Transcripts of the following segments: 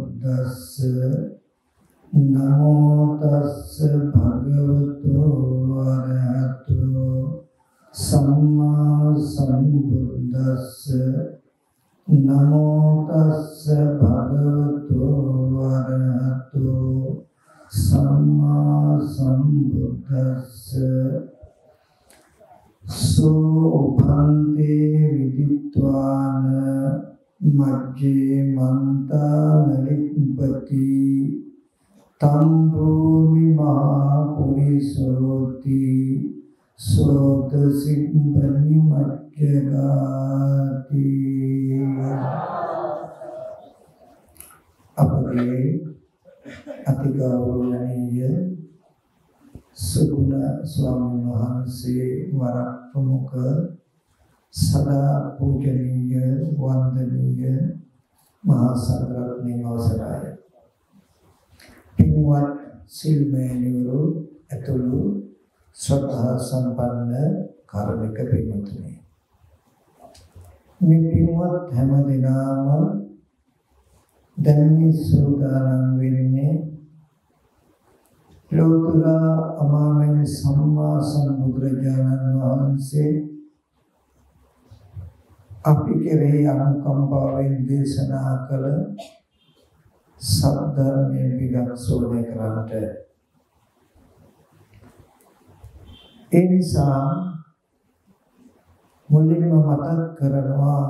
බුද්දස්ස නමෝ තස්ස භගවතු වරහතෝ සම්මා සම්බුද්දස්ස නමෝ තස්ස භගවතු වරහතෝ සම්මා සම්බුද්දස්ස සෝභන්තේ විදිත්වාන මජ්ජේ මන්තානලිප්පති තම්බෝමි මහා පුරිසෝති සෝත සිබ්බනි මජ්ජගාති. අපගේ අතිගෞරවනීය සුගුණ ස්වාමීන් වහන්සේ වරක් ප්‍රමුඛ සදා පූජනීය වන්දනීය මහා සංඝරත්නයේ අවසරයි. පින්වත් සිල්මේනිවරු ඇතුළු ශ්‍රද්ධා සම්පන්න කාර්මික පින්වත්නි, මේ පින්වත් හැම දිනම දැන් මේ සූදානම් වෙන්නේ ලෝතර අමාමෙන් සම්මා සම්බුදුරජාණන් වහන්සේ අපි කෙරෙහි අනුකම්පාවෙන් දේශනා කළ සද්ධර්මයේ විගක්ෂෝණය කරන්නට. ඒ නිසා මුලින්ම මතක් කරනවා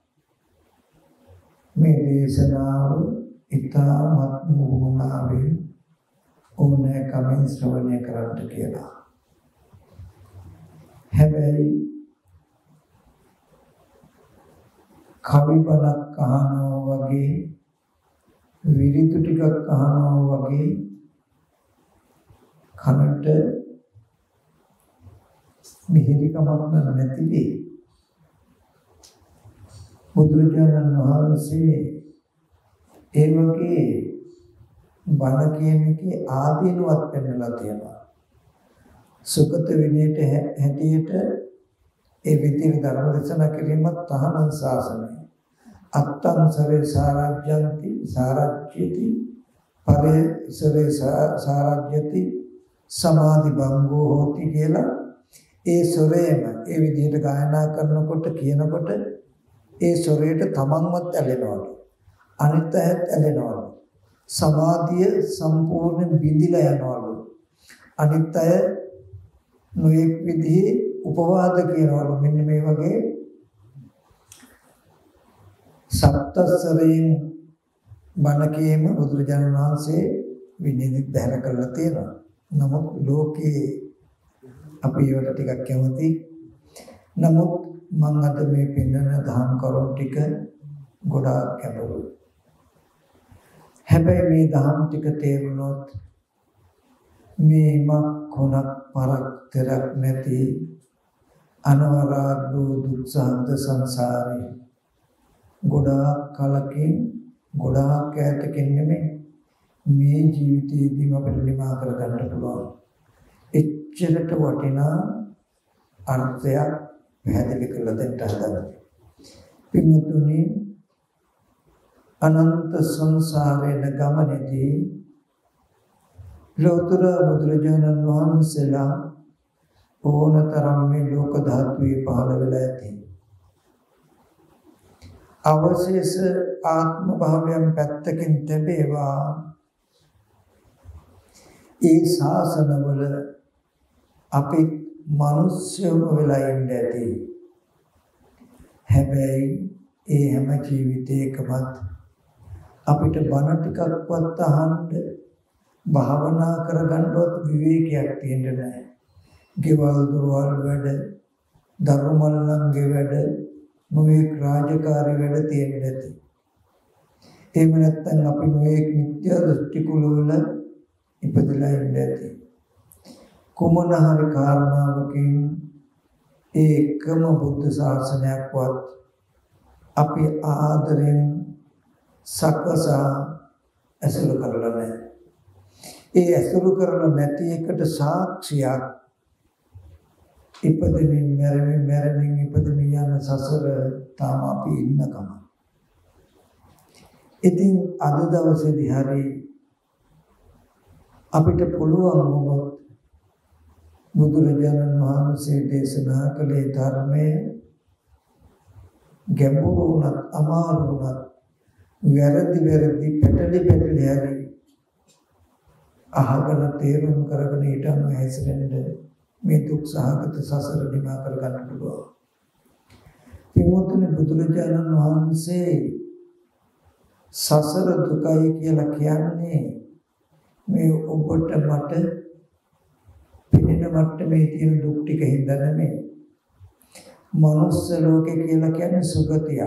මේ දේශනාව ඉතාමත් මුහුණාවෙන් ඕනෑ කමින් ශ්‍රවණය කරන්න කියලා. හැබැයි කවි බණක් අහනවා වගේ විරිතු ටිකක් අහනවා වගේ කනට මිහිරිකමක් නැතිදී බුදුරජාණන් වහන්සේ ඒ වගේ බණ කියන එකේ ආදීනවත් පෙන්නලා තියෙනවා. සුගත විනයට හැටියට ඒ විදිහට ධර්ම දේශනා කිරීමත් තහනම් ශාසනය. අත්තං සරේ සාරජ්‍යන්ති සාරජ්‍යති පරිසරේ සාරජ්‍යති සමාධි භංගෝ හෝති කියලා ඒ සොරේම ඒ විදිහට ගායනා කරනකොට කියනකොට ඒ සොරේට තමන්වත් ඇලෙනවලු, අනිත් අයත් ඇලෙනවලු. සමාධිය සම්පූර්ණ බිඳිලා යනවලු. අනිත් අය නොඑක් විදිහේ උපවාද කියනවලු. මෙන්න මේ වගේ සප්තසරයෙන් බණ කීම බුදුරජාණන් වහන්සේ විනිවිද බැහැර කරලා තියෙනවා. නමුත් ලෝකේ අපි ඒවට ටිකක් කැමති. නමුත් මම අද මේ පෙන්වන දහම් කරුණු ටික ගොඩාක් ගැඹුරුයි. හැබැයි මේ දහම් ටික තේරුනොත් මේ මක්ඛුණක් පරක්තරක් නැති අනවරාග්‍ර දුක්සහගත සංසාරේ ගොඩාක් කලකින් ගොඩාක් ඈතකින් නෙමෙයි මේ ජීවිතයේදීම අපිට නිමා කරගන්න පුළුවන්. එච්චරට වටිනා අර්ථයක් පැහැදිලි කරලා දෙන්න හදනවා. පින්තුනි, අනන්ත සංසාරේන ගමනේදී ලෝතර බුදුරජාණන් වහන්සේලා ඕනතරම් මේ ලෝක ධාතුවේ පහළ වෙලා ඇති. අවශේෂ ආත්ම භාවයන් පැත්තකින් තිබේවා. ඒ ශාසනවල අපි මිනිස්යම වෙලා ඉන්න ඇති. හැබැයි ඒ හැම ජීවිතයකමත් අපිට බණ ටිකක්වත් අහන්න භාවනා කරගන්නවත් විවේකයක් තියෙන්නේ නැහැ. ගෙවල් දොරවල් වැඩ, ධර්මමල්ලන්ගේ වැඩ, නොයෙක් රාජකාරී වැඩ තියෙන්නේ නැති. එහෙම නැත්නම් අපි නොයෙක් මිත්‍යා දෘෂ්ටි කුලවල ඉපදලා ඉන්නේ නැති. කුමන හරි කාරණාවකින් ඒකම බුද්ධ ශාසනයක්වත් අපි ආදරෙන් සකසා ඇසුරු කරලා නැහැ. ඒ ඇසුරු කරලා නැති එකට සාක්ෂියක් ඉපදෙමින් මැරෙමින් ඉපදෙමින් යන සසර තාම අපි ඉන්නකම. ඉතින් අද දවසේදී හරි අපිට පුළුවන් වුණොත් බුදුරජාණන් වහන්සේ දේශනා කළේ ධර්මයේ ගැඹුරු වුණත් අමාරු වුණත් වැරදි පැටලි හරි අහගෙන තේරුම් කරගෙන ඊටම හැසිරෙන්න මේ දුක් සහගත සසර නිමා කර ගන්න පුළුවන්. පින්වත්නි බුදුරජාණන් වහන්සේ සසර දුකයි කියලා කියන්නේ මේ ඔබට මට පිළින මට්ටමේ තියෙන දුක් ටික හින්දා නෙමෙයි. මනුස්ස ලෝකේ කියලා කියන්නේ සුගතිය.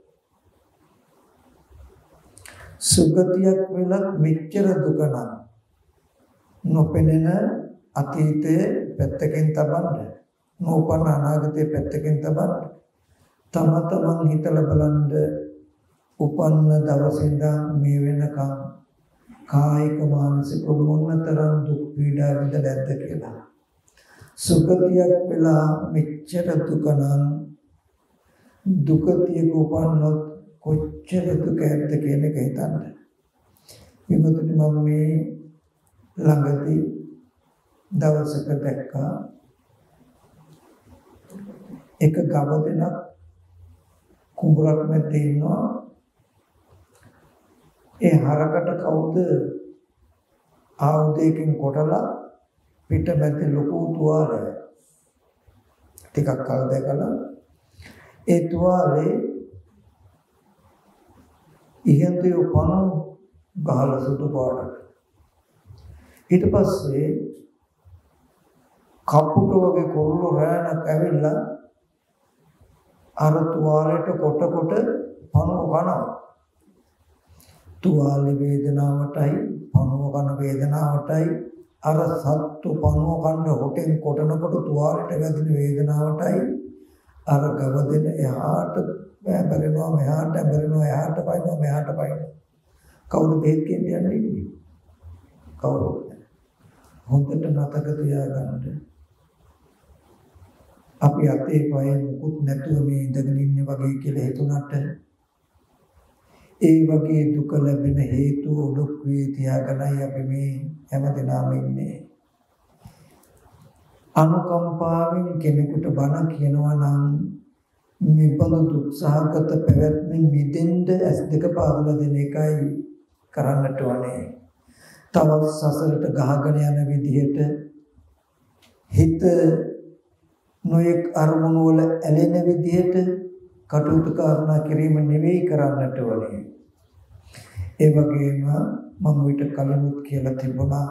සුගතියක් වෙලත් මෙච්චර දුක නම් නොපෙනෙන අතීතයේ පැත්තකින් තබන්න, නොපන්න අනාගතයේ පැත්තකින් තබන්න. තමන් හිතලා බලන්න උපන්න දවසේ ඉඳන් මේ වෙනකම් කායික මානසික මොනතරම් දුක් පීඩා විඳලා නැද්ද කියලා. සුගතියක් වෙලා මෙච්චර දුක නම් දුකතියක උපන්නොත් කොච්චර දුක ඇද්ද කියන එක හිතන්න. විමුක්තිය මම මේ ළඟදී දවසක දැක්කා එක ගව දෙනක් කුඹරක් මැද්දේ ඉන්නවා. ඒ හරකට කවුද ආයුධයකින් කොටලා පිට මැද්දේ ලොකු තුවාලයක් ටිකක් කල් දැකලා ඒ තුවාලේ ඉහළට උපන ගහලා සුදු පාටට. ඊට පස්සේ කපුට වගේ කොල්ලෝ රෑනක් ඇවිල්ලා අර තුවාලයට කොට පණුව කනවා. තුවාලේ වේදනාවටයි පණුව කන වේදනාවටයි අර සත්තු පණුව කන්න හොටෙන් කොටනකොට තුවාලයට වැදින වේදනාවටයි අර ගව දෙන එහාට බැරෙනවා මෙහාට බැරෙනවා එහාට පයින්නවා මෙහාට පයින්නවා. කවුද බෙහෙත් කියන්නේ ඉන්නේ? කවුරුද? හොඳට මතක තියාගන්න. අපි අතේ පයේ මුකුත් නැතුව මේ ඉඳගෙන ඉන්නේ වගේ කියලා හිතුණාට ඒ වගේ දුක ලැබෙන හේතු දුක් වේ තියාගෙනයි අපි මේ හැමදෙනාම ඉන්නේ. අනුකම්පාවෙන් කෙනෙකුට බණ කියනවා නම් මේ බඳු දුක් සහගත පැවැත්මෙන් මිදෙන්න ඇස් දෙක පාදලා දෙන එකයි කරන්නට ඕනේ. තවත් සසරට ගහගෙන යන විදිහට හිත නොයෙක් අරමුණු වල ඇලෙන විදිහට කටයුතු කරනා කිරීම නෙවෙයි කරන්නට ඕනේ. ඒ වගේම මම විතර කලිනුත් කියලා තිබුණා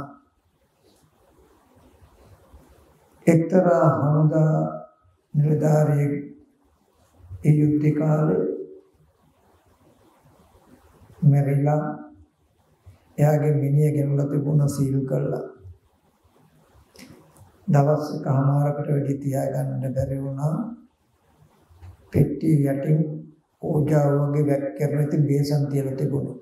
එක්තරා හමුදා නිලධාරියෙක් ඒ යුද්ධ කාලේ මැරිලා එයාගේ මිනිහ ගෙනලා තිබුණා සීල් කළා. දවස් එකමාරකට වෙඩි තියාගන්න බැරි වුණා. පෙට්ටිය යටින් ඕජාව වගේ වැක්කරන ඉතින් බේසන් තියලා තිබුණා.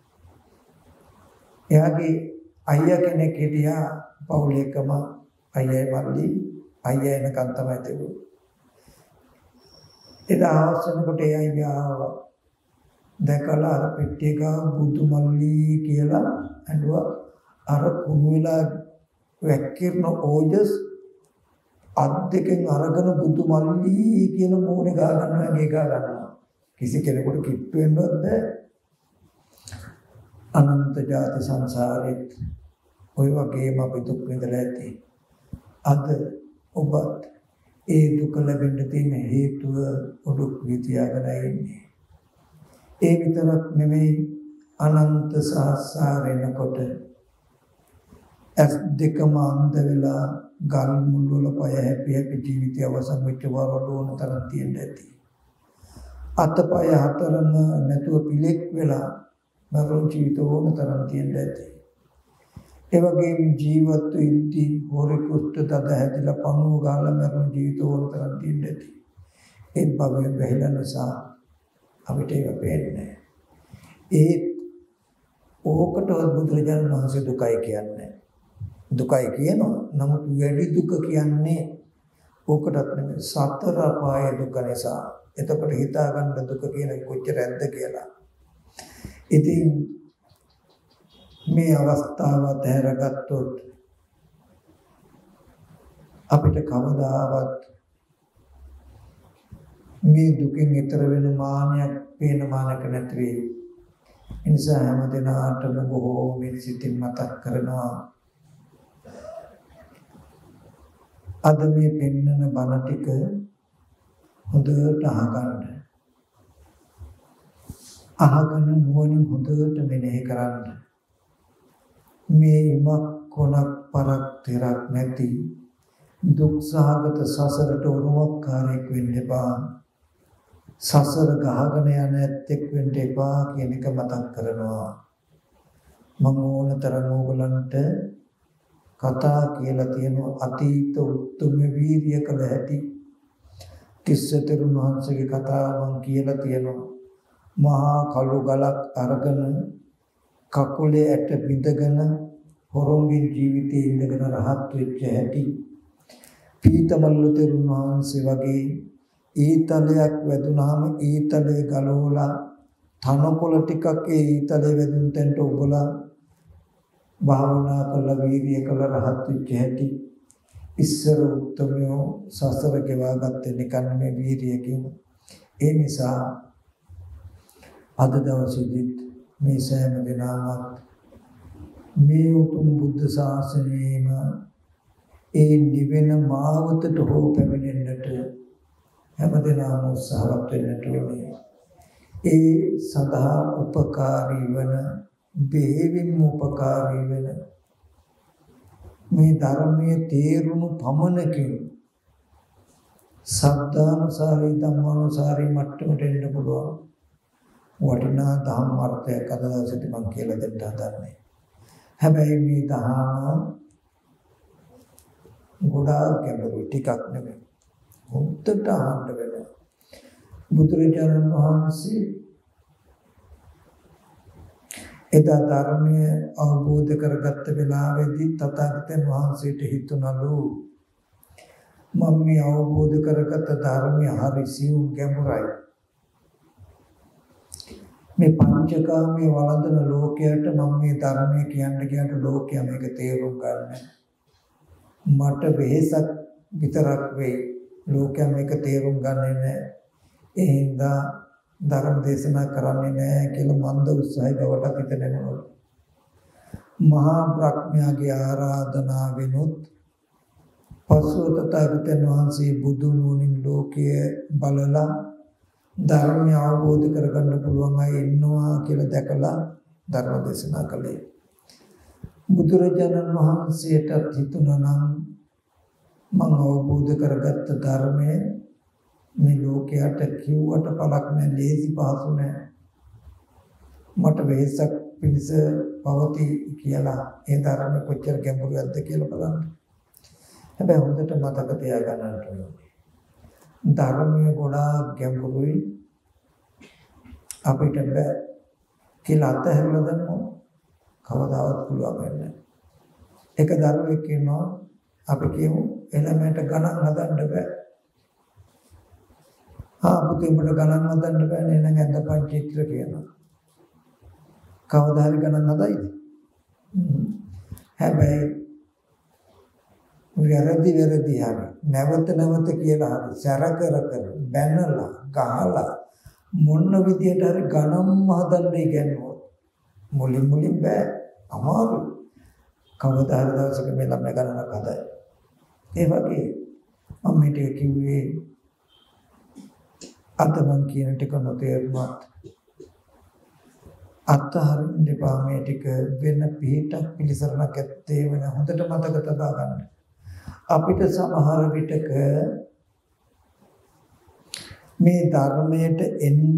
එයාගේ අයියා කෙනෙක් හිටියා පවුලේකම අයියා මල්ලි අයියා එනකන් තමයි තිබුණේ. එදා අවසනකොට ඒ අයියා දැකලා අර පෙට්ටිය ගාව බුදු මල්ලි කියලා ඇඬුවා. අර කුණු වෙලා වැක්කිරන ඕජස් අත් දෙකෙන් අරගෙන බුදු මල්ලි කියන මූණේ ගා ගන්නවා වගේ ගා ගන්නවා. කිසි කෙනෙකුට කිට්ටු වෙන්නවත් බෑ. අනන්ත ජාති සංසාරෙත් ඔය වගේම අපි දුක් විඳලා ඇති. අද ඔබත් ඒ දුක ලැබෙන්න තියෙන හේතුව දුක් විඳියාගෙන ඉන්නේ. ඒ විතරක් නෙමෙයි අනන්ත සහස්‍රයෙන්කොට ඇස් දෙකම අන්ධ වෙලා ගල් මුල් වල පය හැපි ජීවිතය අවසන් වෙච්ච වරදෝන තරම් තියෙන්න ඇති. අතපය හතරම නැතුව පිලෙක් වෙලා මරණ ජීවිත ඕන තරම් තියෙන්න ඇති. ඒ වගේම ජීවත් වෙද්දී හොරි කුෂ්ඨ තද හැදිලා පණුව ගාලා මරණ ජීවිත ඕන තරම් තියෙන්න ඇති. ඒ භවයෙන් බැහැලා නිසා අපිට ඒක පේන්නේ. ඒ ඕකටවත් බුදුරජාණන් වහන්සේ දුකයි කියන්නේ. දුකයි කියනවා. නමුත් වැඩි දුක කියන්නේ ඕකටත් නෙමෙයි සතර අපාය දුක නිසා. එතකොට හිතා ගන්න දුක කියන කොච්චර ඇද්ද කියලා. ඉතින් මේ අවස්ථාව දැරගත්තොත් අපිට කවදාවත් මේ දුකින් ඈතර වෙන මානයක් පේන මානක නැති වෙයි. ඒ නිසා හැම දිනාටම බොහෝ මේ සිතින් මතක් කරනවා අද මේ පෙන්නන බණ ටික හොඳට අහගන්න. අහගෙන නුවණින් හොඳට මෙනෙහි කරන්න. මේ ඉමක් කොනක් පරක් තෙරක් නැති දුක් සහගත සසරට උරුමකාරයෙක් වෙන්න එපා. සසර ගහගෙන යන ඇත්තෙක් වෙන්න එපා කියන එක මතක් කරනවා. මම ඕනතරම් ඕගලන්ට කතා කියලා තියෙන අතීත උතුම් වීර්ය කළ හැටි තිස්සතරුන් වහන්සේගේ කතාව මම කියලා තියෙනවා. මහා කළු ගලක් අරගෙන කකුලේ ඇට බිඳගෙන හොරොන්ගේ ජීවිතේ ඉඳගෙන රහත් වෙච්ච හැටි පීතමල්ලු තෙරුන් වහන්සේ වගේ ඊතලයක් වැදුනහම ඊතලේ ගලවලා තනකොළ ටිකක් ඒ ඊතලේ වැදුන තැනට ඔබලා භාවනා කළ වීර්ය කළ රහත් වෙච්ච හැටි ඉස්සර උත්තමයෝ සසර ගෙවා ගත්තේ නිකන් මේ වීර්යයෙන්. ඒ නිසා අද දවසේදීත් මේ සෑම දිනම මේ උතුම් බුද්ධ ශාසනයේම ඒ නිවෙන මාවතට හෝ පැමිණෙන්නට හැමදෙනාම උත්සාහවත් වෙන්නට ඕනේ. ඒ සදා උපකාරී වන බෙහෙවින්ම උපකාරී වෙන මේ ධර්මයේ තේරුණු පමණකින් සද්ධානුසාරී ධම්මානුසාරී මට්ටමට එන්න පුළුවන් වටිනා ධම්ම අර්ථයක් අද දවසේදී මම කියලා දෙන්න හදන්නේ. හැබැයි මේ ධහම ගොඩාක් ගැඹුරුයි ටිකක් නෙමෙයි. හොඳට අහන්න වෙනවා. බුදුරජාණන් වහන්සේ එදා ධර්මය අවබෝධ කරගත්ත වෙලාවේදී තථාගතයන් වහන්සේට හිතුණලු මම මේ අවබෝධ කරගත්ත ධර්මය හරි සියුම් ගැඹුරයි. මේ පංචකාමයේ වළඳන ලෝකයට මම මේ ධර්මය කියන්න ගියාට ලෝකයා මේක තේරුම් ගන්න. මට වෙහසක් විතරක් වෙයි. ලෝකයා මේක තේරුම් ගන්නේ නැහැ. ඒ හින්දා ධර්ම දේශනා කරන්නේ නැහැ කියලා මන්ද උත්සාහය බවට හිතෙනවා. මහා බ්‍රහ්මයාගේ ආරාධනාවෙනුත් පසුව තථාගතයන් වහන්සේ බුදු නුවණින් ලෝකයේ බලලා ධර්මය අවබෝධ කරගන්න පුළුවන් අය ඉන්නවා කියලා දැකලා ධර්ම දේශනා කළේ. බුදුරජාණන් වහන්සේට හිතුණා නම් මම අවබෝධ කරගත්ත ධර්මය මේ ලෝකයට කිව්වට පළක් නැහැ, ලේසි පහසු නැහැ. මට වෙහසක් පිණිස පවති කියලා ඒ ධර්ම කොච්චර ගැඹුරුද කියලා බලන්න. හැබැයි හොඳට මතක තියාගන්න ඕනේ. ධර්මයේ ගොඩාක් ගැඹුරුයි අපිට බෑ කියලා අතහැරලා දැම්මොත් කවදාවත් පුළුවන් වෙන්නේ නැහැ. එක ධර්මයක් කියනවා අපි කියමු එළමයට ගණන් හදන්න බෑ. පුතේ උඹට ගණන් හදන්න බෑනේ එහෙනම් ඇඳපන් චිත්‍ර කියනවා. කවදා හරි ගණන් හදයිද? හැබැයි වැරදි හරි නැවත කියලා හරි සැර කර බැනලා ගහලා මොන විදියට හරි ගණන් හදන්න ඉගෙනුවොත් මුලින් බෑ අමාරු. කවදා හරි දවසක මේ ළමයා ගණනක් හදයි. ඒ වගේ මම මේක කිව්වේ අද මං කියන ටික නොතේරුණත් අත්හරින්න එපා. මේ ටික වෙන පිටක් පිළිසරණක් ඇත්තේ වෙන හොඳට මතක තබා ගන්න. අපිට සමහර විටක මේ ධර්මයට එන්න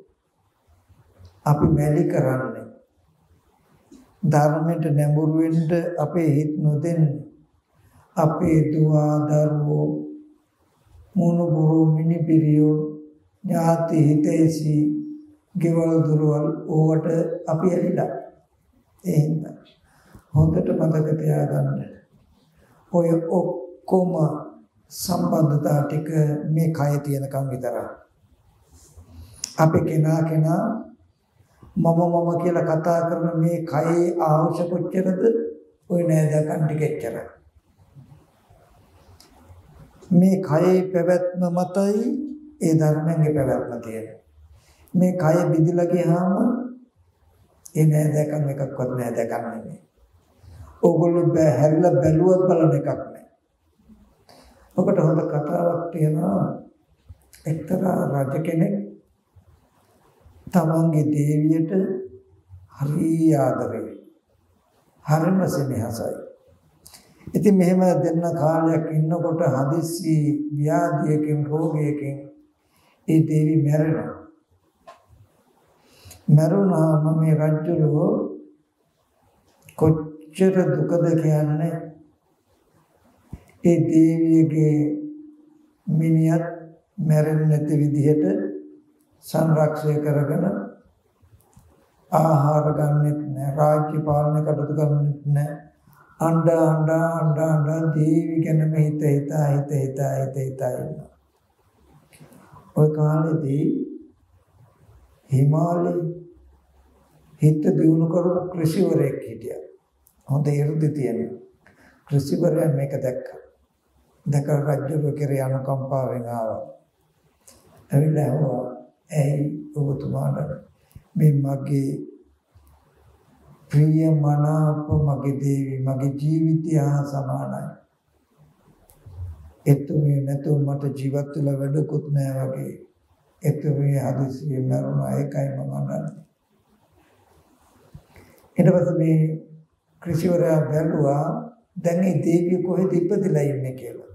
අපි මැලි කරන්නේ. ධර්මයට නැඹුරු වෙන්න අපේ හිත නොදෙන්නේ. අපේ දුව දරුවෝ මොනුබුරු මිනිපිරියෝ ඥාති හිතේසි ගෙවල් දොරවල් ඕවට අපි ඇලිලා. එහෙනම් හොඳට මතක තියාගන්න. ඔය ඔක්කොම සම්බන්ධතා ටික මේ කය තියෙනකම් විතරයි. අපි කෙනා මම කියලා කතා කරන මේ කයේ ආවශ්‍ය කොච්චරද? ඔය නෑදකන් ටික එච්චරයි. මේ කයේ පැවැත්ම මතයි ඒ ධර්මයේ පැවැත්ම තියෙනවා. මේ කය බිඳලා ගියාම ඒ නෑදකන් එකක්වත් නෑදකන් නෙමෙයි. ඕගොල්ලෝ හැරිලා බැලුවත් බලන එකක් නෑ. ඔකට හොඳ කතාවක් තියෙනවා. එක්තරා රජ කෙනෙක් තමන්ගේ දේවියට හරි ආදරේ. හරිම සෙනෙහසයි. ඉතින් මෙහෙම දෙන්න කාලයක් ඉන්නකොට හදිස්සි ව්‍යාධියකින් රෝගයකින් ඒ දේවි මැරෙනවා. මරුණාම මේ රජුලෝ කොච්චර දුකද කියන්නේ. ඒ දේවියගේ මිනිහත් මැරෙන්නේ නැති විදිහට සංරක්ෂණය කරගෙන ආහාර ගන්නෙත් නැහැ, රාජ්‍ය පාලනය කටයුතු කරන්නෙත් නැහැ. අඬ දේවි ගැනම හිතා ඉන්නවා. ඔය කාලේදී හිමාලයේ හිත දියුණු කරපු කෘෂිවරයෙක් හිටියා. හොඳ 이르දි තියෙන කෘෂිවරයා මේක දැක්කා. දැකලා රජුගේ කෙරේ අනුකම්පාවෙන් ආවා. ඇවිල්ලා ඇහුවා, "ඇයි ඔබතුමාට මේ මගේ ප්‍රිය මනාප මගේ දේවි මගේ ජීවිතය හා සමානයි. එතුමිය නැතුව මට ජීවත් වෙලා වැඩකුත් නෑ වගේ. එතුමිය හදිසියෙ මරුණා, ඒකයි මම අඬන්නේ." ඊට පස්සේ මේ කෘෂිවරයා බැලුවා දැන් මේ දේවිය කොහෙද ඉපදිලා ඉන්නේ කියලා.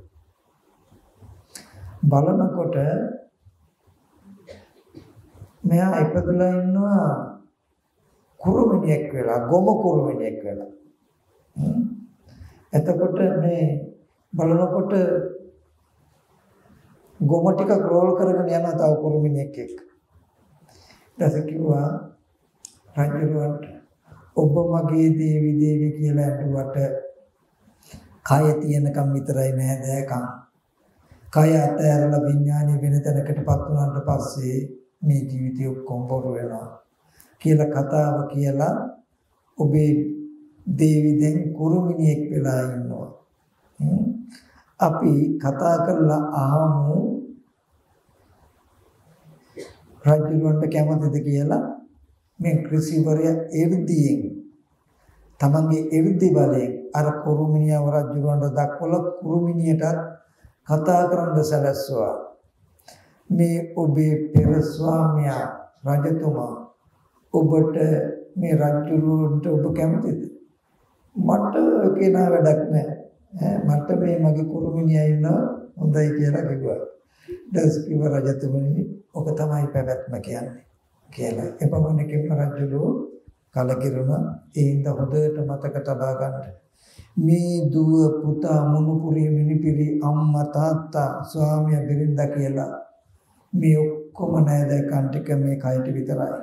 බලනකොට මෙයා ඉපදලා ඉන්නවා කුරුමිනියෙක් වෙලා, ගොම කුරුමිනියෙක් වෙලා. එතකොට මේ බලනකොට ගොම ටික රෝල් කරගෙන යනවා තව කුරුමිනියෙක් එක්ක. ඊට කිව්වා රජුරවන්ට, "ඔබ මගේ දේවි කියලා ඇඬුවට කය තියෙනකම් විතරයි නෑ දැකම්. කය අතහැරලා විඥානය වෙන තැනකටපත් වුණාට පස්සේ මේ ජීවිතය ඔක්කොම බොරු වෙනවා" කියලා කතාව කියලා ඔබේ දේවි දැන් කුරුමිනියෙක් වෙලා ඉන්නවා. අපි කතා කරලා අහමු රජුන්ට කැමතිද කියලා. මේ කෘෂිවරයා එර්දියෙන් තමන්ගේ එර්දි බලයෙන් අර කුරුමිනියව රජුන්ට දක්වලා කුරුමිනියටත් කතා කරන්න සැලැස්සුවා. "මේ ඔබේ පෙර ස්වාමියා රජතුමා ඔබට මේ රජුන්ට ඔබ කැමතිද?" "මට කෙනා වැඩක් නැහැ. මට මේ මගේ කුරුමිනියා ඉන්නවා හොඳයි" කියලා කිව්වා. ඊට කිව්ව රජතුමනි, "ඔක තමයි පැවැත්ම කියන්නේ" කියලා. එපමණකින්ම රජුලෝ කලකිරුණා. ඒඳ හොඳට මතක තබා ගන්න. මේ දුව පුතා මුණුපුරි මිනිපිරි අම්මා තාත්තා ස්වාමියා බිරිඳ කියලා මේ ඔක්කොම නෑදෑකන් ටික මේ කයට විතරයි.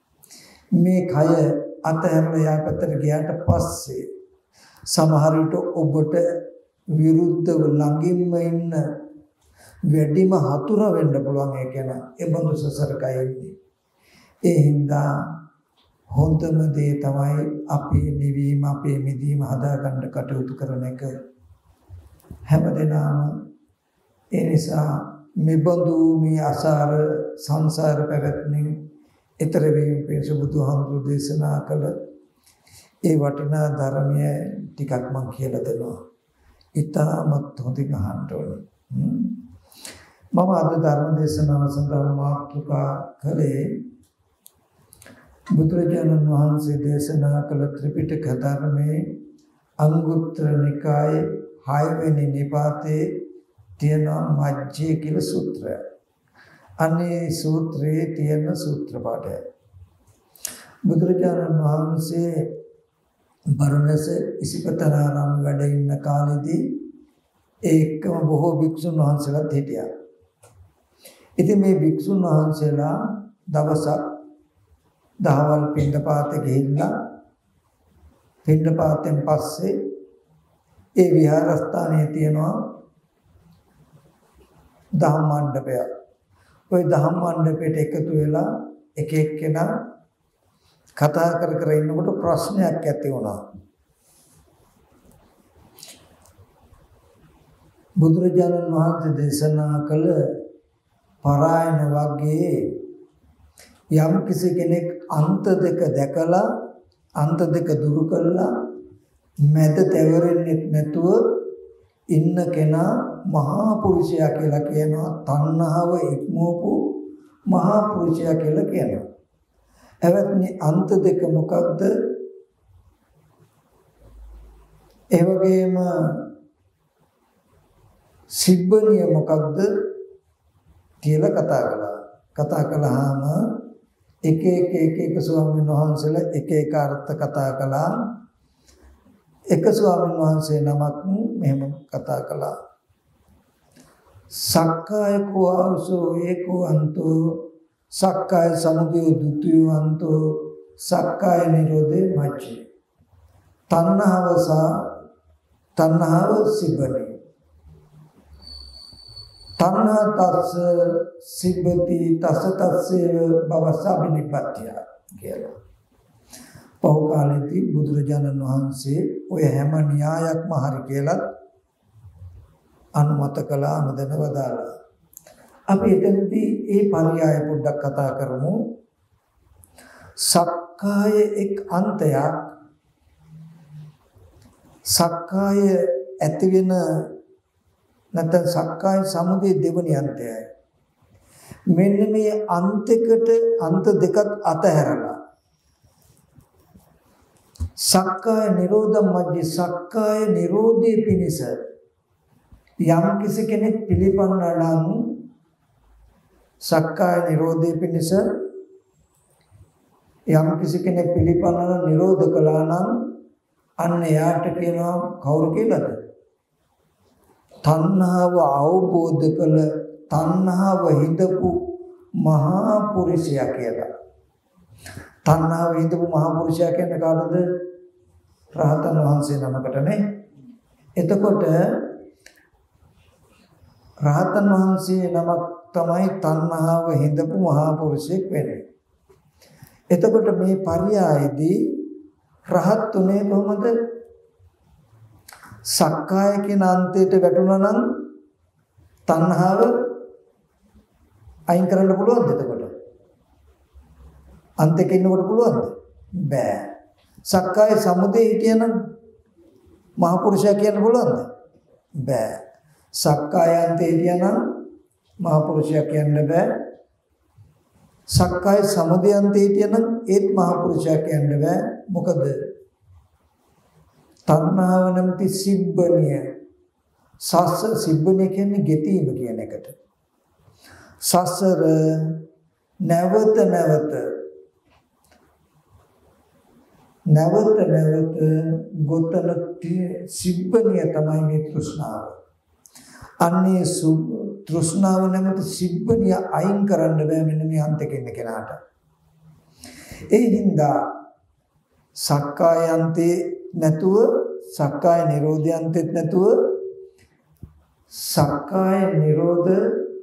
මේ කය අතහැරලා යාපතට ගියාට පස්සේ සමහර විට ඔබට විරුද්ධව ළඟින්ම ඉන්න වැඩිම හතුර වෙන්න පුළුවන්. ඒ කියන ඒ බඳු සසරකයි ඉන්නේ. ඒ හින්දා හොඳම දේ තමයි අපේ නිවීම, අපේ මිදීම හදාගන්න කටයුතු කරන එක. හැමදෙනාම ඒ නිසා මෙබඳු මේ අසාර සංසාර පැවැත්මෙන් ඊතර වීම පිණිස බුදුහාමුදුරු දේශනා කළ ඒ වටිනා ධර්මය ටිකක් මම කියලා දෙනවා. ඊටමත් හොඳින් අහන්න ඕනේ. මම අද ධර්ම දේශනාව සඳහා මාතෘකා කළේ බුදුරජාණන් වහන්සේ දේශනා කළ ත්‍රිපිටක ධර්මයේ අංගුත්තර නිකායේ 6 වෙනි නිපාතේ තියෙන මජ්ජේ කියලා සූත්‍රය. අනේ සූත්‍රයේ තියෙන සූත්‍ර පාඩය. බුදුරජාණන් වහන්සේ බරණැස ඉසිපතරාරාම වැඩ ඉන්න කාලෙදී ඒකම බොහෝ භික්ෂුන් වහන්සේලාත් හිටියා. ඉතින් මේ භික්ෂුන් වහන්සේලා දවසක් දහවල් පින්ඩපාතේ ගිහිල්ලා පින්ඩපාතෙන් පස්සේ ඒ විහාරස්ථානයේ තියෙනවා දහම් මණ්ඩපය. ওই දහම් මණ්ඩපයට එකතු වෙලා එක එක්කෙනා කතා කර කර ඉන්නකොට ප්‍රශ්නයක් ඇති වුණා. බුදුරජාණන් වහන්සේ දේශනා කළ පරායන වර්ගයේ යම් කිසි කෙනෙක් අන්ත දෙක දැකලා අන්ත දෙක දුරු කළා මැද තැවරෙන්නේ නැතුව ඉන්න කෙනා මහා පුරුෂයා කියලා කියනවා. තණ්හාව ඉක්මවපු මහා පුරුෂයා කියලා කියනවා. එවත්නි අන්ත දෙක මොකක්ද? ඒ වගේම සිබ්බනිය මොකක්ද කියලා කතා කළාම එක එක ස්වාමීන් වහන්සේලා එක එක අර්ථ කතා කළා. එක ස්වාමීන් වහන්සේ නමක් මෙහෙම කතා කළා. සක්කාය කෝවසෝ ඒකෝ අන්තෝ සක්කාය සමුදය දුතිය අන්තෝ සක්කාය නිරෝධේ මච්චේ. තණ්හාව සිබ්බනේ. තණ්හා තස්ස සිබ්බති තස්ස තස්සේ භවසබ්බනිපත්‍ය කියලා. පෞකාලේදී බුදුරජාණන් වහන්සේ ඔය හැම න්‍යායක්ම හරි කියලා අනුමත කළා අනුදැන වදාළා. අපි එතනදී ඒ පරියාය පොඩ්ඩක් කතා කරමු. සක්කාය එක් අන්තයක්. සක්කාය ඇති වෙන නැත්නම් සක්කාය සමුදය දෙවනි අන්තයයි. මෙන්න මේ අන්තයකට අන්ත දෙකක් අතහැරලා සක්කාය නිරෝධ මැජ්ජි සක්කාය නිරෝධයේ පිණිස යම් කිසි කෙනෙක් පිළිපන්නා නම් සක්කාය නිරෝධයේ පිණිස යම් කිසි කෙනෙක් පිළිපන්නා නිරෝධ කළා නම් අන්න එයාට කියනවා කවුරු කියලාද? තණ්හාව අවබෝධ කළ තණ්හාව හිඳපු මහා පුරුෂයා කියලා. තණ්හාව හිඳපු මහා පුරුෂයා කියන්නේ කාටද? රහතන් වහන්සේ නමකට නේ. එතකොට රහතන් වහන්සේ නමක් තමයි තණ්හාව හිඳපු මහා පුරුෂයෙක් වෙන්නේ. එතකොට මේ පරියායේදී රහත් උනේ කොහොමද? සක්කාය කියන අන්තයට වැටුණා නම් තණ්හාව අයින් කරන්න පුළුවන්ද? එතකොට අන්තයක ඉන්නකොට පුළුවන්ද? බෑ. සක්කාය සමුදේ හිටියනම් මහ පුරුෂයා කියන්න පුළුවන්ද? බෑ. සක්කාය අන්තේ හිටියනම් මහ පුරුෂයා කියන්න බෑ. සක්කාය සමුදේ අන්තේ හිටියනම් ඒත් මහ පුරුෂයා කියන්න බෑ. මොකද තණ්හාව නැමැති සිබ්බනිය සිබ්බනිය කියන්නේ ගෙතීම කියන එකට. සසර නැවත ගොතන සිබ්බනිය තමයි මේ තෘෂ්ණාව. අන්නේ තෘෂ්ණාව නැමැති සිබ්බනිය අයින් කරන්න බෑ මෙන්න මේ අන්තක ඉන්න කෙනාට. ඒ හින්දා සක්කායන්තේ නැතුව සක්කාය නිරෝධයන්තෙත් නැතුව සක්කාය නිරෝධ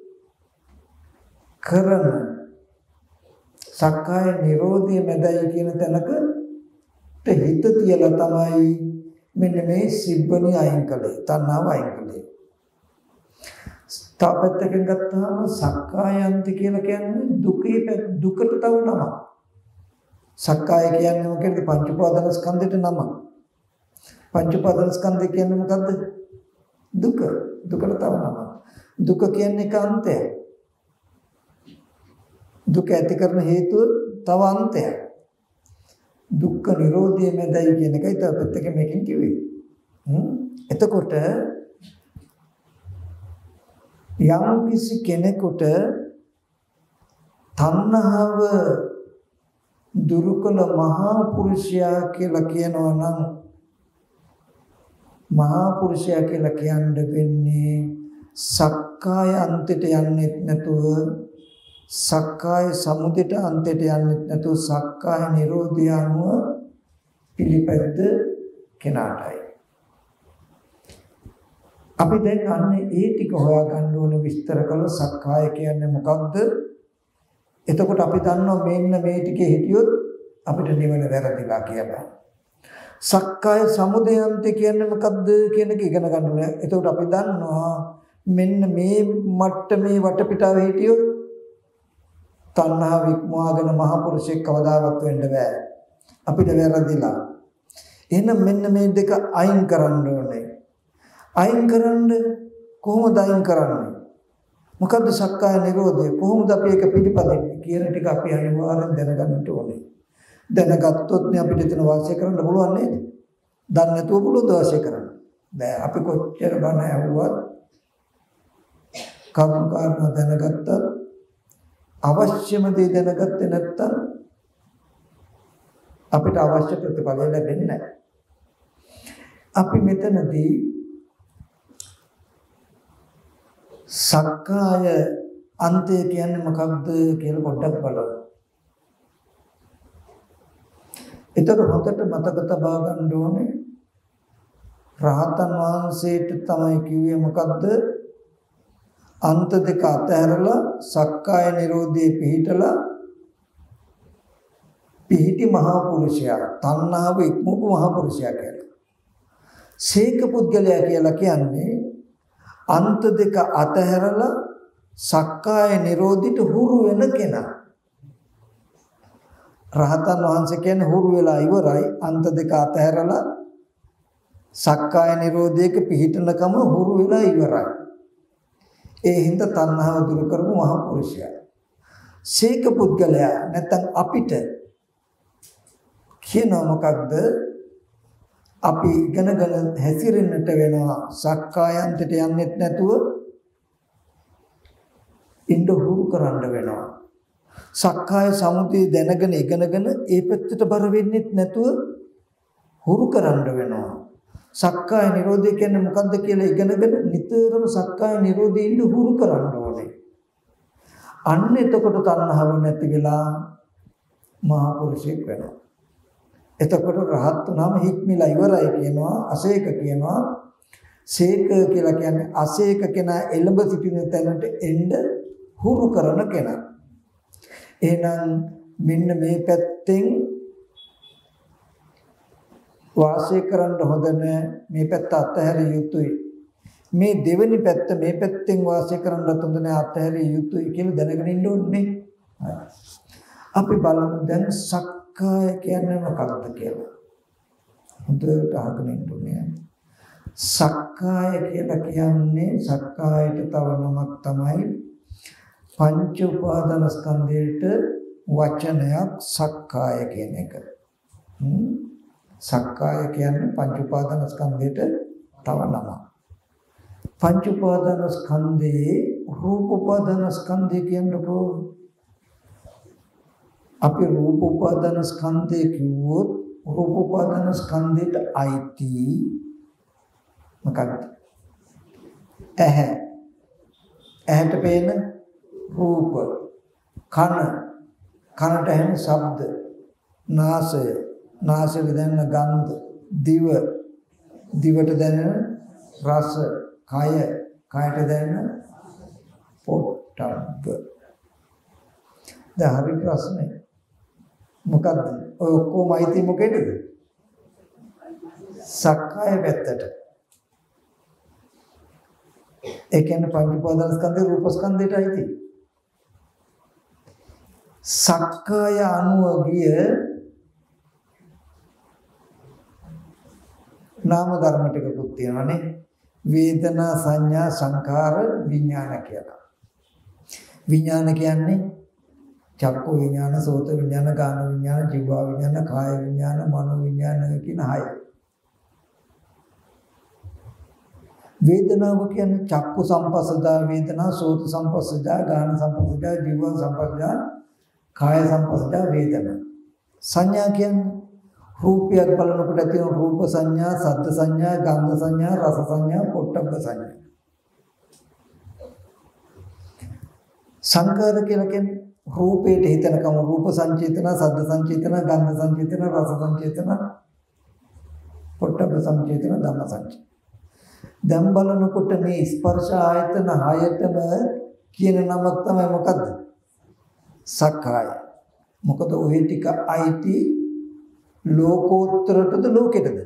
කරන සක්කාය නිරෝධයේ මැදයි කියන තැනකට හිත තියලා තමයි මෙන්න මේ සිබ්බණි අයින් කළේ. තණ්හාව අයින් කළේ. තාපත්තකින් ගත්තාම සක්කායන්ත කියලා කියන්නේ දුකට තව නම. සක්කාය කියන්නේ මොකද? පංච උපාදාන ස්කන්ධයට නම. පංච උපාදාන ස්කන්ධය කියන්නේ මොකද්ද? දුක. දුකට තව නම. දුක කියන්නේ කාන්තය. දුක ඇති කරන හේතුව තව අන්තයක්. දුක්ඛ නිරෝධය මැදයි කියන එකයි තාපත් එක මේකෙන් කිව්වේ. එතකොට යම් කිසි කෙනෙකුට තණ්හාව දුරු කළ මහා පුරුෂයා කියලා කියනවා නම් මහා පුරුෂයා කියලා කියන්න වෙන්නේ සක්කාය අන්තයට යන්නේ නැතුව සක්කාය සමුදයට අන්තයට යන්නේ නැතුව සක්කාය නිරෝධය අනුව පිළිපැද්ද කෙනාටයි. අපි දැන් අන්නේ ඒ ටික හොයාගන්න ඕන විස්තර කළ සක්කාය කියන්නේ මොකක්ද? එතකොට අපි දන්නවා මෙන්න මේ ටිකේ හිටියොත් අපිට නිවන වැරදිලා කියලා. සක්කාය සමුදයන්ති කියන්නේ මොකද්ද කියන එක ඉගෙන ගන්න ඕනේ. එතකොට අපි දන්නවා මෙන්න මේ මට්ටමේ වටපිටාවේ හිටියොත් තණ්හාව ඉක්මවාගෙන මහ පුරුෂයෙක් කවදාවත් වෙන්න බෑ. අපිට වැරදිලා. එහෙනම් මෙන්න මේ දෙක අයින් කරන්න ඕනේ. අයින් කරන්න කොහොමද අයින් කරන්නේ? මොකද්ද සක්කාය නිරෝධය? කොහොමද අපි ඒක පිළිපදින්නේ කියන ටික අපි අනිවාර්යෙන් දැනගන්න ඕනේ. දැනගත්තොත් නේ අපිට එතන වාසය කරන්න පුළුවන් නේද? දන්නේ නැතුව පුළුවන් වාසය කරන්න. බෑ. අපි කොච්චර බණ ඇහුවත් කරුණාකාරණ දැනගත්ත අවශ්‍යම දේ දැනගත්තේ නැත්තම් අපිට අවශ්‍ය ප්‍රතිඵල ලැබෙන්නේ නැහැ. අපි මෙතනදී සක්කාය අන්තය කියන්නේ මොකක්ද කියලා පොඩ්ඩක් බලමු. ඒතර හොඳට මතක තබා ගන්න ඕනේ රහතන් වහන්සේට තමයි කිව්වේ මොකද්ද? අන්ත දෙක අතහැරලා සක්කාය නිරෝධයේ පිහිටලා පිහිටි මහා පුරුෂයා තණ්හාව ඉක්මවපු මහා පුරුෂයා කියලා. සීක පුද්ගලයා කියලා කියන්නේ අන්ත දෙක අතහැරලා සක්කාය නිරෝධිට හුරු වෙන කෙනා. රහතන් වහන්සේ කියන්නේ හුරු වෙලා ඉවරයි අන්ත දෙක අතහැරලා සක්කාය නිරෝධයක පිහිටනකම හුරු වෙලා ඉවරයි. ඒ හින්දා තණ්හාව දුරු කරපු මහ පුරුෂයා. සීක පුද්ගලයා නැත්නම් අපිට කියන මොකක්ද? අපි ඉගෙනගෙන හැසිරෙන්නට වෙනවා සක්කායන්තට යන්නෙත් නැතුව ඉන්න හුරු කරන්න වෙනවා. සක්කාය සමුදය දැනගෙන ඉගෙනගෙන ඒ පැත්තට බර වෙන්නෙත් නැතුව හුරු කරන්න වෙනවා. සක්කාය නිරෝධය කියන්නේ මොකද්ද කියලා ඉගෙනගෙන නිතරම සක්කාය නිරෝධය ඉන්න හුරු කරන්න ඕනේ. අන්න එතකොට තණ්හාව නැති වෙලා මහා පුරුෂයෙක් වෙනවා. එතකොට රහත් වුණාම හික්මිලා ඉවරයි කියනවා. අසේක කියනවා. සේක කියලා කියන්නේ අසේක කෙනා එළඹ සිටින තැනට එන්න හුරු කරන කෙනා. එහෙනම් මෙන්න මේ පැත්තෙන් වාසය කරන්න හොඳ නැහැ. මේ පැත්ත අත්හැරිය යුතුයි. මේ දෙවෙනි පැත්ත මේ පැත්තෙන් වාසය කරන්නත් හොඳ නැහැ. අත්හැරිය යුතුයි කියලා දැනගෙන ඉන්න ඕනේ. අපි බලමු දැන් සක්කාය කියන්නේ මොකක්ද කියලා. හොඳට අහගෙන ඉන්න ඕනේ. සක්කාය කියලා කියන්නේ සක්කායට තව නමක් තමයි පංච උපාදාන ස්කන්ධයට වචනයක් සක්කාය කියන එක. සක්කාය කියන්නේ පංච උපාදාන ස්කන්ධයට තව නමක්. පංච උපාදාන ස්කන්ධයේ රූප උපාදාන ස්කන්ධය කියනකොට අපි රූප උපාදාන ස්කන්ධය කිව්වොත් රූප උපාදාන ස්කන්ධයට අයිති මොකක්ද? ඇහැට පේන රූප, කනට ඇහෙන ශබ්ද, නාසයට දැනෙන ගන්ධ, දිවට දැනෙන රස, කයට දැනෙන පොට්ටබ්බ. දැන් හරි ප්‍රශ්නේ මොකද්ද? ඔය ඔක්කොම අයිති මොකේද? සක්කාය පැත්තට. ඒ කියන්නේ පංච උපාදාන ස්කන්ධේ රූප ස්කන්ධයට අයිති. සක්කාය අනුව ගිය නාම ධර්ම ටිකකුත් තියෙනවානේ. වේදනා සංඥා සංකාර විඥාන කියලා. විඥාන කියන්නේ චක්කු විඥාන, සෝත විඥාන, ගාන විඥාන, ජීව විඥාන, කාය විඥාන, මනෝ විඥාන කියන 6. වේදනාව කියන්නේ චක්කු සංපස්සදා වේදනා, සෝත සංපස්සදා, ගාන සංපස්සදා, ජීව සංපස්සදා, කාය සංපස්සදා වේදනා. සංඥා කියන්නේ රූපයක් බලනකොට තියෙන රූප සංඥා, සද්ද සංඥා, ගන්ධ සංඥා, රස සංඥා, පොට්ටබ්බ සංඥා. සංකාර කියලා කියන්නේ රූපේට හිතනකම රූප සංචේතන, සද්ද සංචේතන, ගන්ධ සංචේතන, රස සංචේතන, පොට්ටබ්බ සංචේතන, ධම්ම සංචේතන. දැන් බලනකොට මේ ස්පර්ශ ආයතන 6ටම කියන නමක් තමයි මොකද්ද? සක්කාය. මොකද ওই ටික අයිති ලෝකෝත්තරටද ලෝකෙටද?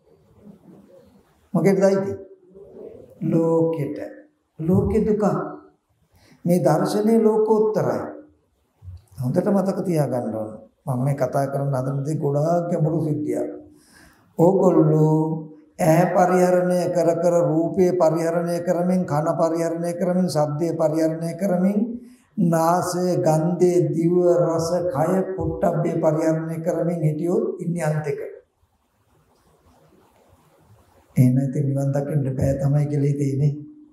මොකේදයිද? ලෝකෙට. ලෝකෙ දුක. මේ දර්ශනේ ලෝකෝත්තරයි. හොඳට මතක තියාගන්න ඕන. මම මේ කතා කරන හදන දේ ගොඩාක් ගැඹුරු සිද්ධියක්. ඕගොල්ලෝ ඇහැ පරිහරණය කර කර රූපේ පරිහරණය කරමින් කන පරිහරණය කරමින් ශබ්දේ පරිහරණය කරමින් නාසය ගන්ධය දිව රස කය පොට්ටබ්බේ පරිහරණය කරමින් හිටියොත් ඉන්නේ අන්තික. එහෙනම් ඉතින් නිවන් දකින්න බෑ තමයි කියලා හිතේනේ.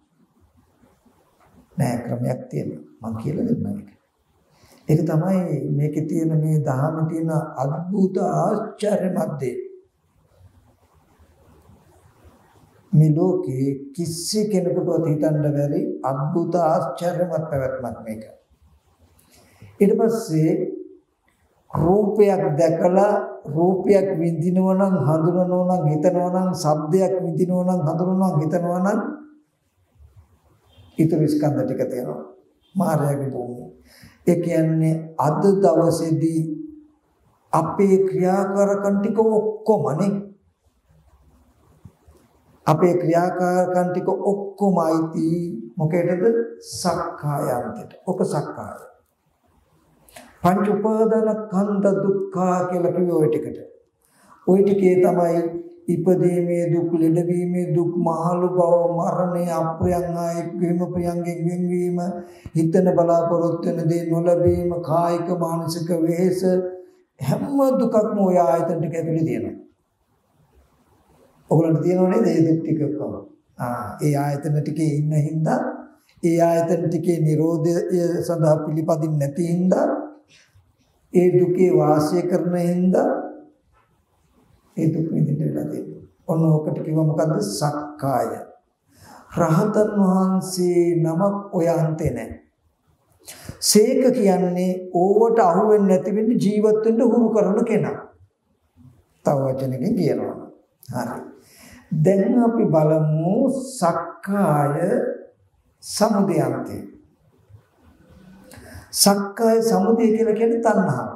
නෑ ක්‍රමයක් තියෙනවා. මම කියලා දෙන්නම් ඒක. ඒක තමයි මේකේ තියෙන මේ දහමේ තියෙන අద్భుත ආශ්චර්යමත් දේ. මේ ලෝකේ කිසි කෙනෙකුට හිතන්න බැරි අద్భుත ආශ්චර්යමත් පැවැත්මක් මේක. ඊට පස්සේ රූපයක් දැකලා රූපයක් විඳිනවා නම් හඳුනනවා නම් හිතනවා නම් ශබ්දයක් විඳිනවා නම් හඳුනනවා නම් හිතනවා නම් ඊටු ස්කන්ධ ටික තියෙනවා. මායාවේ භූමිය. ඒ කියන්නේ අද දවසේදී අපේ ක්‍රියාකාරකම් ටික ඔක්කොමනේ අපේ ක්‍රියාකාරකම් ටික ඔක්කොම අයිති මොකේදද? සක්කායන්තයට. ඔක සක්කාය. පංච උපාදානස්කන්ධ දුක්ඛ කියලා කිව්වේ ওই ටිකට. ওই ටිකේ තමයි ඉපදීමේ දුක්, ලෙඩවීමේ දුක්, මහලු බව, මරණය, අප්‍රියංගාය වීම, ප්‍රියංගෙන් වෙන්වීම, හිතන බලාපොරොත්තු වෙන දේ නොලැබීම, කායික මානසික වෙහෙස හැම දුකක්ම ওই ආයතන ටික ඇතුලේ තියෙනවා. ඔයගොල්ලන්ට තියෙනව නේද මේ දුක් ටික කොහොම? ඒ ආයතන ටිකේ ඉන්න හින්දා ඒ ආයතන ටිකේ නිරෝධය සඳහා පිළිපදින් නැති හින්දා ඒ දුකේ වාසය කරන හින්දා ඒ දුක් විඳින්න වෙලා තියෙනවා. ඔන්න ඔකට කිව්වා මොකද්ද? සක්කාය. රහතන් වහන්සේ නමක් ඔය අන්තේ නැහැ. සේක කියන්නේ ඕවට අහු වෙන්නේ නැති වෙන්න ජීවත් වෙන්න හුරු කරන කෙනා. තව වචනකින් කියනවා. හරි. දැන් අපි බලමු සක්කාය සමුදයන්තේ. සක්කාය සමුදය කියලා කියන්නේ තණ්හාව.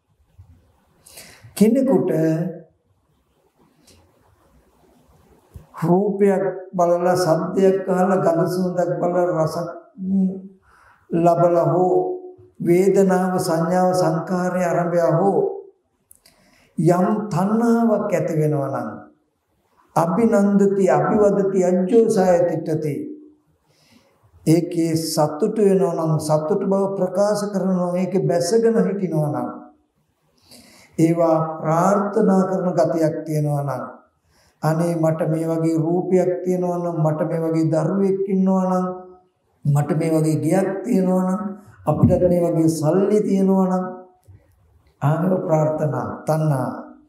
කෙනෙකුට රූපයක් බලලා සද්දයක් අහලා ගඳ සුවඳක් බලලා රස ලබලා හෝ වේදනාව සංඥාව සංකාරය ආරම්භය හෝ යම් තණ්හාවක් ඇති වෙනවා නම් අභිනන්දති අභිවදති අජ්ජෝසාය තිට්ඨති ඒකේ සතුට වෙනවා නම් සතුට බව ප්‍රකාශ කරනවා ඒකේ බැසගෙන හිටිනවා නම් ඒවා ප්‍රාර්ථනා කරන ගතියක් තියෙනවා නම් අනේ මට මේ වගේ රූපයක් තියෙනවා නම් මට මේ වගේ දරුවෙක් ඉන්නවා නම් මට මේ වගේ ගයක් තියෙනවා නම් අපිට මේ වගේ සල්ලි තියෙනවා නම් ආනව ප්‍රාර්ථනා තණ්හා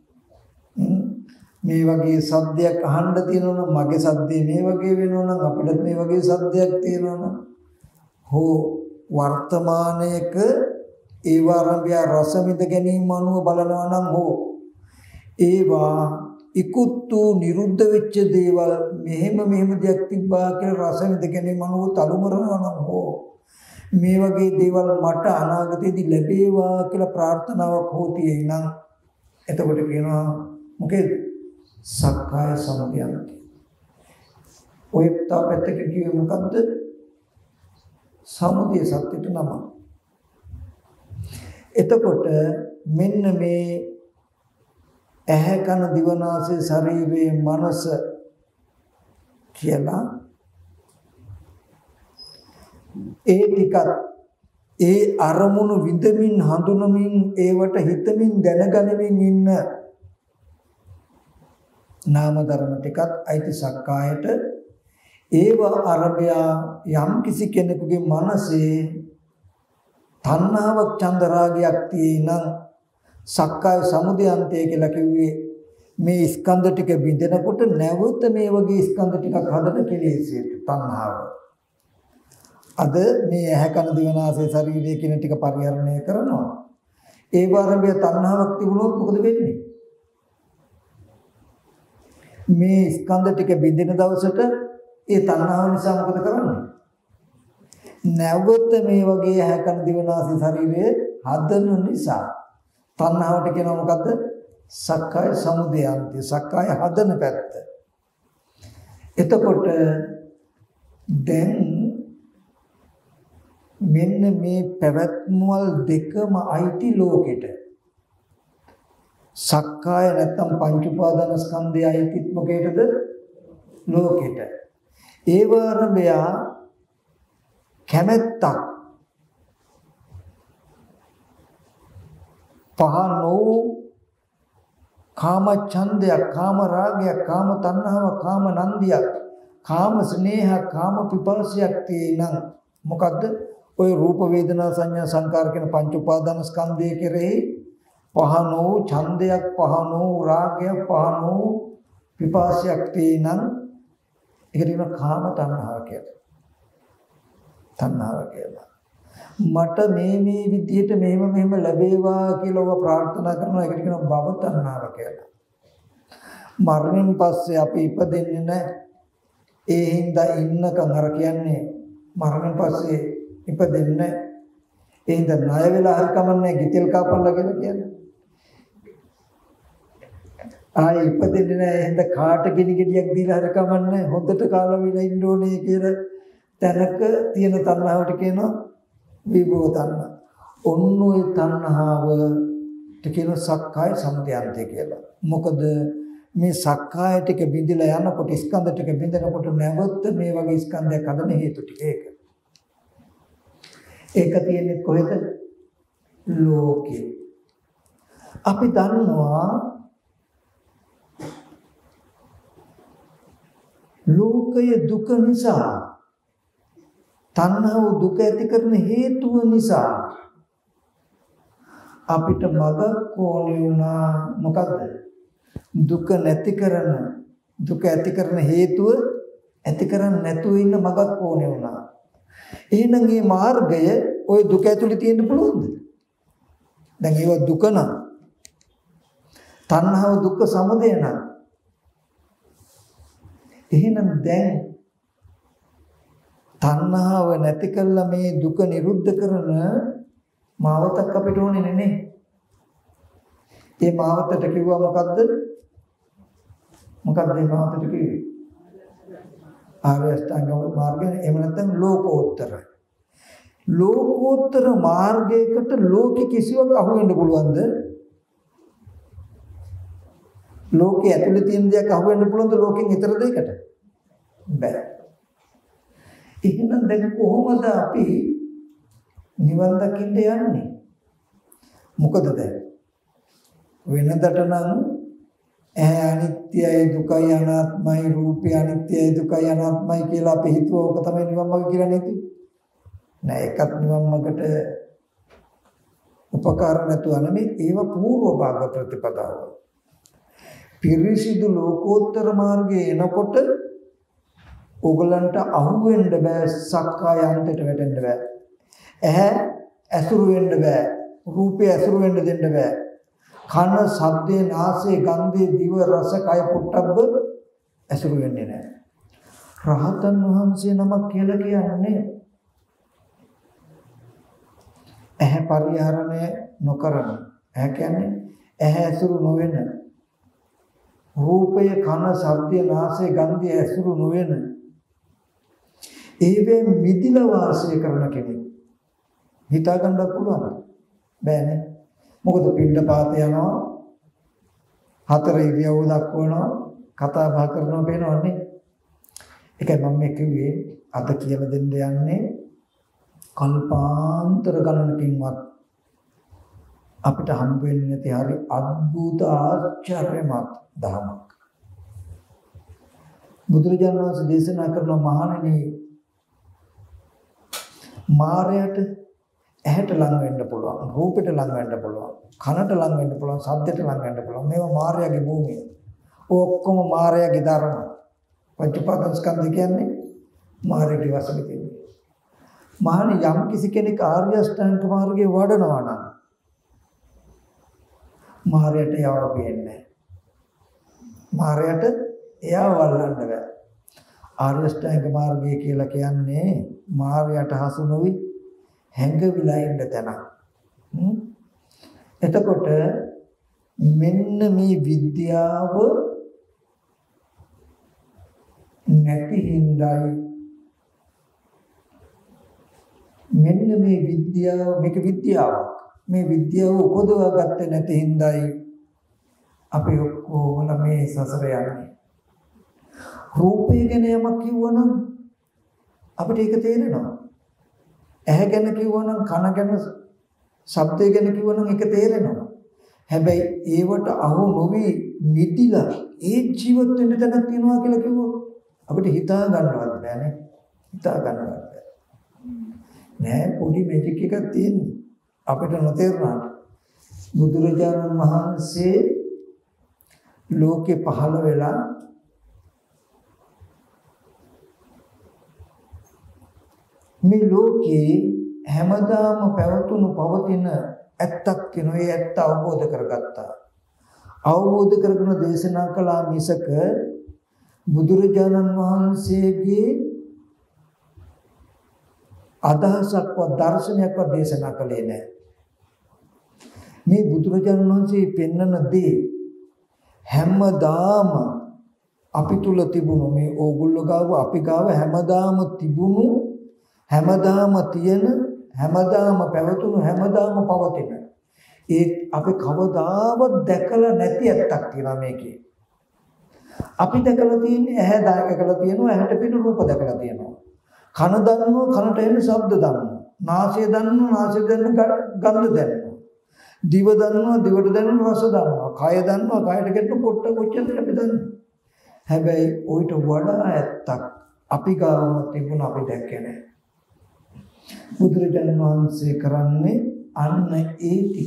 මේ වගේ සද්දයක් අහන්න තියෙනවා නම් මගේ සද්දේ මේ වගේ වෙනවා නම් අපිට මේ වගේ සද්දයක් තියෙනවා නම් හෝ වර්තමානයක ඒ ආරම්භය රස විඳ ගැනීම අනුව බලනවා නම් හෝ ඒවා ඉක්ුත්තු නිරුද්ධ වෙච්ච දේවල් මෙහෙම දෙයක් තිබ්බා කියලා රස විඳ ගැනීම අනුව තලුමරනවා නම් හෝ මේ වගේ දේවල් මට අනාගතයේදී ලැබේවා කියලා ප්‍රාර්ථනාවක් හෝ තියෙයි නම් එතකොට කියනවා මොකේද සක්කාය සමුදයන්ති. ඔය තාපෙත්තක කිව්වේ මොකද්ද? සමුදය සත්‍යට නම. එතකොට මෙන්න මේ ඇහැ කන දිව නාසය ශරීරයේ මනස කියලා ඒ ටිකත් ඒ අරමුණු විඳමින් හඳුනමින් ඒවට හිතමින් දැනගැනීමෙන් ඉන්න නාම ධර්ම ටිකත් අයිති සක්කායට ඒව අරබය යම් කිසි කෙනෙකුගේ මනසේ තණ්හාවක් චන්දරාගයක් තියෙනනම් සක්කාය සමුදයන්තය කියලා කිව්වේ මේ ස්කන්ධ ටික බිඳෙනකොට නැවත මේ වගේ ස්කන්ධ ටිකක් හදන කෙලෙසට තණ්හාව. අද මේ ඇහැ කන දිව නාසය ශරීරය කියන ටික පරිහරණය කරනවා. ඒ වරඹය තණ්හාවක් තිබුණොත් මොකද වෙන්නේ? මේ ස්කන්ධ ටික බිඳෙන දවසට ඒ තණ්හාව නිසා මොකද කරන්නේ? නැවත මේ වගේ ඇහැ කන දිව නාසය ශරීරය හදන නිසා තණ්හාවට කියනවා මොකද්ද? සක්කාය සමුදයන්ති සක්කාය හදන පැත්ත. එතකොට දැන් මෙන්න මේ පැවැත්මවල දෙකම අයිති ලෝකෙට. සක්කාය නැත්තම් පංච උපාදාන ස්කන්ධය අයිතිත් මොකේද? ලෝකෙට. ඒ වරඹය කැමැත්තක් පහන වූ කාම ඡන්දයක්, කාම රාගයක්, කාම තණ්හාවක්, කාම නන්දියක්, කාම ස්නේහ, කාම පිපාසයක් තියෙනං මොකද්ද? ඔය රූප වේදනා සංඥා සංකාර කියන පංච උපාදාන ස්කන්ධය කෙරෙහි පහන වූ ඡන්දයක්, පහන වූ රාගයක්, පහන වූ පිපාසයක් තියෙනං ඒකට කියන කාම තණ්හාව කියලා. තණ්හාව කියලා. මට මේ විදිහට මෙහෙම ලැබේවා කියලා ඔබ ප්‍රාර්ථනා කරනවා. ඒකට කියනවා භව තණ්හාව කියලා. මරණයෙන් පස්සේ අපි ඉපදෙන්නේ නැහැ. ඒ හින්දා ඉන්නකම් අර කියන්නේ මරණයෙන් පස්සේ ඉපදෙන්නේ නැහැ. ඒ හින්දා ණය වෙලා හරි කමන්නේ ගිතෙල් කාපල්ලා කියලා කියන්නේ. ආයෙ ඉපදෙන්නේ නැහැ. ඒ හින්දා කාට ගිනි ගෙඩියක් දීලා හරි කමන්නේ හොඳට කාලා විලා ඉන්න ඕනේ කියලා තැනක තියෙන තණ්හාවට කියනවා විභව තණ්හා. ඔන්න ඔය තණ්හාවට කියන සක්කාය සමුදයන්තය කියලා. මොකද මේ සක්කාය ටික බිඳිලා යනකොට ස්කන්ධ ටික බිඳනකොට නැවත මේ වගේ ස්කන්ධයක් හදන හේතු ටික ඒක. ඒක තියෙන්නේ කොහෙද? ලෝකේ. අපි දන්නවා ලෝකය දුක නිසා තණ්හාව දුක ඇති කරන හේතුව නිසා අපිට මගක් ඕනේ වුණා. මොකද්ද? දුක නැති කරන දුක ඇති කරන හේතුව ඇති කරන්නේ නැතුව ඉන්න මගක් ඕනේ වුණා. එහෙනම් මේ මාර්ගය ওই දුක ඇතුලේ තියෙන්න පුළුවන්ද? දැන් ඒව දුක නම් තණ්හාව දුක්ඛ සමුදය නම් එහෙනම් දැන් තණ්හාව නැති කළා මේ දුක නිරුද්ධ කරන මාවතක් අපිට ඕනේ නේ. ඒ මාවතට කිව්වා මොකද්ද? මොකක්ද මේ මාවතට කිව්වේ? ආර්ය අෂ්ටාංග මාර්ගය. එහෙම නැත්නම් ලෝකෝත්තර. ලෝකෝත්තර මාර්ගයකට ලෝකෙ කිසිවක් අහු වෙන්න පුළුවන්ද? ලෝකයේ ඇතුළේ තියෙන දේක් අහු වෙන්න පුළුවන්ද ලෝකෙන් ඈතර දෙයකට? බෑ. එහෙනම් දැන් කොහොමද අපි නිවන් දකින්න යන්නේ? මොකද දැන් වෙනදට නම් ඇහැ අනිත්‍යයි දුකයි අනාත්මයි රූපය අනිත්‍යයි දුකයි අනාත්මයි කියලා අපි හිතුවා. ඔක තමයි නිවන් මාර්ගය කියලා නේද? නෑ, ඒකත් නිවන් මාර්ගට උපකාර නැතුව නෙමෙයි. ඒව පූර්ව භාග ප්‍රතිපදාව. පිරිසිදු ලෝකෝත්තර මාර්ගයේ එනකොට ඕගලන්ට අහු වෙන්න බෑ. සක්කාය අන්තයට වැටෙන්න බෑ. ඇහැ ඇසුරු වෙන්න බෑ. රූපය ඇසුරු වෙන්න දෙන්න බෑ. කන, ශබ්දේ, නාසය, ගන්ධේ, දිව, රස, කය, පොට්ටබ්බ ඇසුරු වෙන්නේ නැහැ. රහතන් වහන්සේ නමක් කියලා කියන්නේ ඇහැ පරිහරණය නොකරන. ඇහැ කියන්නේ ඇහැ ඇසුරු නොවන. රූපය, කන, ශබ්දය, නාසය, ගන්ධය ඇසුරු නොවන. ඒවෙන් මිදිලා වාසය කරන කෙනෙක්. හිතා ගන්නත් පුළුවන්. බෑනේ. මොකද පින්න පාත යනවා, හතර ඉරියව් දක්වනවා, කතා බහ කරනවා පේනවන්නේ. ඒකයි මම මේ කිව්වේ අද කියලා දෙන්න යන්නේ කල්පාන්තර ගණනකින්වත් අපිට හම්බ වෙන්නේ නැති හරි අద్భుත ආශ්චර්යමත් ධර්මයක්. බුදුරජාණන් වහන්සේ දේශනා කරන මහණෙනි, මායයට ඇහැට ලං වෙන්න පුළුවන්, රූපෙට ලං වෙන්න පුළුවන්, කනට ලං වෙන්න පුළුවන්, ශබ්දයට ලං වෙන්න පුළුවන්. මේවා මායාවේ භූමිය. ඔක්කොම මායාවේ ධර්ම. පංචපාදස්කන්ධ කියන්නේ මායාවේ වශයෙන් තියෙන්නේ. මහණි යම් කිසි කෙනෙක් ආර්ය අෂ්ටාංග මාර්ගයේ වඩනවා නම් මායාවට යව වෙන්නේ නැහැ. මායාවට එයාව වල්ලන්න බෑ. ආර්ය අෂ්ටාංග මාර්ගය කියලා කියන්නේ මායාවට හසු නොවි හැංගවිලා ඉන්න තැන. එතකොට මෙන්න මේ විද්‍යාව නැති හින්දායි මෙන්න මේ විද්‍යාව මේක විද්‍යාවක් මේ විද්‍යාව උපදවා ගත්තේ නැති හින්දායි අපි ඔක්කොම මේ සසර යන්නේ රූපය ගැන යමක් කිව්වනම් අපිට ඒක තේරෙනවා ඇහැ ගැන කිව්වනම් කන ගැන ශබ්දය ගැන කිව්වනම් ඒක තේරෙනවා හැබැයි ඒවට අහු නොවි මිදිලා ඒ ජීවත් වෙන්න තැනක් තියෙනවා කියලා කිව්වොත් අපිට හිතා ගන්නවත් බෑනේ හිතා ගන්නවත් බෑ නෑ පොඩි මැජික් එකක් තියෙන්නේ අපිට නොතේරුණාට බුදුරජාණන් වහන්සේ ලෝකේ පහළ වෙලා මේ ලෝකේ හැමදාම පැවතුණු පවතින ඇත්තක් වෙනවා ඒ ඇත්ත අවබෝධ කරගත්තා අවබෝධ කරගෙන දේශනා කළා මිසක බුදුරජාණන් වහන්සේගේ අදහසක්වත් දර්ශනයක්වත් දේශනා කළේ නැහැ මේ බුදුරජාණන් වහන්සේ පෙන්වන දේ හැමදාම අපි තුල තිබුණු මේ ඕගොල්ලෝ ගාව අපි ගාව හැමදාම තිබුණු හැමදාම තියෙන හැමදාම පැවතුණු හැමදාම පවතින ඒ අපි කවදාවත් දැකලා නැති ඇත්තක් තියෙනවා මේකේ අපි දැකලා තියෙන්නේ ඇහැ දැකලා තියෙනවා ඇහැට පිට රූප දැකලා තියෙනවා කන දන්නවා කනට එන ශබ්ද දන්නවා නාසය දන්නවා නාසය දැනන ගන්ධ දන්නවා දිව දන්නවා දිවට දැනෙන රස දන්නවා කය දන්නවා කයට ගැටෙන පොට්ට කොච්චරද අපි දන්නේ හැබැයි ඔయిత වඩා ඇත්තක් අපි ගාවම තිබුණ අපි දැක්කේ නැහැ බුදුරජාණන් වහන්සේ කරන්නේ අන්න ඒ ටික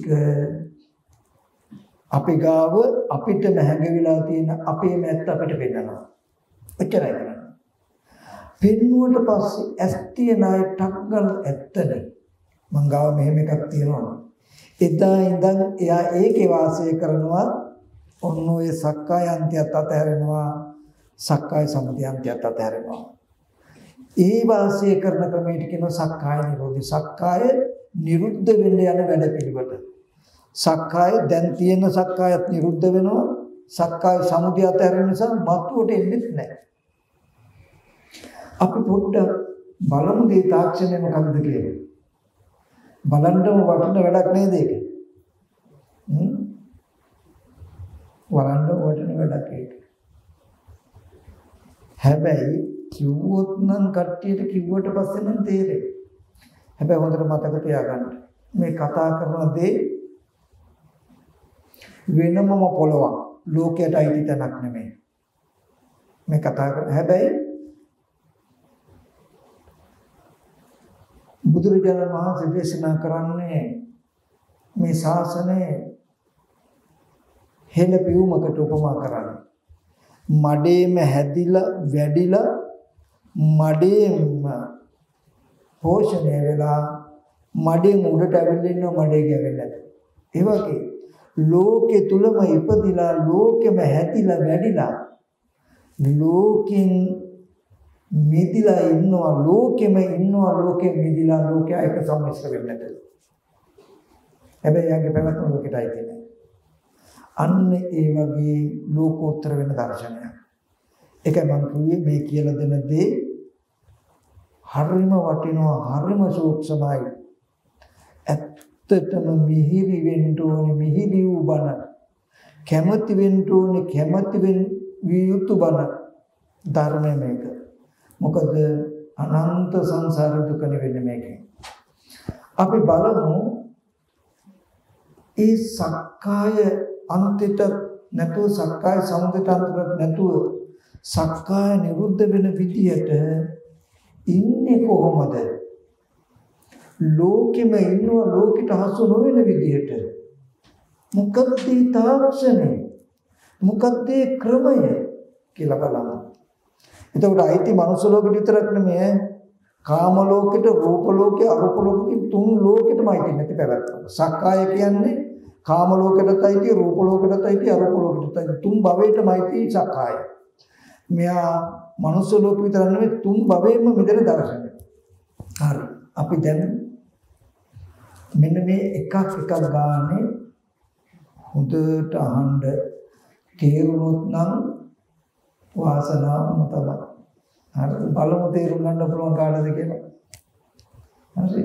අපි ගාව අපිට නැහැගවිලා තියෙන අපේ මැත්ත අපිට පෙන්නනවා ඔච්චරයි කරන්නේ පෙන්නුවට පස්සේ ඇස් තියන අය ටක්ගල් ඇත්තනේ මං ගාව මෙහෙම එකක් තියෙනවා එදා ඉඳන් එයා ඒකේ වාසය කරනවා ඔන්න ඔය සක්කාය අන්තයත් අතහැරෙනවා සක්කාය සමුදයන්තයත් අතහැරෙනවා ඒ වාසය කරන ක්‍රමයට කියනවා සක්කාය නිරෝධි සක්කාය නිරුද්ධ වෙන්න යන වැඩ පිළිවෙත සක්කාය දැන් තියෙන සක්කායත් නිරුද්ධ වෙනවා සක්කාය සමුදය අතහැරෙන නිසා මත්වට එන්නේ නැහැ අපි පොඩ්ඩක් බලමු මේ තාක්ෂණය මොකක්ද කියලා බලන්නම වටින වැඩක් නේද ඒක වරන්න වටින වැඩක් ඒක හැබැයි කිව්වොත් නම් කට්ටියට කිව්වට පස්සේ නම් තේරෙයි හැබැයි හොඳට මතක තියාගන්න මේ කතා කරන දේ වෙනමම පොළවක් ලෝකයට අයිති තැනක් නෙමෙයි මේ කතා කරන හැබැයි බුදුරජාණන් වහන්සේ දේශනා කරන්නේ මේ ශාසනය හෙළ පියුමකට උපමා කරන්නේ මඩේම හැදිලා වැඩිලා මඩේම පෝෂණය වෙලා මඩෙන් උඩට ඇවිල්ලා ඉන්න මඩේ ගැවෙන්නේ ඒ වගේ ලෝකේ තුලම ඉපදිලා ලෝකෙම හැදිලා වැඩිලා ලෝකෙන් මිදිලා ඉන්නවා ලෝකෙම ඉන්නවා ලෝකෙ මිදිලා ලෝකයා එක සම්මිශ්‍ර වෙන්නේ නැත. හැබැයි යාගේ පැවැත්ම ලෝකෙටයි තියෙන්නේ. අන්න ඒ වගේ ලෝකෝත්තර වෙන දර්ශනයක්. ඒකයි මම කිව්වේ මේ කියලා දෙන දේ හරිම වටිනවා හරිම සූක්ෂමයි. ඇත්තටම මිහිරි වෙන්න ඕනේ මිහිරි වූ බණ. කැමැති වෙන්න ඕනේ කැමැති විය යුතු බණ ධර්මය මේක. මොකද අනන්ත සංසාර දුක නෙවෙන්නේ මේකෙන්. අපි බලමු ඒ සක්කාය අන්තිත නැතුව සක්කාය සමුදයට අන්තිත නැතුව සක්කාය නිරුද්ධ වෙන විදියට ඉන්නේ කොහොමද? ලෝකෙම ඉන්නවා ලෝකෙට හසු නොවන විදියට. මොකක්ද ඒ තාක්ෂණය? මොකක්ද ඒ ක්‍රමය කියලා බලන්න. එතකොට අයිති මනුස්ස ලෝකෙට විතරක් නෙමෙයි කාම ලෝකෙට රූප ලෝකෙට අරූප ලෝකෙට තුන් ලෝකෙටම අයිති නැති පැවැත්ම. සක්කාය කියන්නේ කාම ලෝකෙටත් අයිති රූප ලෝකෙටත් අයිති අරූප ලෝකෙටත් අයිති තුන් භවයටම අයිති සක්කාය. මෙයා මනුස්ස ලෝකෙ විතර නෙමෙයි තුන් භවයෙන්ම මිදෙන දර්ශනය. හරි. අපි දැන් මෙන්න මේ එකක් ගානේ හොඳට අහන්න තේරුනොත් නම් වාසනාවම තමයි. හරි බලමු තේරුම් ගන්න පුළුවන් කාටද කියලා. හරි.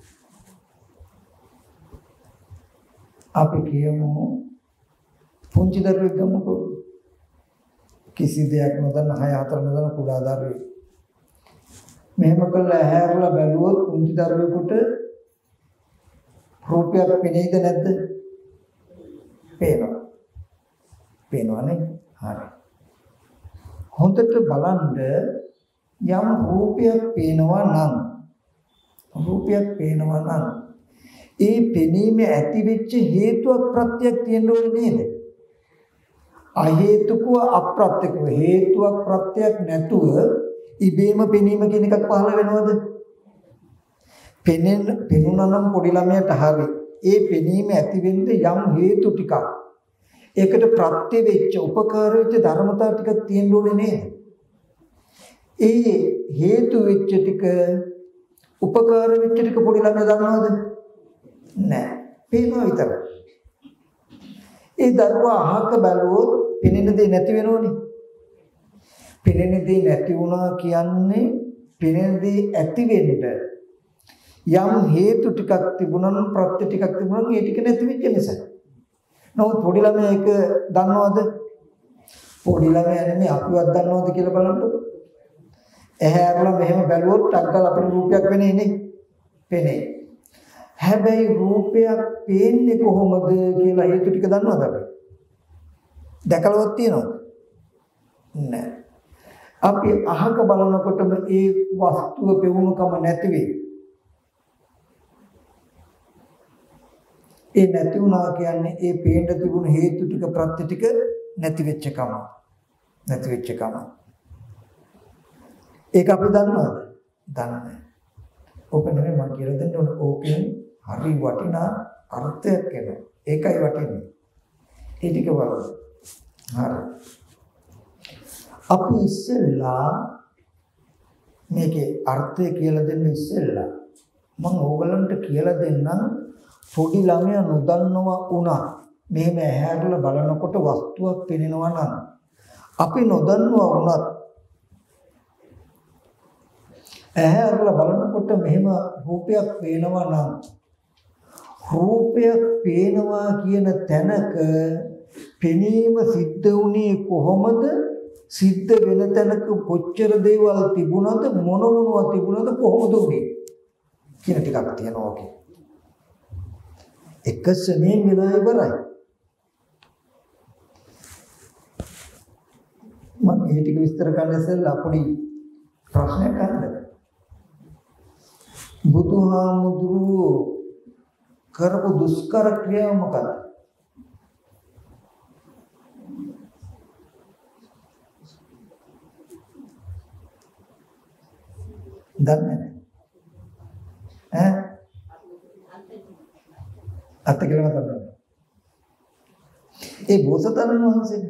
අපි කියමු පුංචි දරුවෙක් ගමුකෝ. කිසි දෙයක් නොදන්න 6-4 නොදන්න කුඩා දරුවෙක්. මෙහෙම කළා හැරලා බැලුවොත් පුංචි දරුවෙකුට රූපයක් පෙනේද නැද්ද? පේනවා. පේනවනේ. හරි. හොඳට බලන්න යම් රූපයක් පේනවා නම් ඒ පෙනීම ඇති වෙච්ච හේතුවක් ප්‍රත්‍යක් තියෙන්න ඕනේ නේද? අහේතුකව අප්‍රත්‍යකව හේතුවක් ප්‍රත්‍යක් නැතුව ඉබේම පෙනීම කියන එකක් පහළ වෙනවද? පෙනුණා නම් පොඩි ළමයට හරි. ඒ පෙනීම ඇති වෙන්න යම් හේතු ටිකක් ඒකට ප්‍රත්‍ය වෙච්ච උපකාර වෙච්ච ධර්මතාව ටිකක් තියෙන්න ඕනේ නේද? ඒ හේතු වෙච්ච ටික උපකාර වෙච්ච ටික පොඩි ළමයා දන්නවද? නෑ. පේනවා විතරයි. ඒ දරුවා අහක බැලුවොත් පෙනෙන දේ නැති වෙනවනේ. පෙනෙන දේ නැති වුණා කියන්නේ පෙනෙන දේ ඇති වෙන්න යම් හේතු ටිකක් තිබුණා නම් ප්‍රත්‍ය ටිකක් තිබුණා නම් ඒ ටික නැති වෙච්ච නිසා. නමුත් පොඩි ළමයා ඒක දන්නවද? පොඩි ළමයා නෙමෙයි අපිවත් දන්නවද කියලා බලන්නකො. ඇහැ අරලා මෙහෙම බැලුවොත් ටක්කල් අපේ රූපයක් වෙන්නේ නේ. පෙනේ. හැබැයි රූපයක් පේන්නේ කොහොමද කියලා හේතු ටික දන්නවද අපි? දැකලවත් තියෙනවද? නෑ. අපි අහක බලනකොටම ඒ වස්තුව පෙවුණුකම නැති වෙයි. ඒ නැති වුණා කියන්නේ ඒ පේන්න තිබුණු හේතු ටික ප්‍රත්‍ය ටික නැති වෙච්ච කම. ඒක අපි දන්නවද? දන්නේ නැහැ. ඕක නෙමෙයි මම කියලා දෙන්න ඕන. ඕකෙන් හරි වටිනා අර්ථයක් එනවා. ඒකයි වටින්නේ. ඒ ටික බලන්න. හරි. අපි ඉස්සෙල්ලා මේකේ අර්ථය කියලා දෙන්න ඉස්සෙල්ලා මම ඕගලන්ට කියලා දෙන්නම් පොඩි ළමයා නොදන්නවා වුණා මෙහෙම ඇහැරලා බලනකොට වස්තුවක් පේනවා නම් අපි නොදන්නවා වුණත් ඇහැරලා බලනකොට මෙහෙම රූපයක් පේනවා නම් රූපයක් පේනවා කියන තැනක පෙනීම සිද්ධ වුණේ කොහොමද? සිද්ධ වෙන තැනක කොච්චර දේවල් තිබුණාද මොනවා තිබුණාද කොහොමද උනේ කියන ටිකක් තියෙනවා ඔකේ. එක සෙනෙන් වෙලා ඉවරයි. මම මේ ටික විස්තර කරන්න ඉස්සෙල්ලා පොඩි ප්‍රශ්නයක් අහන්න. බුදුහාමුදුරුවෝ කරපු දුෂ්කර ක්‍රියාව මොකක්ද? දන්නේ නැහැ. අත කියලා මතක්. ඒ බෝසතාණන් වහන්සේ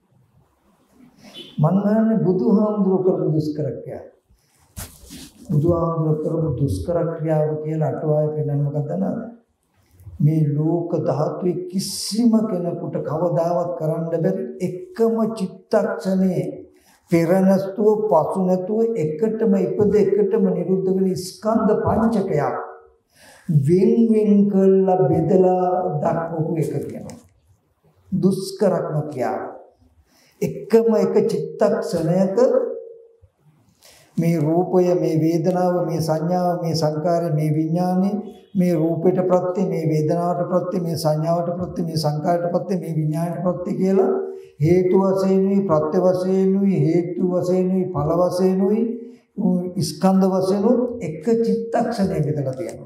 මන්හන්නේ බුදුහාමුදුරුවෝ කරපු දුෂ්කර ක්‍රියාව. බුදුහාමුදුරුවෝ කරපු දුෂ්කර ක්‍රියාව කියලා අටුවාවේ පෙන්නන්නේ මොකක්ද දන්නවද? මේ ලෝක ධාතුවේ කිසිම කෙනෙකුට කවදාවත් කරන්න බැරි එකම චිත්තක්ෂණේ පෙර නැස්තුව පසු නැතුව එකටම ඉපද එකටම නිරුද්ධ වෙන ස්කන්ධ පංචකයක් වෙන් කළා බෙදලා දක්වපු එක කියනවා. දුෂ්කරක්ම ක්‍රියාව. එකම එක චිත්තක්ෂණයක මේ රූපය, මේ වේදනාව, මේ සංඥාව, මේ සංකාරය, මේ විඥානය, මේ රූපයට ප්‍රත්‍ය, මේ වේදනාවට ප්‍රත්‍ය, මේ සංඥාවට ප්‍රත්‍ය, මේ සංකාරයට ප්‍රත්‍ය, මේ විඥානයට ප්‍රත්‍ය කියලා හේතු වශයෙන්ුයි, ප්‍රත්‍ය වශයෙන්ුයි, හේතු වශයෙන්ුයි, ඵල වශයෙන්ුයි, ස්කන්ධ වශයෙන්ුයි එක චිත්තක්ෂණයක බෙදලා තියෙනවා.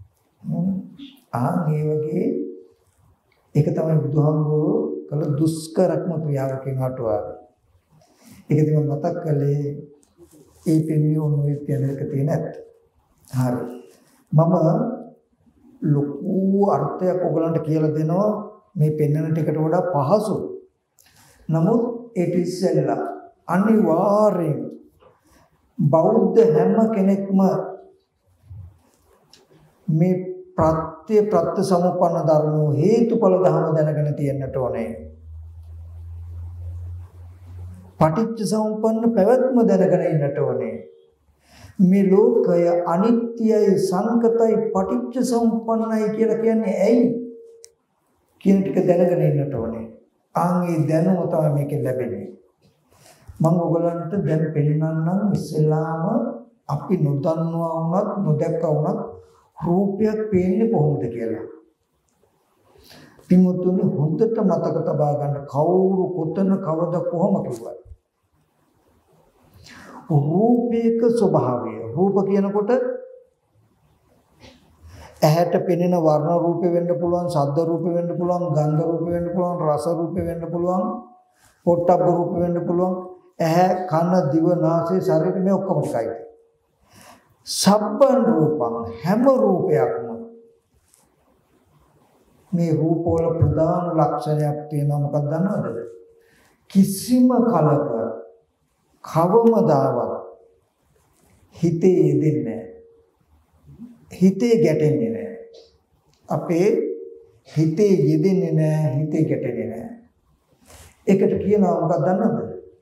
මේ වගේ ඒක තමයි බුදුහාමුදුරුවෝ කළ දුෂ්කරක්ම ක්‍රියාවකින් අටුවාව. ඒක තමයි මතක් කළේ ඒ පිළියොන් ඔය කියනක තියෙන ඇත්ත. හරි. මම ලොකු අර්ථයක් ඔයගලන්ට කියලා දෙනවා මේ පෙන්වන ටිකට වඩා පහසු. නමුත් ඒ ඉස්සෙල්ලා අනිවාර්යෙන් බෞද්ධ හැම කෙනෙක්ම මේ ප්‍රත්‍ය සමුප්පන්න ධර්මෝ හේතුඵල ධර්ම දැනගෙන තියෙන්නට ඕනේ. පටිච්ච සමුප්පන්න පැවැත්ම දැනගෙන ඉන්නට ඕනේ. මේ ලෝකය අනිත්‍යයි සංකතයි පටිච්ච සමුප්පන්නයි කියලා කියන්නේ ඇයි කියන ටික දැනගෙන ඉන්නට ඕනේ. ආන්ගේ දැනුම තමයි මේකෙන් ලැබෙන්නේ. මම ඔයගලන්ට දැන් පෙන්නන්නම් ඉස්සෙල්ලාම අපි නොදන්නවා වුණත් නොදැක්කා වුණත් රූපයක් පේන්නේ කොහොමද කියලා. පින්වතුනි හොඳට මතක තබා ගන්න කවුරු කොතන කවද කොහොම කිව්වත් රූපයක ස්වභාවය රූප කියනකොට ඇහැට පෙනෙන වර්ණ රූපේ වෙන්න පුළුවන්, ශබ්ද රූපේ වෙන්න පුළුවන්, ගන්ධ රූපේ වෙන්න පුළුවන්, රස රූපේ වෙන්න පුළුවන්, පොට්ටබ්බ රූපේ වෙන්න පුළුවන්. ඇහැ, කන, දිව, නාසය, ශරීරය මේ ඔක්කොම ටිකයි. සබ්බන් රූපං හැම රූපයක්ම මේ රූප වල ප්‍රධාන ලක්ෂණයක් තියෙනවා මොකක්ද දන්නවද? කිසිම කලක කවමදාවත් හිතේ යෙදෙන්නේ නැහැ. හිතේ ගැටෙන්නේ නැහැ. අපේ හිතේ යෙදෙන්නේ නැහැ, හිතේ ගැටෙන්නේ නැහැ. ඒකට කියනවා මොකක්ද දන්නවද?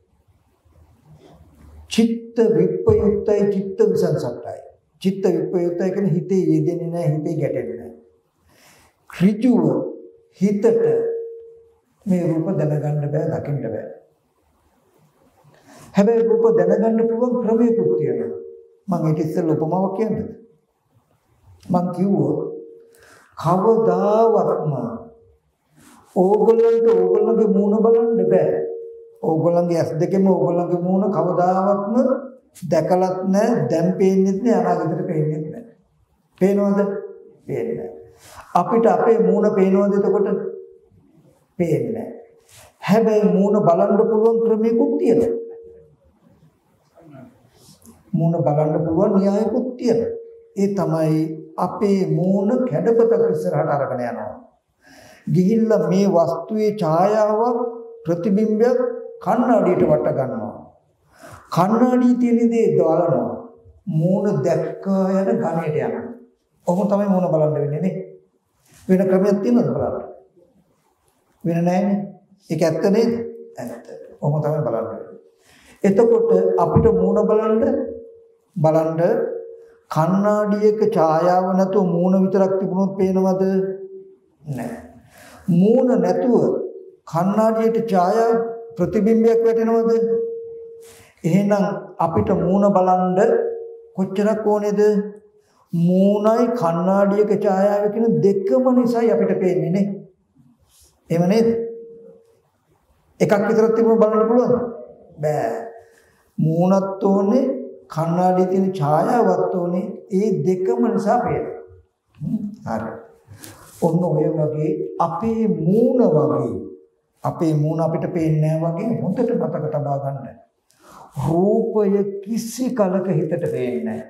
චිත්ත විප්පයුක්තයි චිත්ත විසංසට්ටයි. චිත්ත විප්පයුක්තයි කියන්නේ හිතේ යෙදෙන්නේ නැහැ, හිතේ ගැටෙන්නේ නැහැ. ඍජුව හිතට මේ රූප දැනගන්න බෑ, දකින්න බෑ. හැබැයි රූප දැනගන්න පුළුවන් ක්‍රමයකුත් තියෙනවා. මම ඒක ඉස්සෙල්ලා උපමාවක් කියන්නද? මම කිව්වොත් කවදාවත්ම ඕගොල්ලන්ගේ මූණ බලන්න බෑ. ඕගොල්ලන්ගේ ඇස් දෙකෙම ඕගොල්ලන්ගේ මූණ කවදාවත්ම දැකලත් නැහැ, දැන් පේන්නෙත් නැහැ, අනාගතේට පේන්නෙත් නැහැ. පේනවද? පේන්නේ නැහැ. අපිට අපේ මූණ පේනවද එතකොට? පේන්නේ නැහැ. හැබැයි මූණ බලන්න පුළුවන් ක්‍රමයකුත් තියෙනවා. මූණ බලන්න පුළුවන් න්‍යායකුත් තියෙනවා. ඒ තමයි අපේ මූණ කැඩපතක් ඉස්සරහට අරගෙන යනවා. ගිහිල්ලා මේ වස්තුවේ ඡායාවක් ප්‍රතිබිම්බයක් කණ්ණාඩියට වට ගන්නවා. කණ්ණාඩියේ තියෙන දේ දාලනවා. මූණ දැක්කා යන ගණයට යනවා. ඔහොම තමයි මූණ බලන්න වෙන්නේ නේ. වෙන ක්‍රමයක් තියෙනවද බලන්න? වෙන නැහැනේ. ඒක ඇත්ත නේද? ඇත්ත. ඔහොම තමයි බලන්න වෙන්නේ. එතකොට අපිට මූණ බලන්න කණ්ණාඩියක ඡායාව නැතුව මූණ විතරක් තිබුණොත් පේනවද? නැහැ. මූණ නැතුව කණ්ණාඩියට ඡායාව ප්‍රතිබිම්බයක් වැටෙනවද? එහෙනම් අපිට මූණ බලන්න කොච්චරක් ඕනේද? මූණයි කණ්ණාඩියක ඡායාව කියන දෙකම නිසායි අපිට පේන්නේ නේ. එහෙම නේද? එකක් විතරක් තිබුණ බලන්න පුළුවන්ද? බෑ. මූණත් ඕනේ කණ්ණාඩියේ තියෙන ඡායාවත් ඕනේ. ඒ දෙකම නිසා පේනවා. හරි. ඔන්න ඔය වගේ අපේ මූණ අපිට පේන්නේ නැහැ වගේ හොඳට මතක තබා ගන්න. රූපය කිසි කලක හිතට පේන්නේ නැහැ.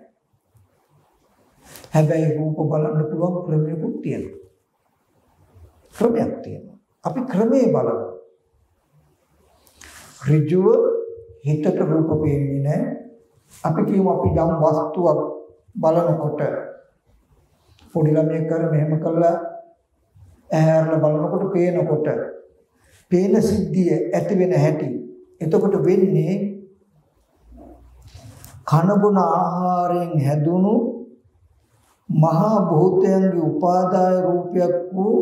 හැබැයි රූප බලන්න පුළුවන් ක්‍රමයකුත් තියෙනවා. ක්‍රමයක් තියෙනවා. අපි ක්‍රමේ බලමු. ඍජුව හිතට රූප පේන්නේ නැහැ. අපි කියමු අපි යම් වස්තුවක් බලනකොට පොඩි ළමයෙක් කර මෙහෙම කළා ඇහැරලා බලනකොට පේනකොට පේන සිද්ධිය ඇති වෙන හැටි. එතකොට වෙන්නේ කනබුන ආහාරයෙන් හැදුණු මහා භූතයන්ගේ උපාදාය රූපයක් වූ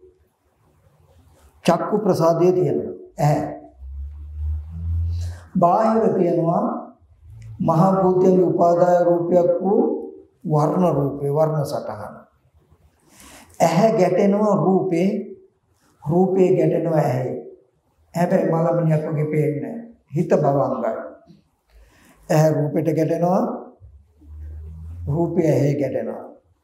චක්කු ප්‍රසාදයේ තියෙනවා. ඇහැ. බාහිර තියෙනවා මහා භූතයන්ගේ උපාදාය රූපයක් වූ වර්ණ රූපේ, වර්ණ සටහන. ඇහැ ගැටෙනවා රූපේ, රූපේ ගැටෙනවා ඇහි. හැබැයි මලමිණියක් වගේ පේන්නේ නැහැ. හිත බවංගයි. ඇහැ රූපෙට ගැටෙනවා, රූපය ඇහි ගැටෙනවා.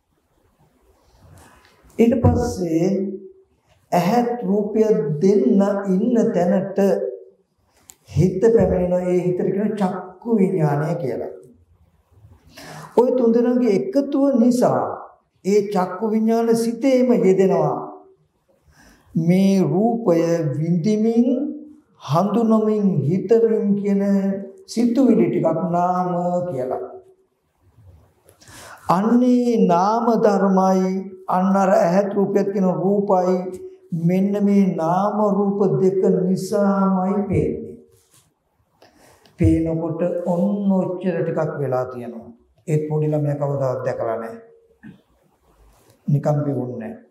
ඊට පස්සේ ඇහත් රූපය දෙන්න ඉන්න තැනට හිත පැමිණෙනවා. ඒ හිතට කියන චක්කු විඥානය කියලා. ওই තුන්දෙනාගේ එකතුව නිසා ඒ චක්කු විඥාන සිතේම යෙදෙනවා. මේ රූපය විඳිමින් හඳුනමින් හිතමින් කියන සිතුවිලි ටිකක් නාම කියලා. අන්නේ නාම ධර්මයි අන්නර ඇහත් රූපයත් කියන රූපයි මෙන්න මේ නාම රූප දෙක නිසාමයි පේන්නේ. පේනකොට ඔන්න ඔච්චර ටිකක් වෙලා තියෙනවා. ඒත් පොඩි ළමයා කවදාවත් දැකලා නැහැ. නිකම් පෙවුන්නේ නැහැ.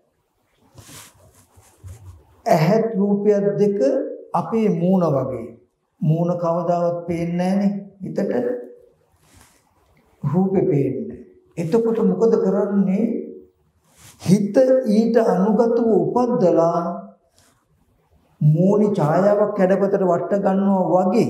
ඇහත් රූපයත් දෙක අපේ මූණ වගේ. මූණ කවදාවත් පේන්නේ නැහනේ හිතට. රූපේ පේන්නේ. එතකොට මොකද කරන්නේ? හිත ඊට අනුගතව උපද්දලා මූණි ඡායාවක් කැඩපතට වට ගන්නවා වගේ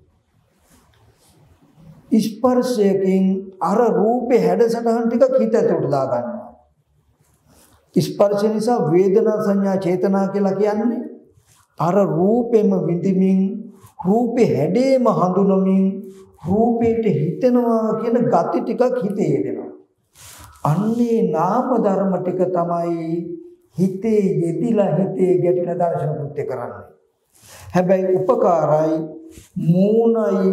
ස්පර්ශයෙන් අර රූපේ හැඩසටහන් ටික හිත ඇතුළට දා ගන්නවා. ස්පර්ශ නිසා වේදනා සංඥා චේතනා කියලා කියන්නේ අර රූපෙම විඳිමින් රූපේ හැඩේම හඳුනමින් රූපේට හිතෙනවා කියන gati ටිකක් හිතේ යෙදෙනවා. අන්නේ නාම ධර්ම ටික තමයි හිතේ යෙදිලා හිතේ ගැටිලා දර්ශන කෘත්‍ය කරන්නේ. හැබැයි උපකාරයි මූණයි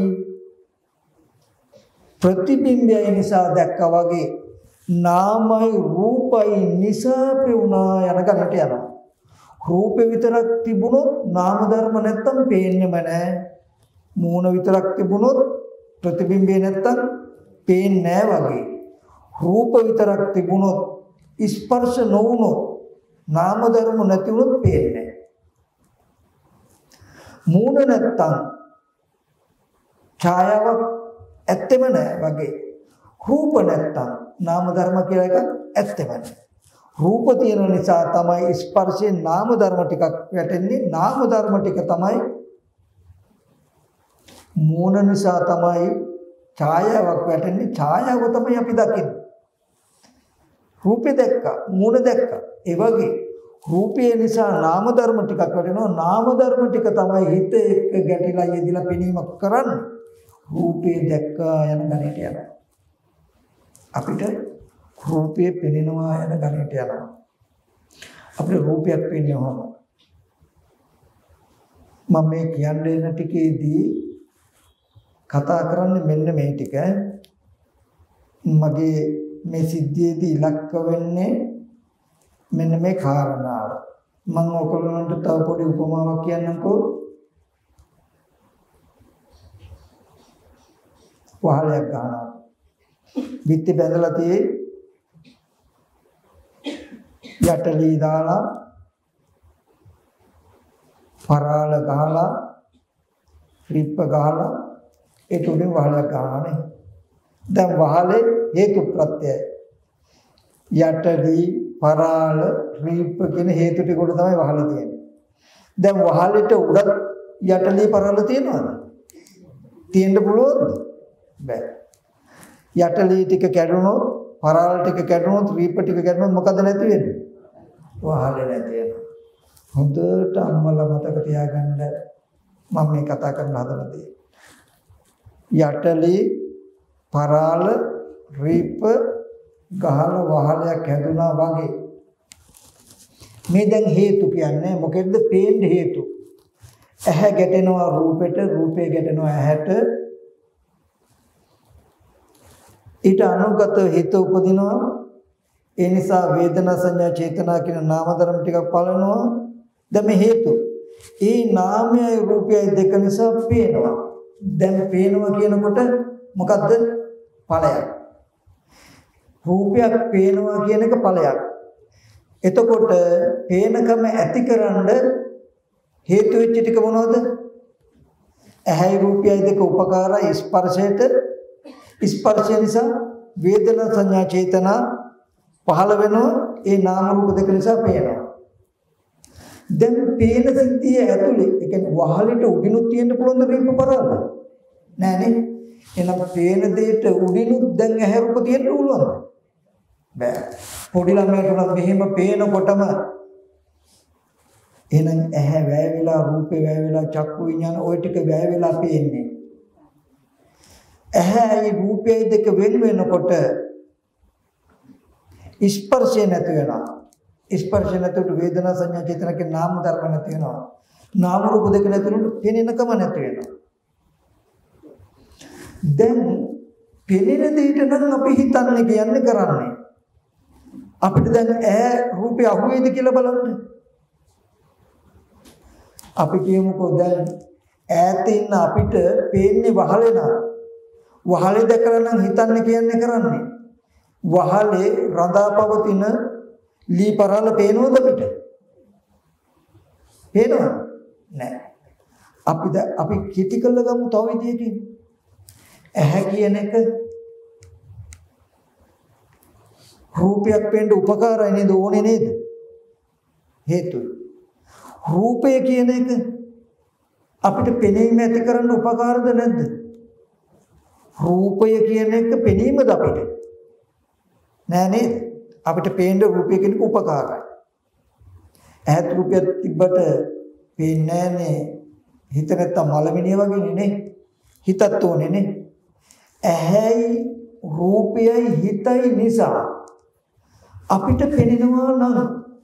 ප්‍රතිබිම්බය නිසා දැක්කා වගේ නාමයි රූපයි නිසා පෙවුනා යන ගණට යනවා. රූපේ විතරක් තිබුණොත් නාම ධර්ම නැත්තම් පේන්නෙම නැහැ. මූණ විතරක් තිබුණොත් ප්‍රතිබිම්බය නැත්තම් පේන්නේ නැහැ වගේ. රූප විතරක් තිබුණොත් ස්පර්ශ නොවුනොත් නාම ධර්ම නැති වුණොත් පේන්නේ නැහැ. මූණ නැත්තම් ඡායාවක් ඇත්තෙම නැහැ වගේ. රූප නැත්තම් නාම ධර්ම කියලා එකක් ඇත්තෙම නැහැ. රූප තියෙන නිසා තමයි ස්පර්ශයෙන් නාම ධර්ම ටිකක් වැටෙන්නේ. නාම ධර්ම ටික තමයි මූණ නිසා තමයි ඡායාවක් වැටෙන්නේ. ඡායාව තමයි අපි දකින්නේ. රූපේ දැක්කා, මූණ දැක්කා. ඒ වගේ රූපය නිසා නාම ධර්ම ටිකක් වැටෙනවා. නාම ධර්ම ටික තමයි හිත එක්ක ගැටිලා යෙදිලා පෙනීමක් කරන්නේ. රූපේ දැක්කා යන ගණයට යනවා. අපිට රූපේ පෙනෙනවා යන ගණයට යනවා. අපිට රූපයක් පෙනෙන්නේ කොහොමද? මම මේ කියන්නේ යන ටිකේදී කතා කරන්නේ මෙන්න මේ ටික. මගේ මේ සිද්ධියේදී ඉලක්ක වෙන්නේ මෙන්න මේ කාරණාව. මම ඔයගොල්ලන්ට තව පොඩි උපමාවක් කියන්නම්කෝ. වහලයක් ගන්නවා. බිත්ති බැඳලා තියේ යටලි දාලා පරාල ගහලා රිප්ප ගහලා ඒක උඩින් වහලයක් ගන්නවා නේ. දැන් වහලේ හේතු ප්‍රත්‍යයයි. යටලි පරාල රිප්ප කියන හේතු ටික උඩ තමයි වහල තියෙන්නේ. දැන් වහලෙට උඩ යටලි පරාල තියෙනවද? තියෙන්න පුළුවන්ද? බෑ. යටලි ටික කැඩුණොත් පරාල ටික කැඩුණොත් රීප ටික කැඩුණොත් මොකද නැති වෙන්නේ? වහලේ නැති වෙනවා. හොඳට අම්මලා මතක තියාගන්න මම මේ කතා කරන්න හදන දේ. යටලි පරාල රීප ගහලා වහලයක් හැදුනා වගේ. මේ දැන් හේතු කියන්නේ මොකෙද්ද? පේන්න හේතු. ඇහැ ගැටෙනවා රූපෙට, රූපේ ගැටෙනවා ඇහැට. ඊට අනුගත හිත උපදිනවා. ඒ නිසා වේදනා සංඥා චේතනා කියන නාම ධර්ම ටිකක් පලනවා. දැන් මේ හේතු. ඒ නාමයයි රූපයයි දෙක නිසා පේනවා. දැන් පේනවා කියනකොට මොකද්ද? ඵලයක්. රූපයක් පේනවා කියන එක ඵලයක්. එතකොට පේනකම ඇතිකරන හේතු වෙච්ච ටික මොනවද? ඇහැයි රූපයයි දෙක උපකාරයි ස්පර්ශයට. ස්පර්ශය නිසා වේදනා සංඥා චේතනා පහළ වෙනවා. ඒ නාම රූප දෙක නිසා පේනවා. දැන් පේන සිද්ධිය ඇතුලේ ඒ කියන්නේ වහලෙට උඩිනුත් තියෙන්න පුළුවන් රීප පරාද? නෑනේ. එහෙනම් පේන දෙයට උඩිනුත් දැන් ඇහැ රූප තියෙන්න පුළුවන්ද? බෑ. පොඩි ළමයට උනත් මෙහෙම පේනකොටම එහෙනම් ඇහැ වැය වෙලා රූපේ වැය වෙලා චක්කු විඥාන ওই ටික වැය වෙලා පේන්නේ. ඇහැයි රූපේ දෙක වෙන වෙනකොට ස්පර්ශය නැති වෙනවා. ස්පර්ශය නැතුවට වේදනා සංඥා චේතනා කියන නාම ධර්ම නැති වෙනවා. නාම රූප දෙක නැතිනොත් පෙනෙනකම නැති වෙනවා. දැන් පෙනෙන දෙයට නම් අපි හිතන්නේ කියන්නේ කරන්නේ. අපිට දැන් රූපය අහුවේද කියලා බලන්න. අපි කියමුකෝ දැන් ඈත ඉන්න අපිට පේන්නේ වහලේ නම්. වහලේ දැකලා නම් හිතන්නේ කියන්නේ කරන්නේ. වහලේ රඳාපවතින ලී පරාල පේනවද අපිට? පේනවද? නැහැ. අපි කිටි කළ ගමු තව විදියකින්. ඇහැ කියන එක රූපයක් පෙන්න උපකාරයි නේද ඕනේ නේද? හේතුව. රූපය කියන එක අපිට පෙනීම ඇති කරන්න උපකාරද නැද්ද? රූපය කියන එක පෙනීමද අපිට? නෑ නේද? අපිට පේන රූපය කියන එක උපකාරයි. ඇහත් රූපයක් තිබ්බට පේන්නේ නෑනේ. හිත නැත්තම් මලමිනිය වගේනේ නේ. හිතත් ඕනේ නේ. ඇහැයි රූපයයි හිතයි නිසා අපිට පෙනෙනවා නම්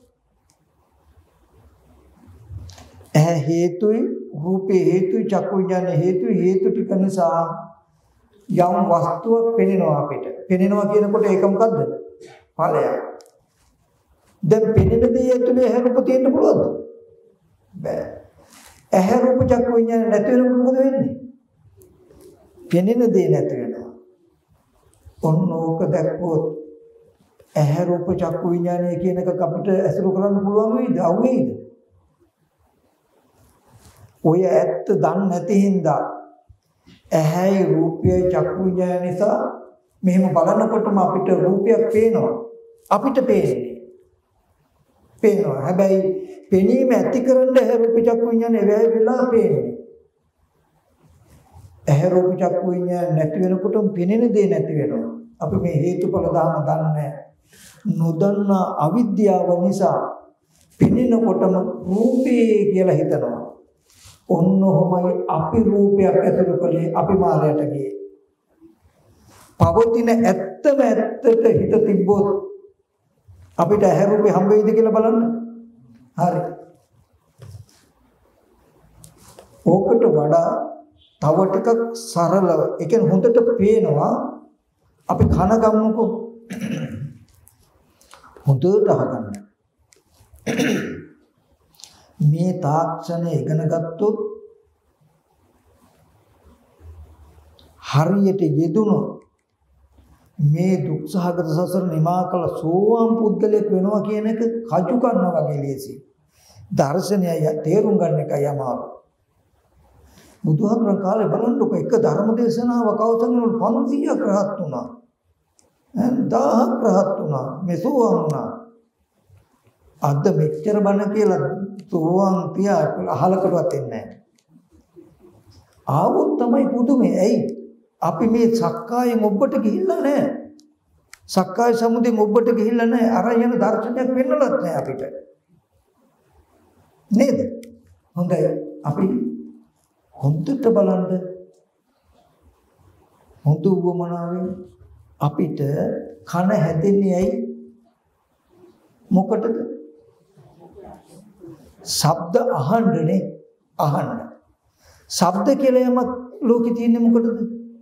ඇහැ හේතුයි රූපේ හේතුයි චක්කු විඥාන හේතුයි හේතු ටික නිසා යම් වස්තුවක් පෙනෙනවා අපිට. පෙනෙනවා කියනකොට ඒක මොකද්ද? ඵලයක්. දැන් පෙනෙන දේ ඇතුලේ ඇහැ රූප තියෙන්න පුළුවන්ද? බෑ. ඇහැ රූප චක්කු විඥාන නැති වෙනකොට මොකද වෙන්නේ? පෙනෙන දේ නැති වෙනවා. ඔන්න ඕක දැක්කොත් ඇහැ රූප චක්කු විඥානය කියන එක අපිට ඇසුරු කරන්න පුළුවන් වෙයිද? අවුෙයිද? ඔය ඇත්ත දන්නේ නැති හින්දා ඇහැයි රූපයයි චක්කු විඥානය නිසා මෙහෙම බලනකොටම අපිට රූපයක් පේනවා. අපිට පේනවා. හැබැයි පෙනීම ඇති කරන්න ඇහැ රූප චක්කු විඥානය වැය වෙලා පේන්නේ. ඇහැ රූප චක්කු විඥානය නැති වෙනකොටම පෙනෙන දේ නැති වෙනවා. අපි මේ හේතුඵල ධර්ම දන්නේ නොදන්න අවිද්‍යාව නිසා පෙනෙනකොටම රූපේ කියලා හිතනවා. ඔන්න ඔහොමයි අපි රූපයක් ඇතුළු කළේ අපි මායයට ගියේ. පවතින ඇත්තම ඇත්තට හිත තිබ්බොත් අපිට ඇහැ රූපේ හම්බ වෙයිද කියලා බලන්න. හරි. ඕකට වඩා තව ටිකක් සරලව, ඒ කියන්නේ හොඳට පේනවා. අපි කන ගමුකෝ. හොඳට අහගන්න. මේ තාක්ෂණය ඉගෙන ගත්තොත් හරියට යෙදුණොත් මේ දුක්සහගත සසර නිමා කළ සෝවාන් පුද්ගලයෙක් වෙනවා කියන එක කජු කරනවා වගේ ලේසි. දර්ශනය තේරුම් ගන්න එකයි අමාරු. බුදුහාමුදුරන් කාලේ බලන්නකො එක ධර්ම දේශනාවක් අවසන් වෙනකොට 500ක් රහත් වුණා. 1000ක් රහත් වුණා. මේ සෝවාන් වුණා. අද මෙච්චර බණ කියලා සෝවාන් තියා අහලකටවත් එන්නේ නැහැ. ආවොත් තමයි පුදුමේ. ඇයි? අපි මේ සක්කායෙන් ඔබට ගිහිල්ලා නැහැ. සක්කාය සමුදයෙන් ඔබට ගිහිල්ලා නැහැ. අර යන දර්ශනයක් වෙන්නලත් නැහැ අපිට. නේද? හොඳයි. අපි හොඳට බලන්න. හොඳ උවමනාවෙන් අපිට කන හැදෙන්නේ ඇයි? මොකටද? ශබ්ද අහන්නනේ. අහන්න. ශබ්ද කියලා යමක් ලෝකේ තියෙන්නේ මොකටද?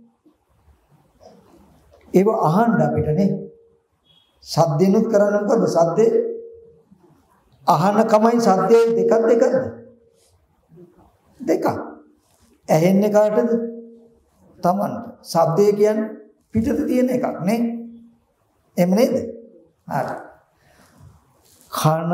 ඒව අහන්න අපිටනේ. සද්දිනුත් කරන්නේ මොකද? සද්දේ අහන කමයි සද්දේ දෙකක්ද? දෙකක්. ඇහෙන්නේ කාටද? Tamanට. ශබ්දේ කියන්නේ පිටත තියෙන එකක් නේ. එහෙම නේද? හරි. කන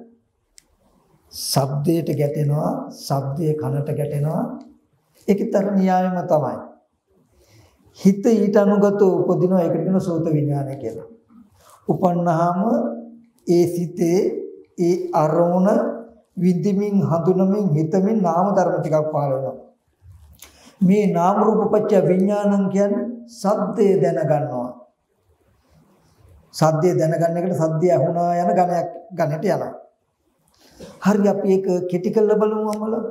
ශබ්දයට ගැටෙනවා, ශබ්දයේ කනට ගැටෙනවා. ඒකත් අර න්‍යායම තමයි. හිත ඊට අනුගතව උපදිනවා. ඒකට කියන සෝත විඥානය කියලා. උපන්නාම ඒ සිතේ ඒ අරමුණ විඳිමින් හඳුනමින් හිතමින් නාම ධර්ම ටිකක් පහළ වෙනවා. මේ නාම රූප පත්‍ය විඥානං කියන්නේ සද්දේ දැනගන්නවා. සද්දේ දැනගන්න එකට සද්දය ඇහුණා යන ගණයට යනවා. හරි අපි ඒක කෙටි කරලා බලමු අමල.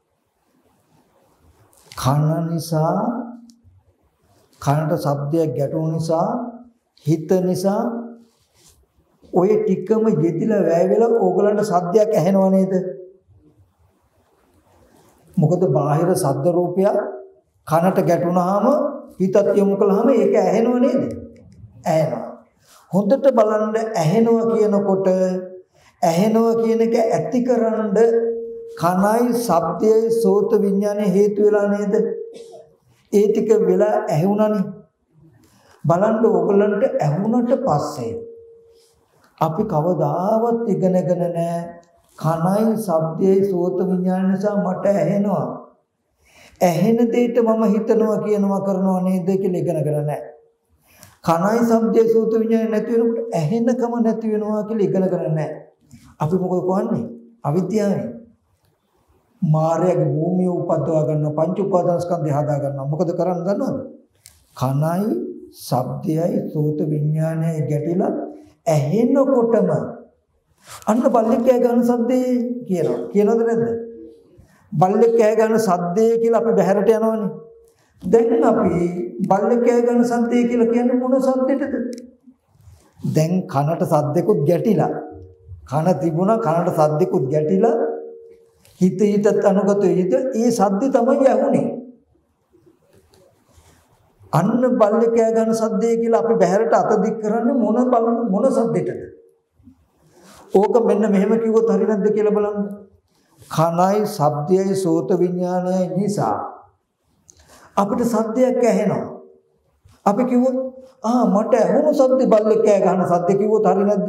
කන නිසා කනට ශබ්දයක් ගැටුණු නිසා හිත නිසා ඔය ටිකම යෙදිලා වැය වෙලා ඕගලන්ට සද්දයක් ඇහෙනව නේද? මොකද බාහිර ශබ්ද රූපයක් කනට ගැටුණාම හිතත් යොමු කළාම ඒක ඇහෙනව නේද? ඇහෙනවා. හොඳට බලන්න ඇහෙනවා කියනකොට ඇහෙනවා කියන එක ඇතිකරන කනයි ශබ්දයයි සෝත විඥානේ හේතු වෙලා නේද? ඒ ටික වෙලා ඇහුණානේ. බලන්න ඕගොල්ලන්ට ඇහුණට පස්සේ අපි කවදාවත් ඉගෙනගෙන නැහැ. කනයි ශබ්දයයි සෝත විඥාන නිසා මට ඇහෙනවා. ඇහෙන දෙයට මම හිතනවා කියනවා කරනවා නේද කියලා ඉගෙනගෙන නැහැ. කනයි ශබ්දයයි සෝත විඥාන නැති වෙනකොට ඇහෙනකම නැති වෙනවා කියලා ඉගෙනගෙන නැහැ. අපි මොකද කරන්නේ? අවිද්‍යාවෙන්. මායාවේ භූමිය උපදවා ගන්න පංච උපාදානස්කන්ධය හදා ගන්නවා. මොකද කරන්නේ දන්නවද? කනයි ශබ්දයයි සෝත විඥානයයි ගැටිලා ඇහෙනකොටම අන්න බල්ලෙක් කෑ ගන්න සද්දේ කියනවා. කියනවද නැද්ද? බල්ලෙක් කෑ ගන්න සද්දේ කියලා අපි බහැරට යනවනේ. දැන් අපි බල්ලෙක් කෑ ගන්න සද්දේ කියලා කියන්නේ මොන සද්දෙටද? දැන් කනට සද්දෙකුත් ගැටිලා. කන තිබුණා කනට සද්දෙකුත් ගැටිලා හිතට අනුගත වෙයිද ඒ සද්ද තමයි ඇහුනේ. අන්න බල්ලෙක් කෑ ගන්න සද්දේ කියලා අපි බහැරට අත දික් කරන්නේ මොන සද්දෙටද? ඕක මෙන්න මෙහෙම කිව්වොත් හරි නැද්ද කියලා බලන්න. කනයි ශබ්දයයි සෝත විඥානයයි නිසා අපිට සද්දයක් ඇහෙනවා. අපි කිව්වොත් මට ඇහුණු සද්ද බල්ලෙක් කෑ ගන්න සද්ද කිව්වොත් හරි නැද්ද?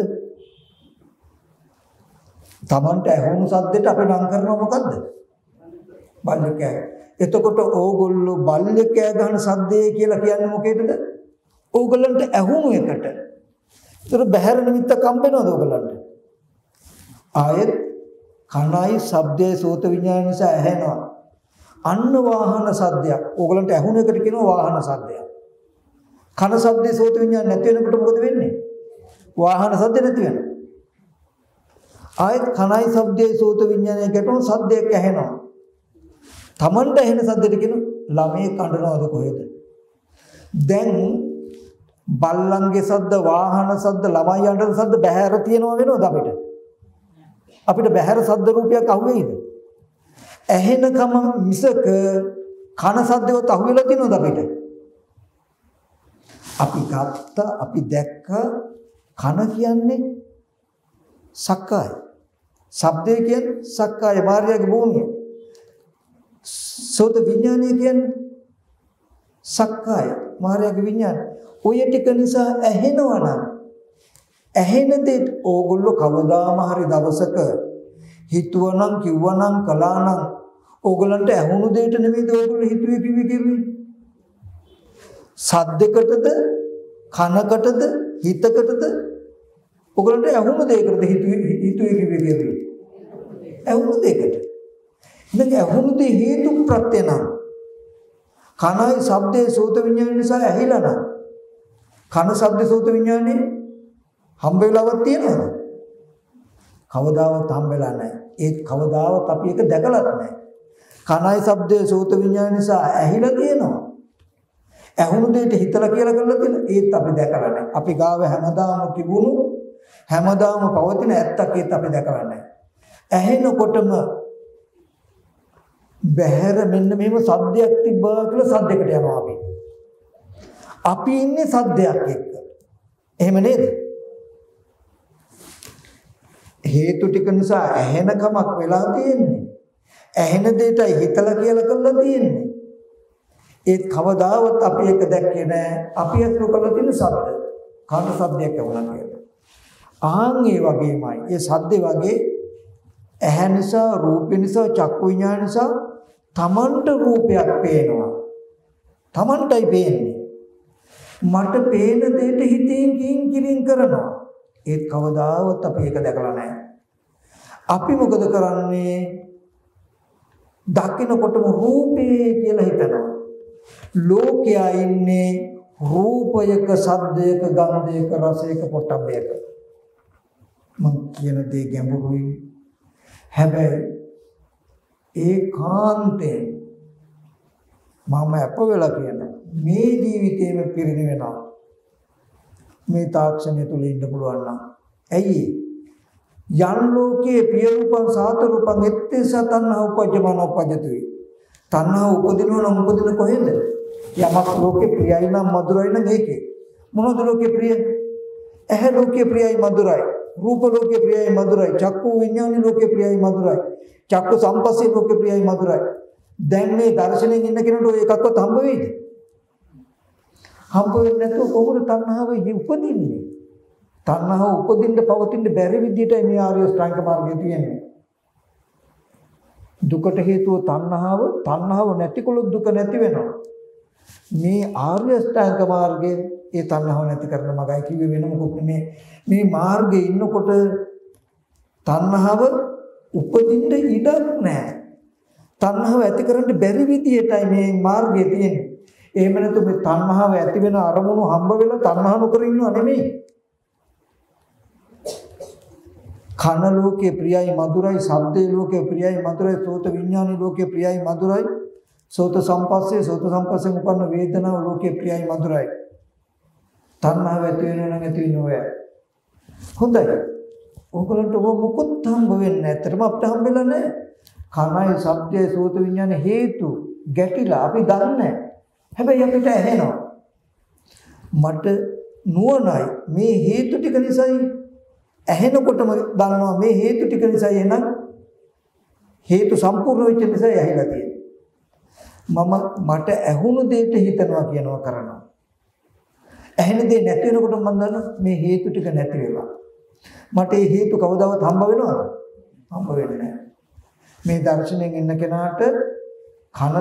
Tamanට ඇහුණු සද්දෙට අපි නම් කරනවා මොකද්ද? බල්ලෙක් කෑ. එතකොට ඕගොල්ලෝ බල්ලෙක් කෑ ගන්න සද්දේ කියලා කියන්නේ මොකේදද? ඕගොල්ලන්ට ඇහුණු එකට. ඒතර බහැර නිමිත්තක් හම්බෙනවද ඕගොල්ලන්ට? ආයෙත් කනයි ශබ්දයේ සෝත විඥාන නිසා ඇහෙනවා. අන්න වාහන සද්දයක්. ඕගොල්ලන්ට ඇහුණු එකට කියනවා වාහන සද්දයක්. කන ශබ්දයේ සෝත විඥාන නැති වෙනකොට මොකද වෙන්නේ? වාහන සද්ද නැති වෙනවා. ආයෙත් කනයි ශබ්දයේ සෝත විඥානය ගැටුණු සද්දයක් ඇහෙනවා. Tamanට ඇහෙන සද්දෙට කියන ළමයේ කඩනවද කොහෙද? දැන් බල්ලන්ගේ සද්ද, වාහන සද්ද, ළමයි අඬන සද්ද බහැර තියනවා වෙනවද අපිට? අපිට බහැර සද්ද රූපයක් අහුවේද? ඇහෙනකම මිසක කන සද්දවත් අහුවෙලා තියෙනවද අපිට? අපි ගත්ත, අපි දැක්ක කන කියන්නේ සක්කාය. ශබ්දය කියන්නේ සක්කාය මාර්ගයේ භූමිය. සෝත විඥානය කියන්නේ සක්කාය මාර්ගයේ විඥාන. ඔය ටික නිසා ඇහෙනවනම් ඇහෙන දෙයට ඕගොල්ලෝ කවදාම හරි දවසක හිතුවනම් කිව්වනම් කළානම් ඕගොල්ලන්ට ඇහුණු දෙයට නෙමෙයිද ඕගොල්ලෝ හිතුවේ කිව්වේ සද්දයකටද කනකටද හිතකටද ඕගොල්ලන්ට ඇහුණු දෙයකටද හිතුවේ කිව්වේ ඇහුණු දෙයකට. ඉතින් ඇහුණු දෙය හේතු ප්‍රත්‍ය නම් කනයි ශබ්දයේ සෝත විඥාන නිසා ඇහිලා නම් කන ශබ්ද සෝත විඥානේ හම්බ වෙලාවක් තියෙනවද? කවදාවත් හම්බ වෙලා නැහැ. ඒත් කවදාවත් අපි ඒක දැකලත් නැහැ. කනයි ශබ්දයේ සෝත විඥාන නිසා ඇහිලා තියෙනවා. ඇහුණු දෙයට හිතලා කියලා කරලා තියෙනවා. ඒත් අපි දැකලා නැහැ. අපි ගාව හැමදාම තිබුණු හැමදාම පවතින ඇත්තක් ඒත් අපි දැකලා නැහැ. ඇහෙනකොටම බහැර මෙන්න මෙහෙම සද්දයක් තිබ්බා කියලා සද්දයකට යනවා අපි. අපි ඉන්නේ සද්දයක් එක්ක. එහෙම නේද? හේතු ටික නිසා ඇහෙන කමක් වෙලා තියෙන්නේ. ඇහෙන දෙයටයි හිතලා කියලා කරලා තියෙන්නේ. ඒත් කවදාවත් අපි එක දැක්කේ නැහැ. අපි අසුර කරලා තියෙන ශබ්ද. කාට ශබ්දයක් වුණා කියලා. ආන් ඒ වගේමයි. ඒ ශබ්ද වගේ ඇහැ නිසා, රූප නිසා, චක්කු විඤ්ඤාණ නිසා තමන්ට රූපයක් පේනවා. තමන්ටයි පේන්නේ. මට පේන දෙයට හිතින් කිංකිරින් කරනවා. ඒත් කවදාවත් අපි ඒක දැකලා නැහැ. අපි මොකද කරන්නේ? දකින්නකොටම රූපේ කියලා හිතනවා. ලෝකයා ඉන්නේ රූපයක, සද්දයක, ගන්ධයක, රසයක, පොට්ටබ්බයක. මං කියන දේ ගැඹුරුයි. හැබැයි ඒකාන්තේ මම අප වෙලා කියන මේ ජීවිතේම පිරිනිවෙනවා. මේ තාක්ෂණය තුල ඉන්න පුළුවන් නම් ඇයි යන් ලෝකේ පිය රූපං සාත රූපං එත්තේ සතන්හ උපජ්ජමන උපජ්ජති. තණ්හා උපදිනව නම් උපදින කොහෙද? යමක් ලෝකේ ප්‍රියයි නම් මధుරයි නම් ඒකේ. මොනවද ලෝකේ ප්‍රිය? ඇහැ ලෝකේ ප්‍රියයි මధుරයි. රූප ලෝකේ ප්‍රියයි මధుරයි. චක්කු විඥාන ලෝකේ ප්‍රියයි මధుරයි. චක්කු සම්පස්සේ ලෝකේ ප්‍රියයි මధుරයි. දැන් මේ දර්ශනයෙන් ඉන්න කෙනෙකුට ඔය එකක්වත් හම්බ වෙයිද? හම්බ වෙන්නේ නැතුව කොහොමද තණ්හාව උපදින්නේ? තණ්හාව උපදින්න පවතින්න බැරි විදිහටයි මේ ආර්ය ශ්‍රාංක මාර්ගය තියෙන්නේ. දුකට හේතුව තණ්හාව නැතිකොලොත් දුක නැති වෙනවා. මේ ආර්ය ශ්‍රාංක මාර්ගයේ ඒ තණ්හාව නැති කරන මගයි කිව්වේ වෙන මොකක් නෙමේ. මේ මාර්ගයේ ඉන්නකොට තණ්හාව උපදින්න ඉඩක් නැහැ. තණ්හාව ඇති කරන්න බැරි විදිහටයි මේ මාර්ගය තියෙන්නේ. එහෙම නැතු මේ තණ්හාව ඇති වෙන අරමුණු හම්බ වෙලා තණ්හා නොකර ඉන්නව නෙමෙයි. කන ලෝකේ ප්‍රියයි මధుරයි, ශබ්දේ ලෝකේ ප්‍රියයි මధుරයි, සෝත විඥානී ලෝකේ ප්‍රියයි මధుරයි, සෝත සම්පස්සේ උපන්න වේදනාව ලෝකේ ප්‍රියයි මధుරයි. තණ්හාව ඇති වෙනවා නම් ඇති වෙනවය. හොඳයි. ඔයගොල්ලන්ට මොකොත් හම්බ වෙන්නේ නැහැ. ඇත්තටම අපිට හම්බෙලා නැහැ. කනයි, ශබ්දයේ, සෝත විඥානේ හේතු ගැටිලා අපි දන්නේ නැහැ. හැබැයි අපිට ඇහෙනවා. මට නුවණයි මේ හේතු ටික නිසායි ඇහෙනකොටම දන්නවා මේ හේතු ටික නිසා එහෙනම් හේතු සම්පූර්ණ වෙච්ච නිසා ඇහිලා තියෙන්නේ. මට ඇහුණු දෙයට හිතනවා කියනවා කරනවා. ඇහෙන දේ නැති වෙනකොට මම දන්නවා මේ හේතු ටික නැති වෙලා. මට මේ හේතු කවදාවත් හම්බ වෙනවද? හම්බ වෙන්නේ නැහැ. මේ දර්ශනයෙන් ඉන්න කෙනාට කන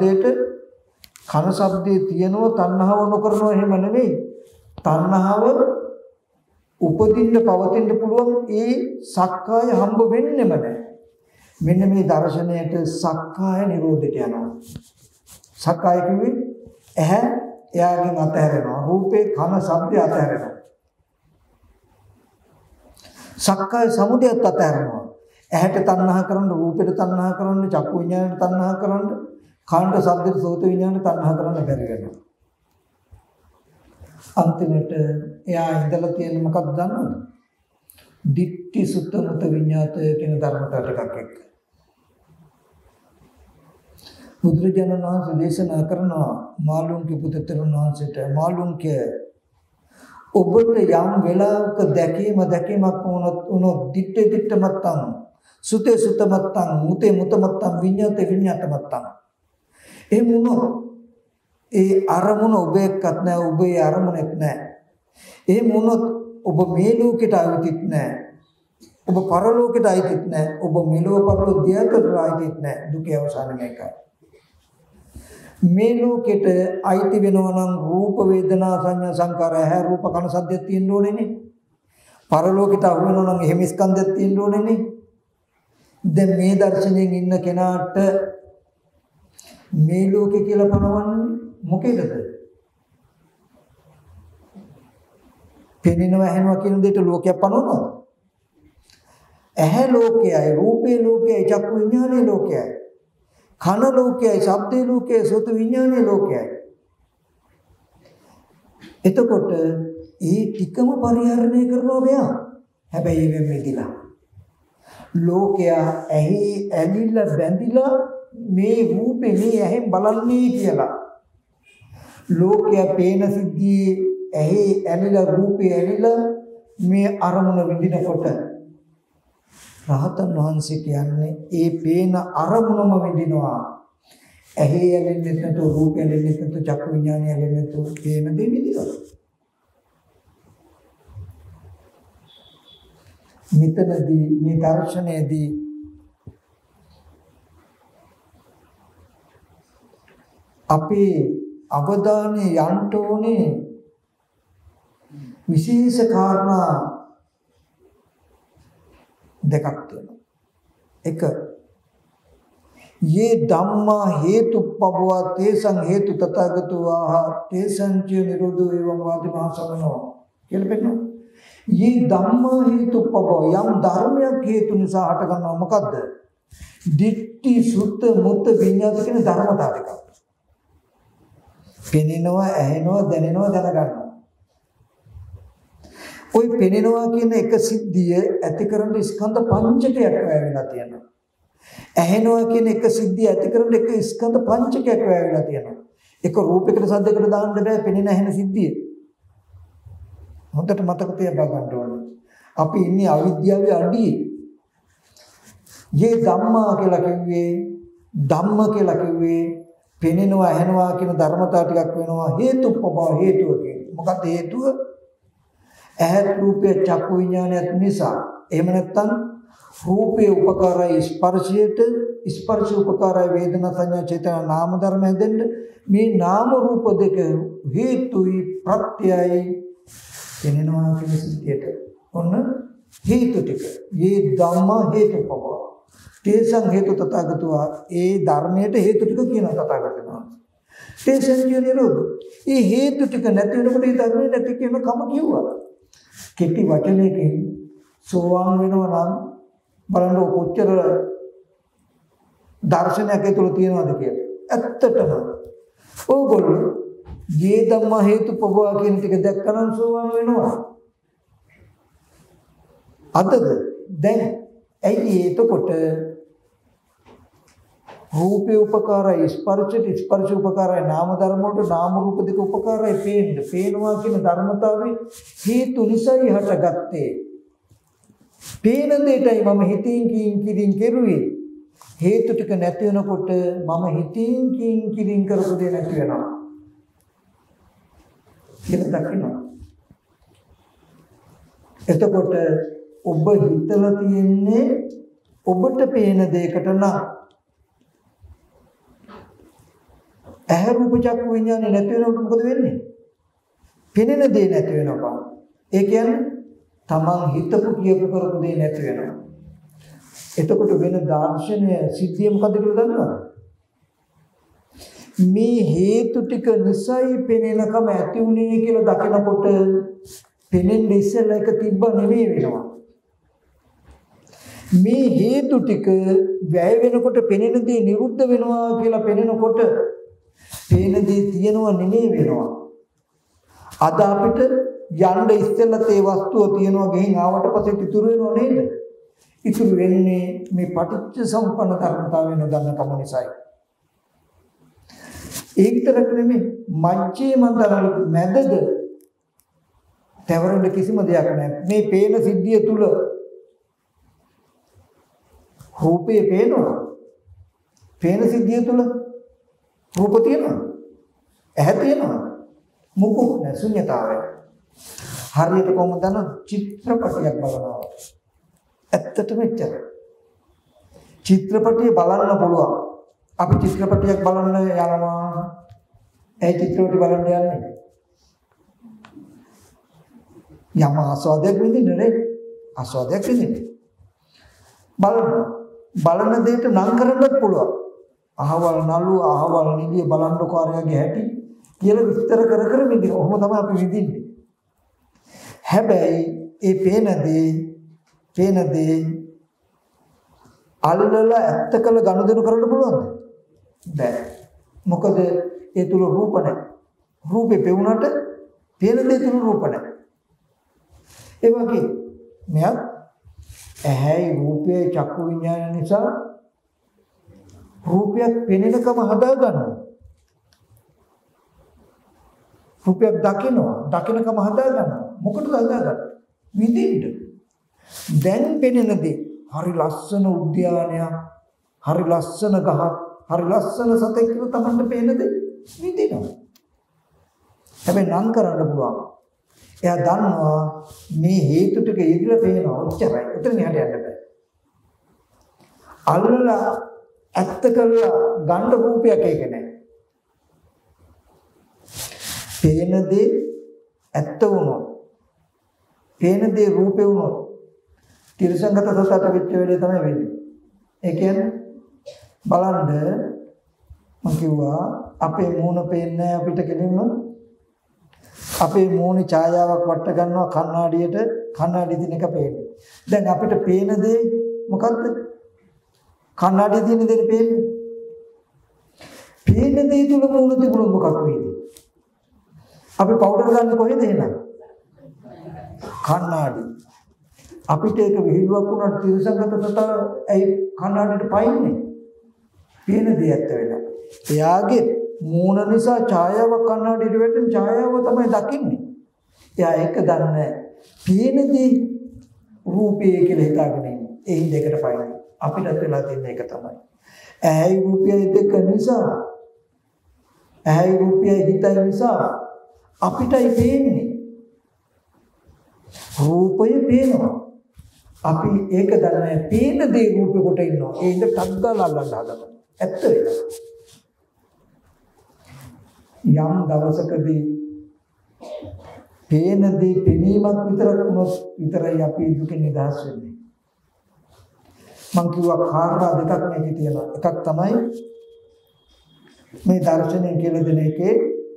ශබ්දයේ තියෙනව තණ්හාව නොකරනව එහෙම නෙමෙයි. තණ්හාව උපදින්න පවතින්න පුළුවන් ඒ සක්කාය හම්බ වෙන්නෙම නැහැ. මෙන්න මේ දර්ශනයට සක්කාය නිරෝධයට යනවා. සක්කාය කිව්වේ ඇහැ එයාගෙන් අතහැරෙනවා. රූපේ කන ශබ්දය අතහැරෙනවා. සක්කාය සමුදයත් අතහැරෙනවා. ඇහැට තණ්හා කරන්න, රූපෙට තණ්හා කරන්න, චක්කු විඤ්ඤාණයට තණ්හා කරන්න, කාණ්ඩ ශබ්දෙට සෝත විඤ්ඤාණයට තණ්හා කරන්න බැරි වෙනවා. අන්තිමට එයා ඉඳලා තියෙන්නේ මොකක්ද දන්නවද? දිට්ඨි සුත්ත මුත විඤ්ඤාත කියන ධර්මතාව ටිකක් එක්ක. බුදුරජාණන් වහන්සේ දේශනා කරනවා මාළුන්ගේ පුතේතරුන් වහන්සේට, මාළුන්ගේ ඔබට යම් වෙලාවක දැකීමක් වුණොත් දිට්ඨි මත්තං, සුතේ සුත මත්තං, මුතේ මුත මත්තං, විඤ්ඤාතේ විඤ්ඤාත මත්තං. ඒ මොනෝ ඒ අරමුණ ඔබ එක්කත් නැහැ, ඔබ ඒ අරමුණෙත් නැහැ. ඒ මොනොත් ඔබ මේ ලෝකෙට ආවිතිත් නැහැ, ඔබ පරලෝකෙට ආවිතිත් නැහැ, ඔබ මෙලොව පරලොව දෙයකට ආවිතිත් නැහැ. දුකේ අවසාන මේකයි. මේ ලෝකෙට ආйти වෙනවා නම් රූප වේදනා සංඥා සංකාර ඇහැ රූප කන සද්දයක් තියෙන්න ඕනේනේ. පරලෝකෙට අහු වෙනවා නම් එහෙම ස්කන්ධයක් තියෙන්න ඕනේනේ. දැන් මේ දර්ශනයෙන් ඉන්න කෙනාට මේ ලෝකේ කියලා පනවන්නේ මොකේදද? පෙනෙනවා ඇහෙනවා කියන දෙයට ලෝකයක් පනවනවද? ඇහැ ලෝකයයි, රූපේ ලෝකයයි, චක්කු විඥානේ ලෝකයයි, කන ලෝකයයි, ශබ්දේ ලෝකයයි, සෝත විඥානේ ලෝකයයි. එතකොට ඒ ටිකම පරිහරණය කරනවා මෙයා. හැබැයි ඒවෙන් මිදිලා. ලෝකයා ඇහි ඇලිලා බැඳිලා මේ රූපේ මේ ඇහෙන් බලන්නේ කියලා. ලෝකයා පේන සිද්ධියේ ඇහි ඇලිලා රූපේ ඇලිලා මේ අරමුණ විඳිනකොට රහතන් වහන්සේ කියන්නේ ඒ පේන අරමුණම විඳිනවා. ඇහි ඇලෙන්නේ නැතුව, රූපේ ඇලෙන්නේ නැතුව, චක්කු විඥානය ඇලෙන්නේ නැතුව පේන දේ විඳිනවා. මෙතනදී මේ දර්ශනයේදී අපේ අවධානය යන්න ඕනේ විශේෂ කාරණා දෙකක් තියෙනවා. එක යේ ධම්මා හේතුප්පවවා තේසං හේතු තථාගතෝ ආහ තේසං ච නිරෝධෝ එවං වාදි මහසමනෝ කියලා පෙන්නනවා. යේ ධම්මා හේතුප්පවවා යම් ධර්මයක් හේතු නිසා හට ගන්නවා. මොකද්ද? දිට්ඨි සුත්ත මුත්ත විඤ්ඤාත කියන ධර්මතාව ටික. පෙනෙනවා, ඇහෙනවා, දැනෙනවා, දැනගන්නවා. ওই පෙනෙනවා කියන එක සිද්ධිය ඇති කරන ස්කන්ධ පංචකයක් වැයවිලා තියෙනවා. ඇහෙනවා කියන එක සිද්ධිය ඇති කරන එක ස්කන්ධ පංචකයක් වැයවිලා තියෙනවා. එක රූපයකට සද්දයකට දාන්න බෑ පෙනෙන ඇහෙන සිද්ධිය. හොඳට මතක තියාගන්න ඕනේ. අපි ඉන්නේ අවිද්‍යාවේ අඩියේ. මේ ධම්මා කියලා කිව්වේ ධම්ම කියලා කිව්වේ පෙනෙනවා ඇහෙනවා කියන ධර්මතාව ටිකක් වෙනවා හේතුප්පව හේතුව කියන්නේ. මොකක්ද හේතුව? ඇහත් රූපේ චක්කු විඥානයත් නිසා. එහෙම නැත්නම් රූපේ උපකාරයි ස්පර්ශයට ස්පර්ශ උපකාරයි වේදනා සංඥා චේතනා නාම ධර්ම හැදෙන්න මේ නාම රූප දෙක හේතුයි ප්‍රත්‍යයයි පෙනෙනවා කියන සිද්ධියට. ඔන්න හේතු ටික. මේ ධම්ම හේතුප්පව. තේසං හේතු තථාගතෝ ඒ ධර්මයට හේතු ටික කියන තථාගතයන්. තේසං කියන නිරෝධ. මේ හේතු ටික නැති වෙනකොට මේ ධර්මයේ නැති කියන කම කිව්වා. කෙටි වචනයකින් සෝවාන් වෙනවා නම් බලන්න කොච්චර දර්ශනයක් ඇතුළේ තියෙනවද කියලා. ඇත්තටම ඕගොල්ලෝ යේ ධම්ම හේතුප්පව කියන ටික දැක්කනම් සෝවාන් වෙනවා. අදද දැන් ඇයි එතකොට රූපේ උපකාරයි ස්පර්ශ උපකාරයි නාම ධර්ම වලට නාම රූප දෙක උපකාරයි පේනවා කියන ධර්මතාවය හේතු නිසායි හටගත්තේ. පේන දෙයටයි මම හිතින් කියින් කෙරුවේ. හේතු ටික නැති වෙනකොට මම හිතින් කියින් කරපු දේ නැති වෙනවා. ඒක දකිනවා. එතකොට ඔබ හිතලා තියෙන්නේ ඔබට පේන දෙයකට නම් ඇහැ රූප චක්කු විඥානේ නැති වෙනකොට මොකද වෙන්නේ? පෙනෙන දේ නැති වෙනවා. ඒ කියන්නේ තමන් හිතපු කියපු කරපු දේ නැති වෙනවා. එතකොට වෙන දාර්ශනය සිද්ධිය මොකද කියලා දන්නවද? මේ හේතු ටික නිසයි පෙනෙනකම ඇති උනේ කියලා දකිනකොට පෙනෙන්නේ ඉස්සෙල්ලා එක තිබ්බ නෙමෙයි වෙනවා. මේ හේතු ටික වැය වෙනකොට පෙනෙන දේ නිරුද්ධ වෙනවා කියලා පෙනෙනකොට පේන දේ තියෙනව නෙමෙයි වෙනවා. අද අපිට යන්න ඉස්සෙල්ලා තේ වස්තුව තියෙනවා ගෙහින් ආවට පස්සේ ඉතුරු වෙනව නේද? ඉතුරු වෙන්නේ මේ පටිච්ච සමුප්පන්න ධර්මතාවය නොදන්න කම නිසායි. ඒක විතරක් නෙමෙයි මජ්ජේ මන්දරල මැදද තවරන්න කිසිම දෙයක් නැහැ. මේ පේන සිද්ධිය තුල රූපේ පේනවා. පේන සිද්ධිය තුල රූප තියෙනවා. ඇහැ තියෙනවා. මොකුත් නැහැ ශුන්‍යතාවය. හරියට කොහොමද දන්නවද? චිත්‍රපටයක් බලනවා. ඇත්තටම එච්චර. චිත්‍රපටිය බලන්න පුළුවන්. අපි චිත්‍රපටියක් බලන්න යනවා. ඒ චිත්‍රපටිය බලන්න යන්නේ. යම ආස්වාදයක් විඳින්න නේ. ආස්වාදයක් විඳින්න. බලන දෙයට නම් කරන්නත් පුළුවන්. අහවල් නළුව අහවල් නිලිය බලන්න කාර්යයේ හැටි කියලා විස්තර කර විඳින. ඔහොම තමයි අපි විඳින්නේ. හැබැයි ඒ පේන දේ අල්ලලා ඇත්ත කළ ගනුදෙනු කරන්න පුළුවන්ද? බැහැ. මොකද ඒ තුල රූප නැහැ. රූපේ පෙවුනට පේන දේ තුල රූප නැහැ. ඒ වගේ මෙයක් ඇහැයි රූපයේ චක්කු විඥාන නිසා රූපයක් පෙනෙනකම හදා ගන්නවා. රූපයක් දකින්නකම හදා ගන්නවා. මොකටද හදාගන්නේ? විඳින්න. දැන් පෙනෙන දේ හරි ලස්සන උද්‍යානයක්, හරි ලස්සන ගහක්, හරි ලස්සන සතෙක් කියලා තමන්ට පේන දේ විඳිනවා. හැබැයි නම් කරන්න පුළුවන්. එයා දන්නවා මේ හේතු ටික ඉදිරියට පේනවා. ඔච්චරයි. එතන යන්න බෑ. අල්ලලා ඇත්ත කරලා ගන්න රූපයක් ඒක නෑ. පේන දේ ඇත්ත වුණොත්, පේන දේ රූපේ වුණොත්, තිරසංගත සතට වෙච්ච වෙලේ තමයි වෙන්නේ. ඒ කියන්නේ බලන්න මම කිව්වා අපේ මූණ පේන්නේ අපිට කෙලින්ම අපේ මූණේ ඡායාවක් වට ගන්නවා කණ්ණාඩියට කණ්ණාඩි දින එක පේන්නේ. දැන් අපිට පේන දේ මොකද්ද? කණ්ණාඩියේ තියෙන දේ පේන්නේ. පේන දේ තුල මූණ තිබුණොත් මොකක් වෙයිද? අපි පවුඩර් ගන්න කොහෙද එහෙනම්? කණ්ණාඩි. අපිට ඒක විහිළුවක් වුණාට තිරසංගත සතා ඇයි කණ්ණාඩියට පයින්නේ? පේන දේ ඇත්ත වෙලා. එයාගේ මූණ නිසා ඡායාව කන්නඩියට වැටෙන ඡායාව තමයි දකින්නේ. එයා ඒක දන්නේ පේනදී රූපය කියලා හිතාගෙන ඉන්නේ. ඒ දෙකට පයින් අපිට වෙලා තියෙන එක තමයි. ඇයි රූපයයි දෙක නිසා ඇයි රූපයයි හිතයි නිසා අපිටයි පේන්නේ. රූපය පේනවා. අපි ඒක දන්නේ පේන දේ රූපේ කොට ඉන්නවා. ඒ ඉඳ ටක් ගාලා අල්ලන්න හදනවා. ඇත්ත ඒක. යම් දවසකදී පේන දේ පෙනීමක් විතරක් වුණොත් විතරයි අපි දුකෙන් නිදහස් වෙන්නේ. මං කිව්වා කාරණා දෙකක් මේකේ තියෙනවා. එකක් තමයි මේ දර්ශනය කියලා දෙන එකේ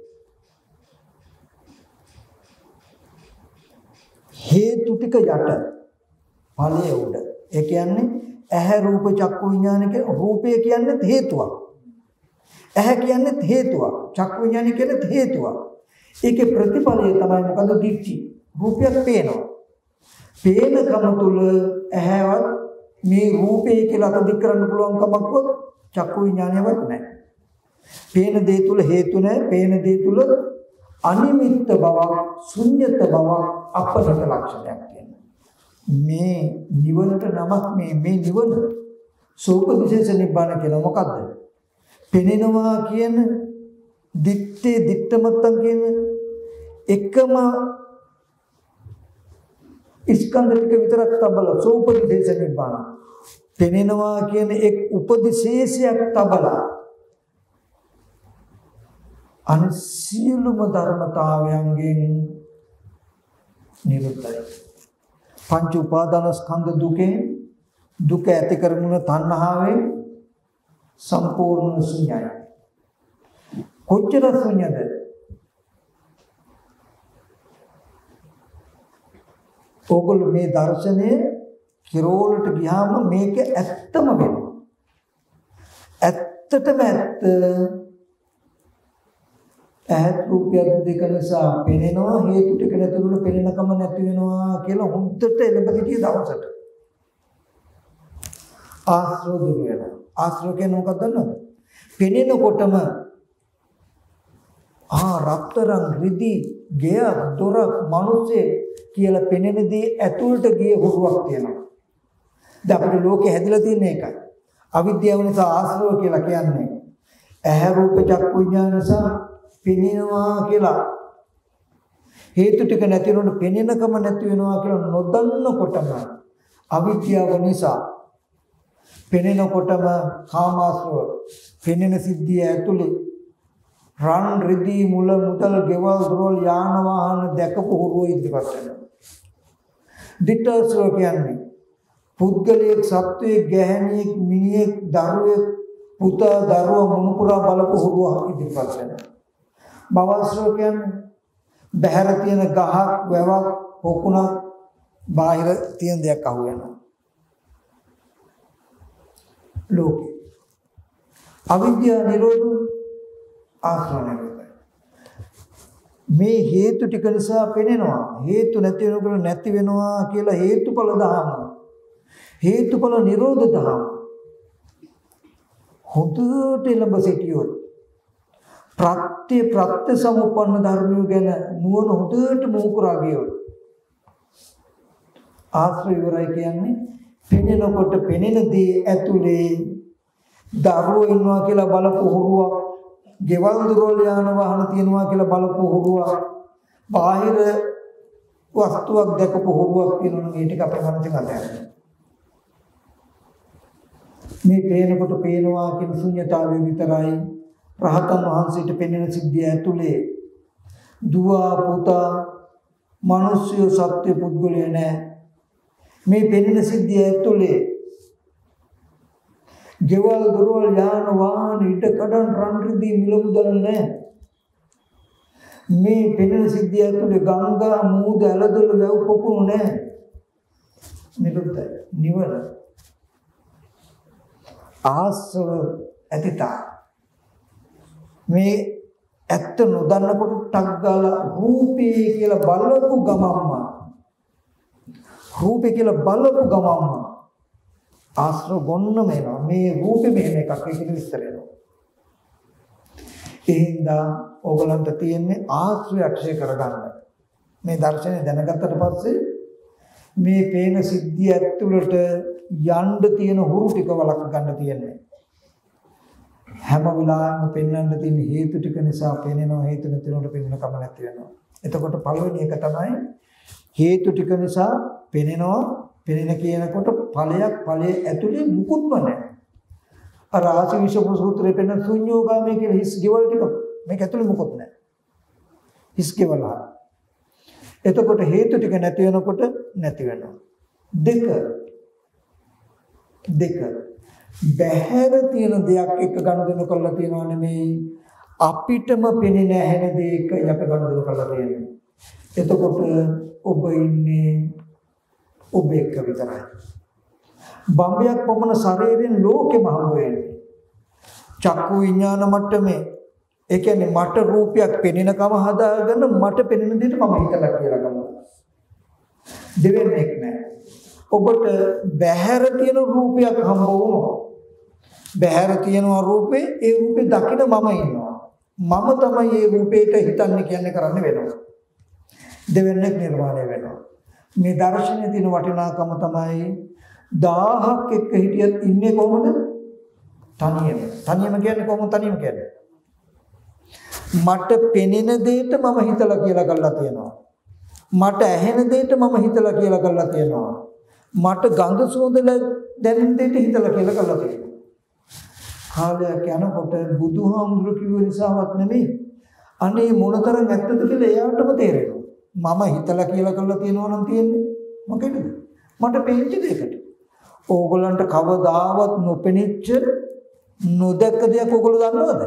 හේතු ටික යට ඵලයේ උඩ. ඒ කියන්නේ ඇහැ රූප චක්කු විඥාන කියන රූපය කියන්නේ හේතුවක්. ඇහැ කියන්නේ හේතුවක්. චක්කු විඥාන කියන්නේ හේතුවක්. ඒකේ ප්‍රතිඵලය තමයි මොකද දික්ටි. රූපයක් පේනවා. පේන කම තුල ඇහැවත් මේ රූපේ කියලා අත දික් කරන්න පුළුවන් කමක්වත් චක්කු විඥානයවත් නැහැ. පේන දේ තුල හේතු නැහැ. පේන දේ තුල අනිමිත්ත බවක්, ශුන්්‍යත බවක් අපරිත ලක්ෂණයක් තියෙනවා. මේ නිවනට නමක් මේ නිවන සෝපදිශේෂ නිබ්බාන කියලා මොකද්ද? පෙනෙනවා කියන දිත්තේ දිත්තමත්තන් කියන එකම ස්කන්ධ ටික විතරක් තබලා සෝපදිශේෂ නිබ්බාන. පෙනෙනවා කියන එක් උපදිශේෂයක් තබලා අනිසියලුම ධර්මතාවයන්ගෙන් නිරුද්ධයි. පංච උපාදාන ස්කන්ධ දුකෙන් දුක ඇති කරන තණ්හාවෙන් සම්පූර්ණ ශුන්‍යයි. කොච්චර ශුන්‍යද? ඕගොල්ලෝ මේ දර්ශනය කිරෝලට ගියාම මේක ඇත්තම වෙනවා. ඇත්තටම ඇත්ත ඇහත් රූපයක් දෙක නිසා පෙනෙනවා හේතු ටික නැතුණු පෙනෙනකම නැති වෙනවා කියලා හොඳට එළඹ සිටිය දවසට ආශ්‍රව දුර වෙනවා. ආශ්‍රව කියන්නේ මොකක්ද දන්නවද? පෙනෙනකොටම රත්තරන් රිදි ගෙය දොර මිනිස්සේ කියලා පෙනෙනදී ඇතුළට ගිය හුරුවක් තියෙනවා. දැන් අපේ ලෝකේ හැදිලා තියෙන එකයි. අවිද්‍යාව නිසා ආශ්‍රව කියලා කියන්නේ ඇහැ රූප චක්කු විඥාන නිසා පෙනෙනවා කියලා හේතු ටික නැති වෙනකොට පෙනෙනකම නැති වෙනවා කියලා නොදන්නකොටම අවිද්‍යාව නිසා පෙනෙනකොටම කාමාශ්‍රව පෙනෙන සිද්ධිය ඇතුලේ රන් රිදී මුල මුදල් ගෙවල් දොරවල් යාන වාහන දැකපු හුරුව ඉදිරිපත් වෙනවා. දිට්ඨාශ්‍රව කියන්නේ පුද්ගලයෙක් සත්වයෙක් ගැහණියෙක් මිනිහෙක් දරුවෙක් පුතා දරුවා මුණුපුරා බලපු හුරුව ඉදිරිපත් වෙනවා. භවශ්‍රව කියන්නේ බහැර තියෙන ගහක් වැවක් පොකුණක් බාහිර තියෙන දෙයක් අහු වෙනවා. ලෝකේ අවිද්‍යාව නිරෝධ ආශ්‍රව නිරෝධයි. මේ හේතු ටික නිසා පෙනෙනවා. හේතු නැති වෙනකොට නැති වෙනවා කියලා හේතුඵල දහම. හේතුඵල නිරෝධ දහම. හොඳට ළඹ සිටියොත් ප්‍රත්‍ය සමුප්පන්න ධර්මිය ගැන නුවණ හොඳට මොහුකුරා ගියොත් ආශ්‍රය ඉවරයි කියන්නේ පෙනෙනකොට පෙනෙන දේ ඇතුලේ දරුවෝ ඉන්නවා කියලා බලපු හුරුවක්, ගෙවල් දොරවල් යාන වාහන තියෙනවා කියලා බලපු හුරුවක්, බාහිර වස්තුවක් දැකපු හුරුවක් තියෙනවා නම් ඒ ටික අපේ මනසෙන් අතහැරෙනවා. මේ පේනකොට පේනවා කියන ශුන්‍යතාවය විතරයි රහතන් වහන්සේට පෙනෙන සිද්ධිය ඇතුලේ දුව පුතා මිනිස්සු සත්‍ය පුද්ගලය නැහැ. මේ පෙනෙන සිද්ධිය ඇතුලේ ගෙවල් දොරවල් යාන වාහන ඉඩ කඩන් රන් රිදී මිල මුදල් නැහැ. මේ පෙනෙන සිද්ධිය ඇතුලේ ගංගා මූද ඇලදොල වැව් පොකුණු නැහැ. නිරුද්ධයි. නිවන ආශ්‍රව ඇතිතා මේ ඇත්ත නොදන්නකොට ටක් ගාලා රූපේ කියලා බලපු ගමම්ම ආශ්‍රව ගොන්නම එනවා. මේ රූපේ මෙහෙම එකක් කියලා විස්තර වෙනවා. එහෙනම් ඕගලන්ට තියෙන්නේ ආශ්‍රය අක්ෂය කරගන්න. මේ දර්ශනය දැනගත්තට පස්සේ මේ පේන සිද්ධිය ඇතුළට යන්න තියෙන හුරු ටික වලක් ගන්න තියෙන්නේ. හැම වෙලාවෙම පෙන්වන්න තියෙන හේතු ටික නිසා පෙනෙනවා, හේතු නැතිනොට පෙනෙන කම නැති වෙනවා. එතකොට පළවෙනි එක තමයි හේතු ටික නිසා පෙනෙනවා, පෙනෙන කියනකොට ඵලයේ ඇතුලේ මුකුත්ම නැහැ. අර ආශිවිෂ සූත්‍රයේ පෙනෙන ශුන්‍යෝගාමී කියලා හිස් ගෙවල් ටික මේක ඇතුලේ මුකුත් නැහැ. හිස් ගෙවල. එතකොට හේතු ටික නැති වෙනකොට නැති වෙනවා. දෙක බහැර තියෙන දෙයක් එක ගනුදෙනු කරලා තියනවා නෙමෙයි අපිටම පෙනෙන ඇහෙන දෙයක අපි ගනුදෙනු කරලා තියෙනවා. එතකොට ඔබ ඉන්නේ ඔබ එක්ක විතරයි. බම්බයක් පමණ ශරීරයෙන් ලෝකෙම හම්බ වෙන්නේ. චක්කු විඥාන මට්ටමේ ඒ කියන්නේ මට රූපයක් පෙනෙනකම හදාගෙන මට පෙනෙන දෙයට මම හිතලා කියලා ගන්නවා. දෙවෙනෙක් නෑ. ඔබට බහැර තියෙන රූපයක් හම්බ වුණා. බහැර තියෙන රූපේ ඒ රූපේ දකින මම ඉන්නවා. මම තමයි මේ රූපේට හිතන්නේ කියන්නේ කරන්න වෙනවා. දෙවෙනෙක් නිර්මාණය වෙනවා. මේ දර්ශනයේ තියෙන වටිනාකම තමයි 1000ක් එක්ක හිටියත් ඉන්නේ කොහොමද? තනියම. තනියම කියන්නේ කොහොමද තනියම කියන්නේ? මට පෙනෙන දෙයට මම හිතලා කියලා කරලා තියෙනවා. මට ඇහෙන දෙයට මම හිතලා කියලා කරලා තියෙනවා. මට ගඳ සුවඳ දැනෙන දෙයට හිතලා කියලා කරලා තියෙනවා. කාලයක් යනකොට බුදුහාමුදුරු කිව්ව නිසාවත් නෙමෙයි. අනේ මොනතරම් ඇත්තද කියලා එයාටම තේරෙනවා. මම හිතලා කියලා කරලා තියෙනවා නම් තියෙන්නේ මොකේද? මට පේච්ච දෙයකට. ඕගොල්ලන්ට කවදාවත් නොපෙනිච්ච නොදැක්ක දෙයක් ඕගොල්ලෝ දන්නවද?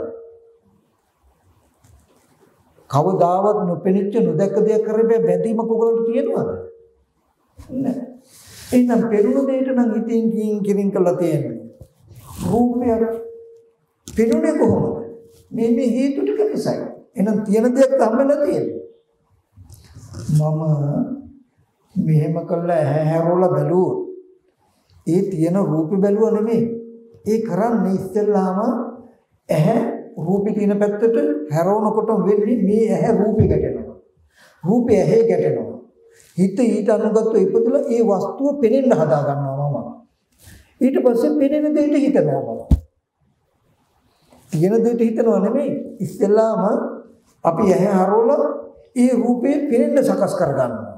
කවදාවත් නොපෙනිච්ච නොදැක්ක දෙයක් කරේ බැඳීමක් ඕගොල්ලන්ට තියෙනවද? නැහැ. එහෙනම් පෙරුණු දෙයට නම් හිතින් කියින් කරලා තියෙන්නේ. රූපය පෙනුනේ කොහොමද? මේ හේතු ටික නිසායි. එහෙනම් තියෙන දෙයක් හම්බෙලා තියෙන්නේ. මම මෙහෙම කළා හැරෝලා බැලුවොත් ඒ තියෙන රූපේ බැලුවා නෙමෙයි. ඒ කරන්නේ ඉස්සෙල්ලාම ඇහැ රූපේ තියෙන පැත්තට හැරවනකොට වෙන්නේ මේ ඇහැ රූපේ ගැටෙනවා. රූපේ ඇහි ගැටෙනවා. හිත ඊට අනුගතව ඉපදලා ඒ වස්තුව පෙනෙන්න හදා ගන්නවා මම. ඊට පස්සේ පෙනෙන දෙයට හිතනවා මම. තියෙන දෙයට හිතනවා නෙමෙයි. ඉස්සෙල්ලාම අපි ඇහැ හරවලා ඒ රූපේ පෙනෙන්න සකස් කර ගන්නවා.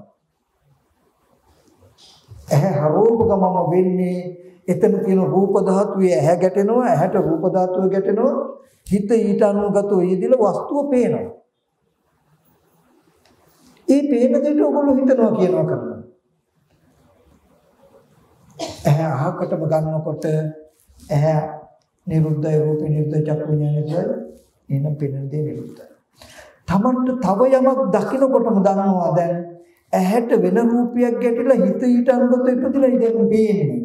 ඇහැ හරවපු ගමම වෙන්නේ එතන තියෙන රූප ධාතුවේ ඇහැ ගැටෙනවා, ඇහැට රූප ධාතුව ගැටෙනවා, හිත ඊට අනුගතව යෙදিলা වස්තුව පේනවා. ඒ පේන දෙයට ඔයගොල්ලෝ හිතනවා කියනවා කරනවා. ඇහැ අහකටම ගන්නකොට ඇහැ නිරුද්ධයි, රූපේ නිරුද්ධයි, චක්කු විඤ්ඤාණය එන පෙනෙන දේ නිරුද්ධයි. තමන්ට තව යමක් දකින්නකොටම දන්නවා දැන් ඇහැට වෙන රූපයක් ගැටිලා හිත ඊට අනුගතව ඉපදිලා ඉතින් පේන්නේ.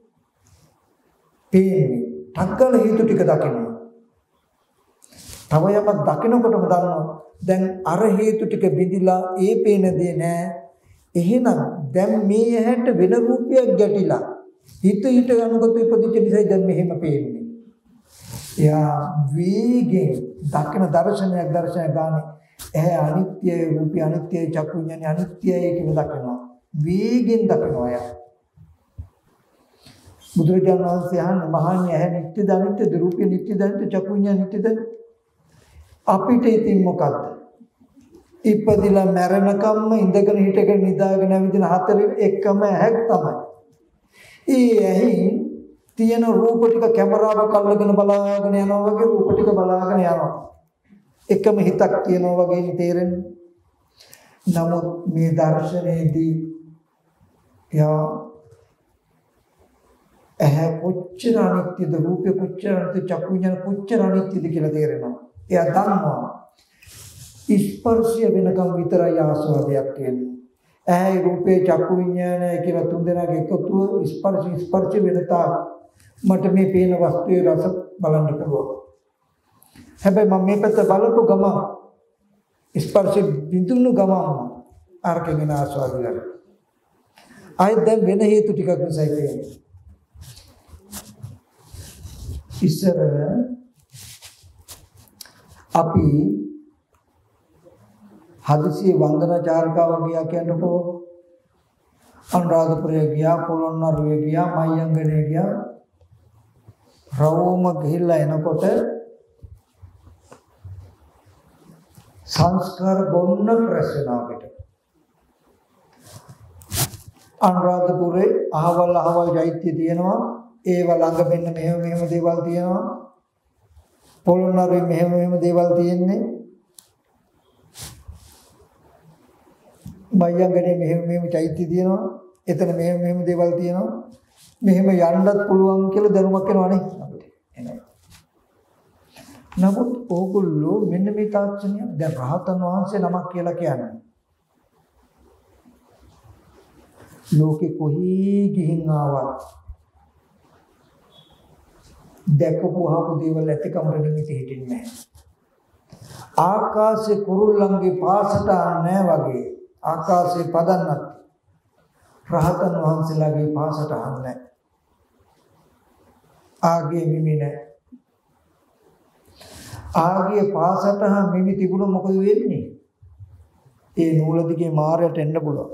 ටක්කල හේතු ටික දකිනවා. තව යමක් දකින්නකොටම දන්නවා දැන් අර හේතු ටික බිඳිලා ඒ පේන දේ නෑ. එහෙනම් දැන් මේ ඇහැට වෙන රූපයක් ගැටිලා හිත ඊට අනුගතව ඉපදිච්ච නිසා දැන් මෙහෙම පේන්නේ. එයා වේගෙන් දකින දර්ශනයක් ගානේ ඇහැ අනිත්‍යයි, රූපය අනිත්‍යයි, චක්කු විඤ්ඤාණය අනිත්‍යයි කියලා දකිනවා. වේගෙන් දකිනවා එයා. බුදුරජාණන් වහන්සේ අහන්නේ මහන්නේ ඇහැ නිට්ටයද අනිත්‍යද, රූපය නිට්ටයද අනිත්‍යද, චක්කු විඤ්ඤාණය නිට්ටයද? අපිට ඉතින් මොකද්ද? ඉපදිලා මැරෙනකම්ම ඉඳගෙන හිටගෙන නිදාගෙන ඇවිදින හතරේ එකම ඇහැක් තමයි. ඒ ඇහි තියෙන රූප ටික කැමරාවක් අල්ලගෙන බලාගෙන යනවා වගේ රූප ටික බලාගෙන යනවා. එකම හිතක් තියෙනවා වගේ තේරෙන්නේ. නමුත් මේ දර්ශනයේදී ඇහැ කොච්චර අනිත්‍යද, රූපය කොච්චර අනිත්‍යද, චක්කු විඤ්ඤාණ කොච්චර අනිත්‍යද කියලා තේරෙනවා. එයා දන්නවා ස්පර්ශය වෙනකම් විතරයි ආස්වාදයක් කියන්නේ. ඇයි රූපේ චක්කු විඤ්ඤාණය කියලා තුන් දෙනාගේ එකතුව ස්පර්ශ වෙනතා මට මේ පේන වස්තුවේ රස බලන්න පුළුවන්. හැබැයි මම මේ පැත්ත බලපු ගම ස්පර්ශ බිඳුණු ගම අරගෙන ආස්වාද ගන්නවා. ආයෙත් දැන් වෙන හේතු ටිකක් නිසා කියන්නේ. ඉස්සර අපි හදිසියේ වන්දනා චාරිකාව ගියා කියනකො අනුරාධපුරේ ගියා, පොළොන්නරුවේ ගියා, මයංගනේ ගියා. රවුම ගිහිල්ලා එනකොට සංස්කාර ගොන්න ප්‍රශ්න අපිට. අනුරාධපුරේ අහවල් චෛත්‍ය තියෙනවා. ඒව ළඟ මෙන්න මෙහෙම දේවල් තියෙනවා. පොළොන්නරුවේ මෙහෙම දේවල් තියෙන්නේ. මයංගනේ මෙහෙම චෛත්‍ය තියෙනවා. එතන මෙහෙම දේවල් තියෙනවා. මෙහෙම යන්නත් පුළුවන් කියලා දැනුමක් එනවනේ අපිට. එනවා. නමුත් ඕගොල්ලෝ මෙන්න මේ තාක්ෂණය දැන් රහතන් වහන්සේ නමක් කියලා කියන්නේ. ලෝකෙ කොහි ගිහින් ආවත් දැකපු අහපු දේවල් ඇතිකම නිමිති හිටින්නේ නැහැ. ආකාශේ කුරුල්ලන්ගේ පාසට නැහැ වගේ ආකාශේ පදන්නත් රහතන් වහන්සේලාගේ පාසට නැහැ. ආගේ මිමි නැහැ. ආගේ පාසට මිමි තිබුණොත් මොකද වෙන්නේ? ඒ නූල දිගේ මාරයට එන්න පුළුවන්.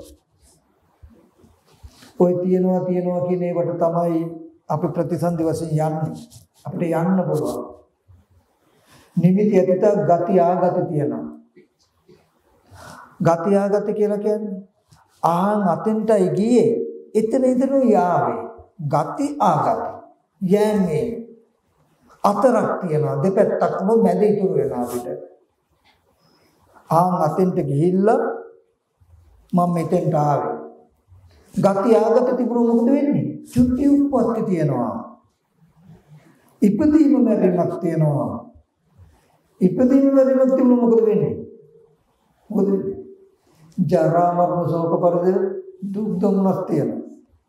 ඔය තියනවා කියන ඒවට තමයි අපි ප්‍රතිසන්දි වශයෙන් යන්නේ. අපිට යන්න පුළුවන්. නිමිති ඇතිත ගති ආගති තියෙනවා. ගති ආගති කියලා කියන්නේ ආහන් අතෙන්ටයි ගියේ එතන ඉඳලා යාවේ. ගති ආගති යන්නේ අතරක් තියෙනවා. දෙපැත්තක්ම මැද ඉතුරු වෙනවා අපිට. ආහන් අතෙන්ට ගිහිල්ලා මම මෙතෙන්ට ආවේ. ගති ආගත තිබුණොත් මොකද වෙන්නේ? චුට්ටි උප්පත්ති තියෙනවා. ඉපදීම මැරීමක් තියෙනවා. ඉපදීම මැරීමක් තිබුණොත් මොකද වෙන්නේ? මොකද වෙන්නේ? ජරා මරණ ශෝක පරිදේ දුක් දුම්නස් තියෙනවා.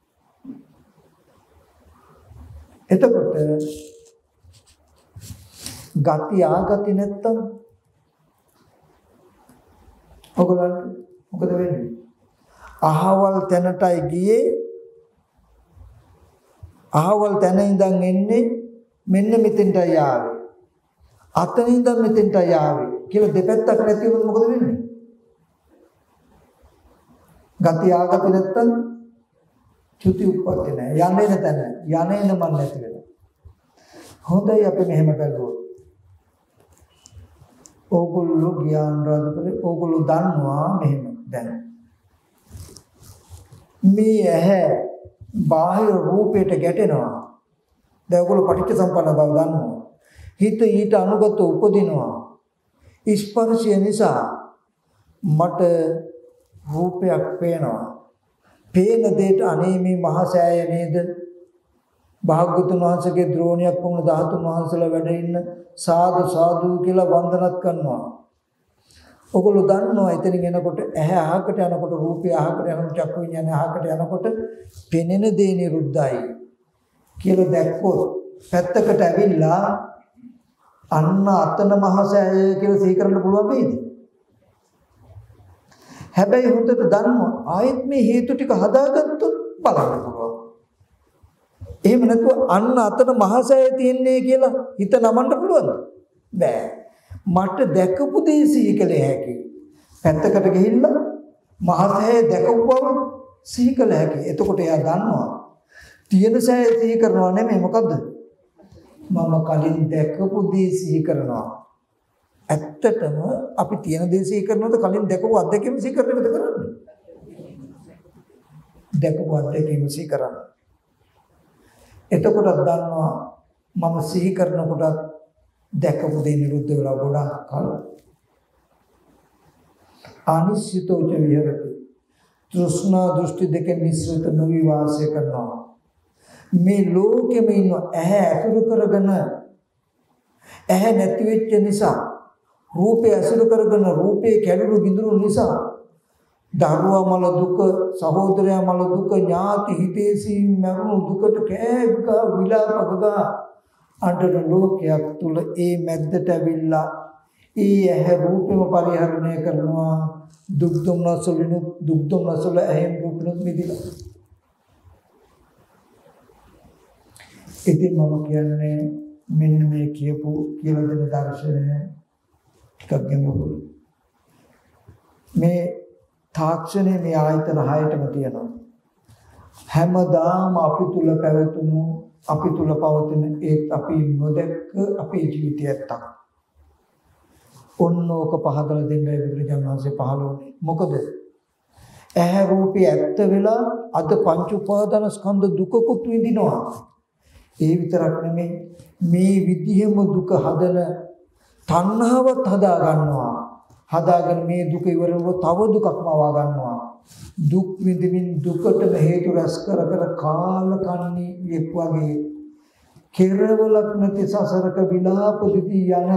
එතකොට ගති ආගති නැත්තම් ඔයගොල්ලන්ට මොකද වෙන්නේ? අහවල් තැනටයි ගියේ. අහවල් තැන ඉඳන් එන්නේ මෙන්න මෙතෙන්ටයි ආවේ. අතන ඉඳන් මෙතෙන්ටයි ආවේ කියලා දෙපැත්තක් නැති වුණොත් මොකද වෙන්නේ? ගති ආගති නැත්තම් චුති උප්පත්ති නැහැ. යන්නේ නැතන. යන්නේ නම නැති වෙනවා. හොඳයි අපි මෙහෙම බැලුවොත්. ඕගොල්ලෝ ගියාන් රාජපුරේ ඕගොල්ලෝ දන්නවා මෙහෙම දැන්. මේ ඇහැ බාහිර රූපයට ගැටෙනවා. දැන් ඔයගොල්ලෝ පටිච්ච සම්පන්න බව දන්නවා. හිත ඊට අනුගත උපදිනවා. ස්පර්ශය නිසා මට රූපයක් පේනවා. පේන දෙයට අනේ මේ මහසෑය නේද? භාග්‍යවතුන් වහන්සේගේ ද්‍රෝණියක් වුණ ධාතුන් වහන්සේලා වැඩ ඉන්න සාදු සාදු කියලා වන්දනත් කරනවා. ඔගොල්ලෝ දන්නවා එතනින් එනකොට ඇහැ අහකට යනකොට රූපය අහකට යනකොට චක්කු විඤ්ඤාණය අහකට යනකොට පෙනෙන දේ නිරුද්ධයි කියලා දැක්කොත් පැත්තකට ඇවිල්ලා අන්න අතන මහසෑය කියලා සිහි කරන්න පුළුවන් වෙයිද? හැබැයි හොඳට දන්නවා ආයෙත් මේ හේතු ටික හදාගත්තොත් බලන්න පුළුවන්. එහෙම නැතුව අන්න අතන මහසෑය තියන්නේ කියලා හිත නමන්න පුළුවන්ද? බෑ. මට දැකපු දේ සිහි කළ හැකි. පැත්තකට ගිහිල්ලා මහසෑය දැකපුවම සිහි කළ හැකි. එතකොට එයා දන්නවා තියෙන සෑය සිහි කරනවා නෙමෙයි මොකද්ද? මම කලින් දැකපු දේ සිහි කරනවා. ඇත්තටම අපි තියෙන දේ සිහි කරනවද කලින් දැකපු අත්දැකීම සිහි කරන එකද කරන්නේ? දැකපු අත්දැකීම සිහි කරන්නේ. එතකොට දන්නවා මම සිහි කරනකොට දැකපු දේ නිරුද්ධ වෙලා ගොඩාක් කල අනිශ්චිතෝච විහෙරති. තෘෂ්ණා දෘෂ්ටි දෙකෙන් මිශ්‍රිත නොවි වාසය කරනවා. මේ ලෝකෙම ඉන්න ඇහැ අසුරු කරගෙන ඇහැ නැති වෙච්ච නිසා රූපය අසුරු කරගෙන රූපේ කැඩුණු බිඳුණු නිසා දරුවා මල දුක සහෝදරයා මල දුක ඥාති හිතේසී මරුණු දුකට කෑග විලාපක අඬන ලෝකයක් තුල ඒ මැද්දට ඇවිල්ලා ඒ ඇහැ රූපෙම පරිහරණය කරනවා දුක් දුම්නසල ඇහෙන් රූපෙත් මිදිලා. ඉතින් මම කියන්නේ මෙන්න මේ කියපු කියලා දෙන දර්ශනය ටිකක් ගැඹුරුයි. මේ තාක්ෂණයේ මේ ආයතන 6ටම තියෙනවා. හැමදාම අපි තුල පැවතුණු අපි තුල පවතින ඒ අපි නොදැක්ක අපේ ජීවිතයත් ඔන්නෝක පහදලා දෙන්නයි බුදුරජාණන් වහන්සේ පහළ වුණේ. මොකද ඇහැ රූපේ ඇත්ත වෙලා අද පංච උපාදාන ස්කන්ධ දුකකුත් විඳිනවා. ඒ විතරක් නෙමෙයි මේ විදිහම දුක හදන තණ්හාවත් හදා ගන්නවා. හදාගෙන මේ දුක ඉවර වුණොත් තව දුකක්ම වා ගන්නවා. දුක් විඳින්න දුකටම හේතු රැස් කර කර කාල කන්නේ එක් වගේ කෙරවලක් නැති සසරක විලාප දිදී යන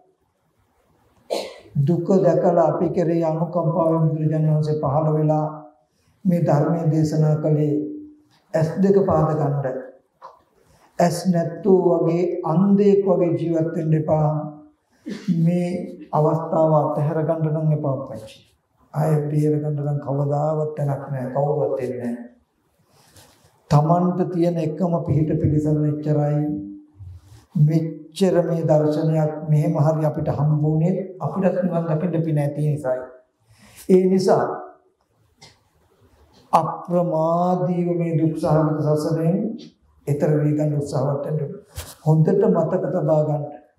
දුක දැකලා අපි කෙරේ අනුකම්පාවෙන් බුදුරජාණන් වහන්සේ පහළ වෙලා මේ ධර්මයේ දේශනා කළේ ඇස් දෙක පාද ගන්න. ඇස් නැත්තෝ වගේ අන්ධයෙක් වගේ ජීවත් වෙන්න එපා. මේ අවස්ථාව අතහැර ගන්න නම් එපා පච්චි. ආයෙ බේර ගන්න නම් කවදාවත් තැනක් නැහැ. කවුරුවත් දෙන්නේ නැහැ. තමන්ට තියෙන එකම පිහිට පිළිසරණ එච්චරයි. මෙච්චර මේ දර්ශනයක් මෙහෙම හරි අපිට හම්බුනේ අපිට නිවන් දකින්න පින ඇති නිසායි. ඒ නිසා අප්‍රමාදීව මේ දුක් සහගත සසරෙන් ඈතර වී ගන්න උත්සාහවත් වෙන්න. හොඳට මතක තබා ගන්න.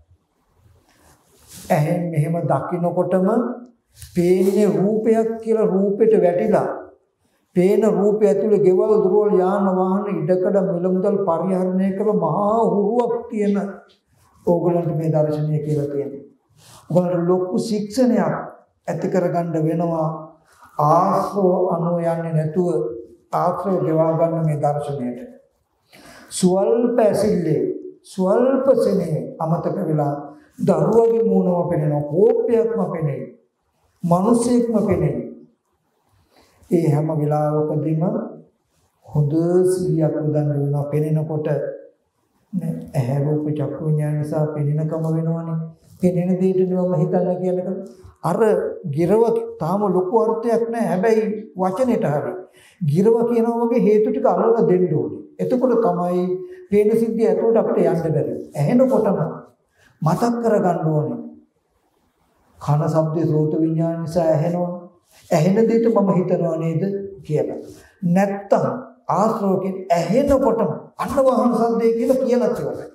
ඇහෙන් මෙහෙම දකින්නකොටම පේන්නේ රූපයක් කියලා රූපෙට වැටිලා පේන රූපය ඇතුලේ ගෙවල් දොරවල් යාන වාහන ඉඩකඩ මිල මුදල් පරිහරණය කළ මහා හුරුවක් තියෙන ඕගොල්ලන්ට මේ දර්ශනය කියලා තියෙනවා. ඕගොල්ලන්ට ලොකු ශික්ෂණයක් ඇති කරගන්න වෙනවා. ආශ්‍රව අනෝ යන්නේ නැතුව ආශ්‍රව ගෙවා ගන්න මේ දර්ශනයට. ස්වල්ප ඇසිල්ලේ ස්වල්ප සෙනේ අමතක වෙලා දරුවගේ මූණම පෙනෙනවා. කෝපයක්ම පෙනේ. මිනිසෙක්ම පෙනේ. ඒ හැම වෙලාවකදීම හොඳ සිහියක් උදන් වෙනවා. පෙනෙනකොට ඇහැ රූප චක්කු විඤ්ඤාණ නිසා පෙනෙනකම වෙනවනේ. පෙනෙන දෙයට නිවම හිතන්න කියනක අර ගිරව තාම ලොකු අර්ථයක් නැහැ. හැබැයි වචනෙට හරි ගිරව කියනවා වගේ හේතු ටික අරලා දෙන්න ඕනේ. එතකොට තමයි පේන සිද්ධිය ඇතුළට අපිට යන්න බැරි. ඇහෙනකොටම මතක් කරගන්න ඕනේ. කන ශබ්දේ සෝත විඤ්ඤාණ නිසා ඇහෙනවා. ඇහෙන දෙයට මම හිතනවා නේද කියලා. නැත්තම් ආශ්‍රෝකෙන් ඇහෙනකොටම අන්න වහන සද්දේ කියලා ඉවරයි.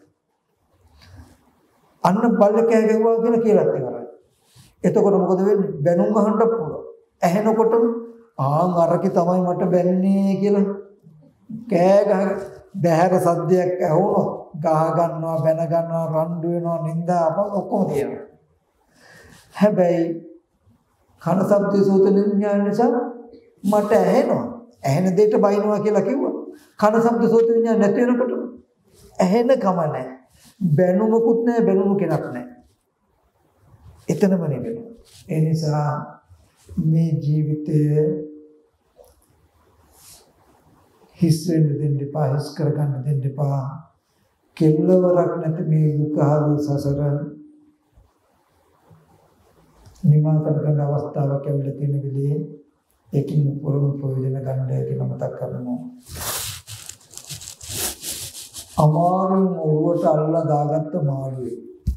අන්න බල්ල කෑ ගැහුවා කියලා ඉවරයි. එතකොට මොකද වෙන්නේ? බැනුම් අහන්න පුළුවන්. ඇහෙනකොටම අරකි තමයි මට බැන්නේ කියලා කෑ ගහ බහැර සද්දයක් ඇහුනොත් ගහ ගන්නවා බැන ගන්නවා රණ්ඩු වෙනවා නින්දා අප ඔක්කොම තියෙනවා. හැබැයි කන ශබ්ද සෝත විඤ්ඤාණ නිසා මට ඇහෙනවා. ඇහෙන දෙයට බයිනවා කියලා කිව්වා. කන ශබ්ද සෝත විඤ්ඤාණ නැති වෙනකොට ඇහෙන කම නැහැ. බැනුමකුත් නැහැ බැනුමු කෙනක් නැහැ. එතනම නෙවෙයි. ඒ නිසා මේ ජීවිතය හිස් වෙන්න දෙන්න එපා. හිස් කරගන්න දෙන්න එපා. කෙල්ලවරක් නැති මේ දුක හරි සසර නිමා කරගන්න අවස්ථාවක් ලැබිලා තියෙන විදිහේ ඒකින් පුරුදු ප්‍රයෝජන ගන්න කියලා මතක් කරනවා. අමාරුම ඔරුවට අල්ලලා දාගත්ත මාළුවේ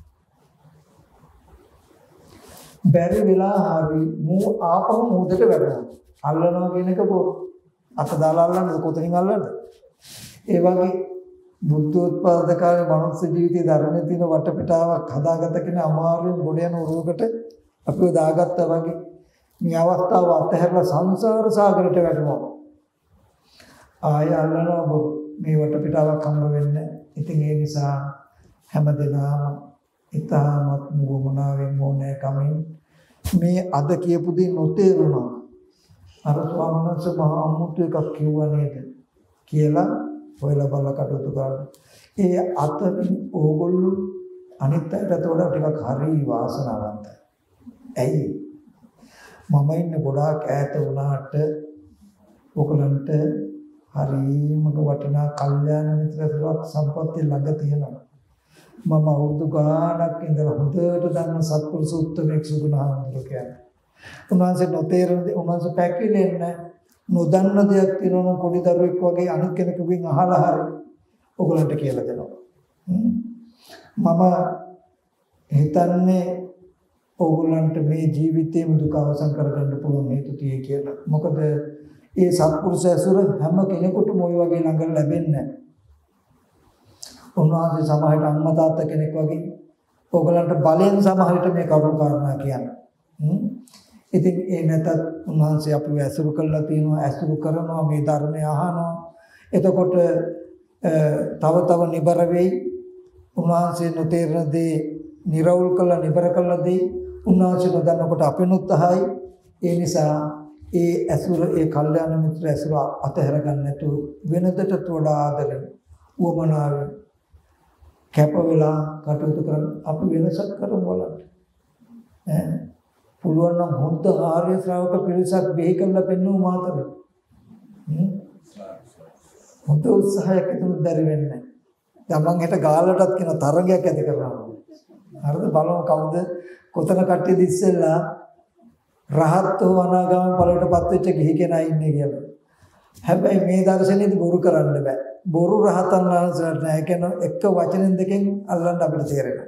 බැරි වෙලා හරි මූ ආපහු මූදට වැටෙනවා. අල්ලනවා කියන එක අත දාලා අල්ලන්නේ කොතනින් අල්ලන්නද? ඒ වගේ බුද්ධෝත්පාද කාලේ මනුස්ස ජීවිතයේ ධර්මයේ තියෙන වටපිටාවක් හදාගත්ත කෙනා අමාරුවෙන් ගොඩ යන ඔරුවකට අපිව දාගත්තා වගේ මේ අවස්ථාව අත්හැරලා සංසාර සාගරයට වැටෙනවා. ආය අල්ලනවා මේ වටපිටාවක් හම්බ වෙන්නේ. ඉතින් ඒ නිසා හැමදෙනාම ඊටමත් මොමනාවෙන් මොනේ කමින් මේ අද කියපු දේ නොතේරුණා. අර ස්වාමීන් වහන්සේ මහා අමුතු එකක් කිව්වා නේද කියලා ඔයලා බලලා කටයුතු කරනවා. ඒ අතරින් ඕගොල්ලෝ අනිත් අයට වඩා ටිකක් හරි වාසනාවන්තයි. ඇයි? මම ඉන්න ගොඩාක් ඈත වුණාට ඔයගලන්ට හරිම වටිනා කල්යාණ මිත්‍රත්වයක් සම්පත්තිය ළඟ තියෙනවා. මම අවුරුදු ගාණක් ඉඳලා හොඳට දන්න සත්පුරුෂ උත්තමෙක් සුදුනහමඳුර කියන්නේ. උන්වහන්සේ නොතේරෙන උන්වහන්සේ පැකිලෙන්නේ නොදන්න දෙයක් තියෙනවා නම් පොඩි දරුවෙක් වගේ අනිත් කෙනෙකුගෙන් අහලා හරි ඔයගලන්ට කියලා දෙනවා. මම හිතන්නේ ඕගොල්ලන්ට මේ ජීවිතේම දුක අවසන් කරගන්න පුළුවන් හේතු tie කියලා. මොකද ඒ සත්පුරුෂ ඇසුර හැම කෙනෙකුටම ওই වගේ ළඟ ලැබෙන්නේ නැහැ. උන්වහන්සේ සමහරට අම්මා තාත්තා කෙනෙක් වගේ ඕගොල්ලන්ට බලෙන් සමහරට මේ කරුණු කාරණා කියන්නේ. ඉතින් ඒ නැතත් උන්වහන්සේ අපිව ඇසුරු කළා තියෙනවා, ඇසුරු කරනවා, මේ ධර්මය අහනවා. එතකොට තව නිබර වෙයි. උන්වහන්සේ නොතේරෙන දේ නිරවුල් කළා, නිබර කළා දේ උන්වහන්සේ නොදන්නකොට අපෙනුත් අහයි. ඒ නිසා ඒ ඇසුර, ඒ කල්යාණ මිත්‍ර ඇසුර අතහැර ගන්න නැතුව වෙනදටත් වඩා ආදරෙන් උවමනාවෙන් කැප වෙලා කටයුතු කරන අපි වෙනසක් කරමු බලන්න. පුළුවන් නම් හොඳ ආර්ය ශ්‍රාවක පිරිසක් බෙහෙ කරලා පෙන්වමු මාතර. හොඳ උත්සාහයක් ඇතුළු දරි වෙන්නේ. දැන් මම හෙට ගාලටත් කියන තරගයක් ඇති කරනවා. හරිද? බලමු කවුද කොතන කට්ටියද ඉස්සෙල්ලා රහත් හෝ අනාගාමී ඵලයටපත් වෙච්ච ගිහි කෙනා ඉන්නේ කියලා. හැබැයි මේ දර්ශනයේදී බොරු කරන්න බෑ. බොරු රහතන් වහන්සේලාට නෑ කියන එක වචනෙන් දෙකෙන් අල්ලන්න අපිට තේරෙනවා.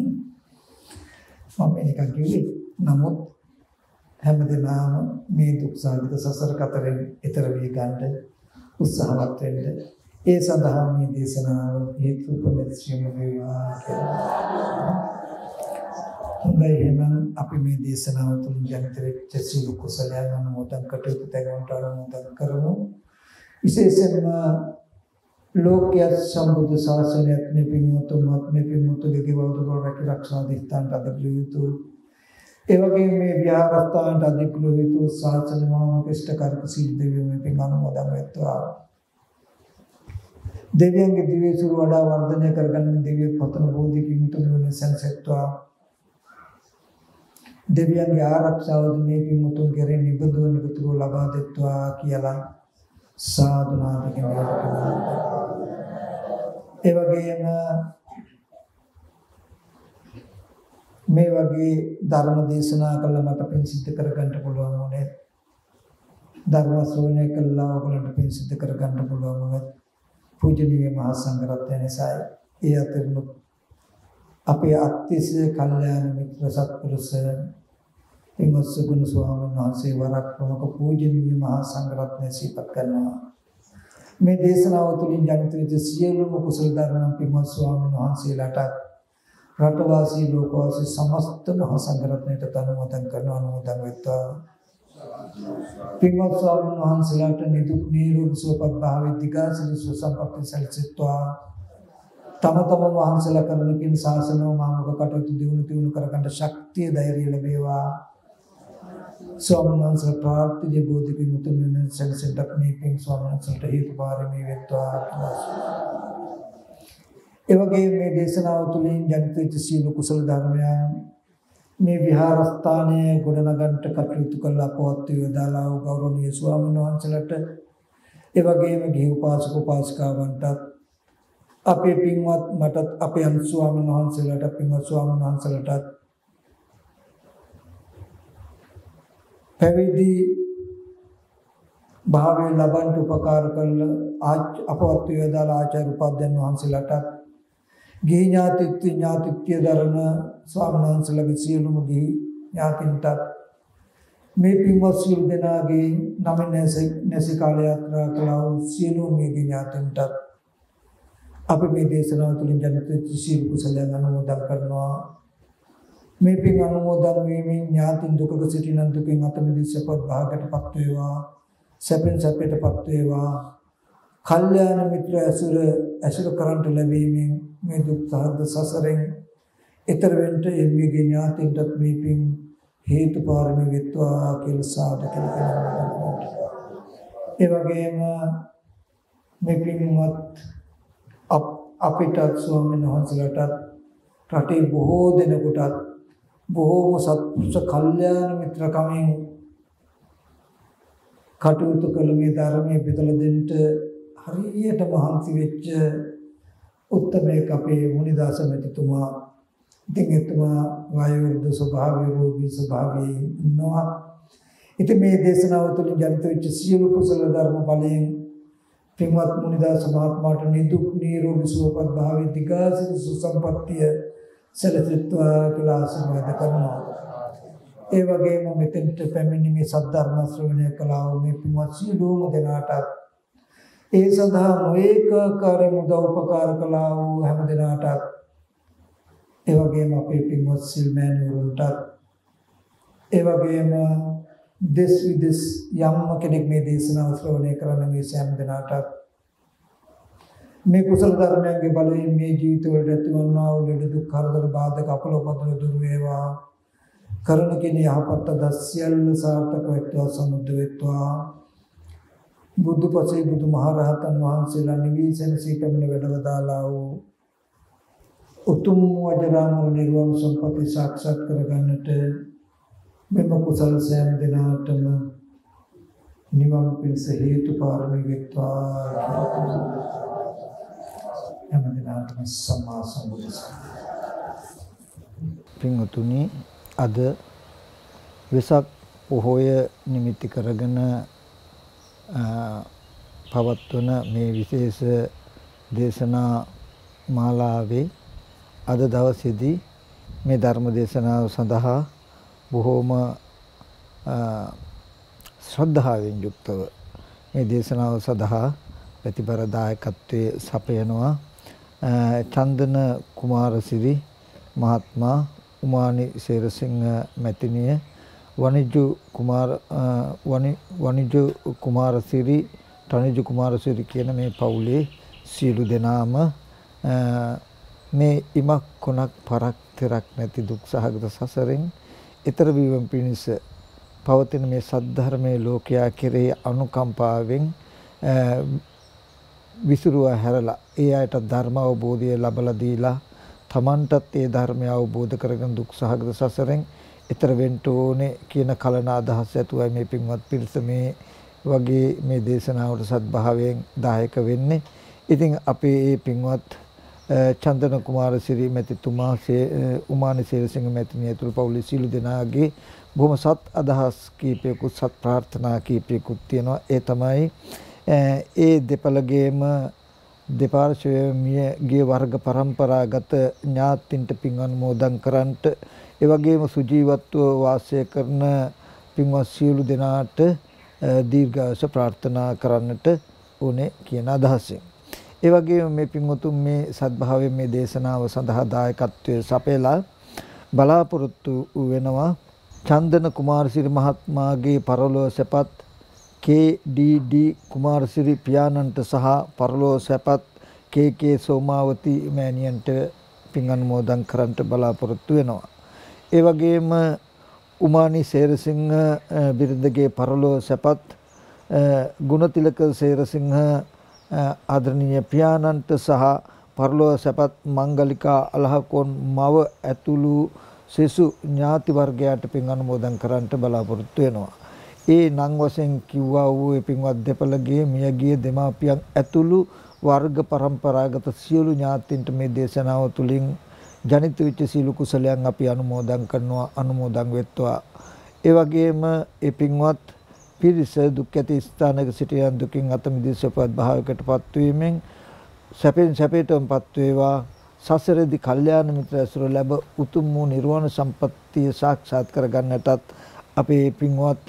මම මේක කිව්වේ. නමුත් හැමදෙනාම මේ දුක් සාගත සසර කතරෙන් ඈතර වී ගන්න උත්සාහවත් වෙන්න. ඒ සඳහා මේ දේශනාව හේතු උපදෙස්යම වේවා කියලා. හොඳයි, එහෙනම් අපි මේ දේශනාව තුළින් ජනිත වෙච්ච සීල කුසලයන් අනුමෝදන් කටයුතු තැගවන්ට අනුමෝදන් කරමු. විශේෂයෙන්ම ලෝකයේ සම්බුද්ධ ශාසනයත් මේ පින්වතුන්වත් මේ පින්වතුන්ගේ ගෙවල් දොර රැකී දිස්ත්‍රාන්ත අධිකෘත යුතු ඒ වගේම මේ විහාරස්ථානට අධිකෘත යුතු ශාසන මහාමකෂ්ඨකාරක සීල දෙවියෝ මේ පින් අනුමෝදන් වෙත්වා. දෙවියන්ගේ දිව්‍ය සුරු වඩා වර්ධනය කරගන්න දෙවියන් පතන බෝධිකින් උතුම් වෙන සංසත්වා. දෙවියන්ගේ ආරක්ෂාව මේ පින්වතුන් කෙරෙහි නිබඳව නිරතුරුව ලබා දෙත්වා කියලා සාදු නාමයෙන් ඒ වගේම මේ වගේ ධර්ම දේශනා කළා මට පින් සිද්ධ කරගන්න පුළුවන් වුණේ. ධර්ම ශ්‍රවණය කළා ඔයගලන්ට පින් සිද්ධ කරගන්න පුළුවන් වුණේ. පූජනීය මහා සංඝරත්නය නිසා ඒ අතරින් අපේ අත්තිස්ස කල්යාණ මිත්‍ර සත්පුරුෂ එමත් සුගුණ ස්වාමීන් වහන්සේ වරක් ප්‍රමුඛ පූජනීය මහා සංඝරත්නය සිහිපත් කරනවා. මේ දේශනාව තුළින් ජනිත වෙච්ච සියලුම කුසල ධර්ම පින්වත් ස්වාමීන් වහන්සේලාට රටවාසී ලෝකවාසී සමස්ත මහා සංඝරත්නයට අනුමෝදන් කරනවා. අනුමෝදන් වෙත්වා. පින්වත් ස්වාමීන් වහන්සේලාට නිදුක් නිරෝගී සුවපත් භාවයේ දිගාසිරි සුවසම්පත් සැලසෙත්වා. තම වහන්සේලා කරන පින් ශාසනව මාමක කටයුතු දියුණු කරගන්න ශක්තිය ධෛර්යය ලැබේවා. ස්වාමීන් වහන්සේ ප්‍රාර්ථිත බෝධිපින් උතුම් වෙන සැලසෙන්නක් මේ පින් ස්වාමීන් වහන්සේට හේතු පාරමී වෙත්වා. ඒ වගේ මේ දේශනාව තුළින් ජනිත වෙච්ච සීල කුසල ධර්මයන් මේ විහාරස්ථානයේ ගොඩනගන්නට කටයුතු කළා පොත් යොදාලා ගෞරවනීය ස්වාමීන් වහන්සේලාට ඒ වගේම ගිහි උපාසක උපාසිකාවන්ට අපේ පින්වත් මටත් අපේ අන් ස්වාමීන් වහන්සේලාට පින්වත් ස්වාමීන් වහන්සේලාට පැවිදි භාවය ලබන්න උපකාර කළ අපවත් යොදාලා ආචාර්ය උපාධ්‍යයන් වහන්සේලාට ගිහි ඥාතිත්‍ය දරන ස්වාමීන් වහන්සේලාගේ සියලුම ගිහි ඥාතින්ට මේ පින්වත් සියලු දෙනාගේ නම නැසී කාල යාත්‍රා කළා වූ සියලුම ඥාතින්ට අපි මේ දේශනාව තුළින් ජනිත වෙච්ච සීල කුසලයන් අනුමෝදන් කරනවා. මේ පින් අනුමෝදන් වීමෙන් ඥාතින් දුකක සිටින දුකින් අත මිදී සපත් භාගයටපත් වේවා. සැපෙන් සැපයටපත් වේවා. කල්යාණ මිත්‍ර ඇසුර කරන්ට ලැබීමෙන් මේ දුක් සසරෙන් ඈතර වෙන්න එම්ගේ ඥාතින්ට මේ පින් හේතු පාරමී වෙත්වා කියලා සාදු කියලා. ඒ වගේම මේ පින්වත් අපිට ස්වාමීන් වහන්සේලාට රටේ බොහෝ දෙනෙකුට බොහෝම සත්පුරුෂ කල්යාණ මිත්‍රකමෙන් කටයුතු කළ මේ ධර්මයේ බෙදලා දෙන්න හරියට මහන්සි වෙච්ච උත්තමයෙක් අපේ මුනිදාස මෙතුමා. ඉතින් එතුමා වායුර්ධ ස්වභාවය රෝගී ස්වභාවයේ ඉන්නවා. ඉතින් මේ දේශනාව තුළින් ජනිත වෙච්ච සියලු කුසල ධර්ම බලයෙන් පින්වත් මුනිදාස මහත්මයාට නිදුක් නිරෝගී සුවපත් භාවයේ දිගාසිරි සුසම්පත්තිය සැලසෙත්වා කියලා ආශිර්වාද කරනවා. ඒ වගේම මෙතෙන්ට පැමිණි මේ සද්ධර්ම ශ්‍රවණය කළා වූ මේ පින්වත් සියලුම දෙනාටත් ඒ සඳහා නොඑක ආකාරයෙන් උදව් උපකාර කළා වූ හැම දෙනාටත් ඒ වගේම අපේ පින්වත් සිල්මෑණිවරුන්ටත් ඒ වගේම දෙස් විදෙස් යම් කෙනෙක් මේ දේශනාව ශ්‍රවණය කරන මේ සෑම දෙනාටත් මේ කුසල ධර්මයන්ගේ බලයෙන් මේ ජීවිතවලට ඇතිවන්නා වූ ලෙඩ දුක් කරදර බාධක අපලෝපතන දුරු වේවා කරන කෙන යහපත් දස්යල් සාර්ථක වෙත්වා සමුද්ද වෙත්වා බුදුපසේ බුදුමහරහතන් වහන්සේලා නිවිසෙන සීපමින වැඩවදාලා වූ උතුම් වජරාමර නිර්වාණ සම්පatti සාක්ෂාත් කරගන්නට මෙම කුසල සෑම දිනාටම නිවන් පිණිස හේතු පාරමී වෙත්වා හැම දිනාටම සම්මා සම්බුද්ධ පින්වතුනි අද වෙසක් පොහොය නිමිති කරගෙන පවත්වන මේ විශේෂ දේශනා මාලාවේ අද දවසේදී මේ ධර්ම දේශනාව සඳහා බොහෝම ශ්‍රද්ධාවෙන් යුක්තව මේ දේශනාව සඳහා ප්‍රතිපර දායකත්වයේ සපයනවා චන්දන කුමාරසිරි මහත්මයා උමානි සේරසිංහ මැතිණිය වනිජු කුමාරසිරි තනිජු කුමාරසිරි කියන මේ පවුලේ සියලු දෙනාම මේ ඉමක් කොනක් පරක් තෙරක් නැති දුක් සහගත සසරෙන් ඊතර වීම පිණිස පවතින මේ සද්ධර්මයේ ලෝකයා කෙරෙහි අනුකම්පාවෙන් විසිරුවා හැරලා ඒ අයට ධර්ම අවබෝධය ලැබලා දීලා තමන්ටත් ඒ ධර්මය අවබෝධ කරගෙන දුක් සහගත සසරෙන් ඊතර වෙන්න ඕනේ කියන කලන අදහස ඇතුවයි මේ පින්වත් පිරිස මේ වගේ මේ දේශනාවට සත්භාවයෙන් දායක වෙන්නේ. ඉතින් අපේ මේ පින්වත් චන්දන කුමාරසිරි මැතිතුමා උමානි සේරසිංහ මැතිණිය ඇතුළු පවුලේ සියලු දෙනාගේ බොහොම සත් අදහස් කීපයකුත් සත් ප්‍රාර්ථනා කීපයකුත් තියෙනවා. ඒ තමයි ඒ දෙපළගේම දෙපාර්ශ්වයේ මියගිය වර්ග પરම්පරාගත ඥාතින්ට පින් අනුමෝදන් කරන්නට ඒ වගේම සුජීවත්ව වාසය කරන පින්වත් සියලු දෙනාට දීර්ඝායුෂ ප්‍රාර්ථනා කරන්නට ඕනේ කියන අදහසෙන්. ඒ වගේම මේ පින්වතුන් මේ සත්භාවයෙන් මේ දේශනාව සඳහා දායකත්වයේ සපයලා බලාපොරොත්තු වෙනවා චන්දන කුමාරසිරි මහත්මයාගේ පරලෝක සැපත් KDD කුමාරසිරි පියාණන්ට සහ පරලෝක සැපත් KK සෝමාවති මෑණියන්ට පින් අනුමෝදන් කරන්නට බලාපොරොත්තු වෙනවා. ඒ වගේම උමානි සේරසිංහ බිරිඳගේ පරලෝක සැපත් ගුණතිලක සේරසිංහ ආදරණීය පියාණන්ට සහ පරලෝක සැපත් මංගලිකා අලහකොන් මව ඇතුළු සෙසු ඥාති වර්ගයාට පින් අනුමෝදන් කරන්නට බලාපොරොත්තු වෙනවා. ඒ නම් වශයෙන් කිව්වා වූ පින්වත් දෙපළගේ මියගිය දෙමාපියන් ඇතුළු වර්ග પરම්පරාගත සියලු ඥාතීන්ට මේ දේශනාව තුළින් ජනිත වෙච්ච සියලු කුසලයන් අපි අනුමෝදන් කරනවා අනුමෝදන් වෙත්වා. ඒ වගේම ඒ පින්වත් පිරිස දුක් ඇති ස්ථානයක සිටින දුකින් අත මිදී සපවත් භාවයකටපත් වීමෙන් සැපෙන් සැපයටපත් වේවා. සසරදී කල්යාණ මිත්‍ර ඇසුර ලැබ උතුම් වූ නිර්වාණ සම්පත්තිය සාක්ෂාත් කරගන්නටත් අපේ පින්වත්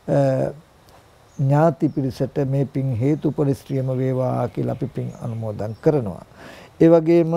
ඥාති පිරිසට මේ පින් හේතු පරිශ්‍රියම වේවා කියලා අපි පින් අනුමෝදන් කරනවා. ඒ වගේම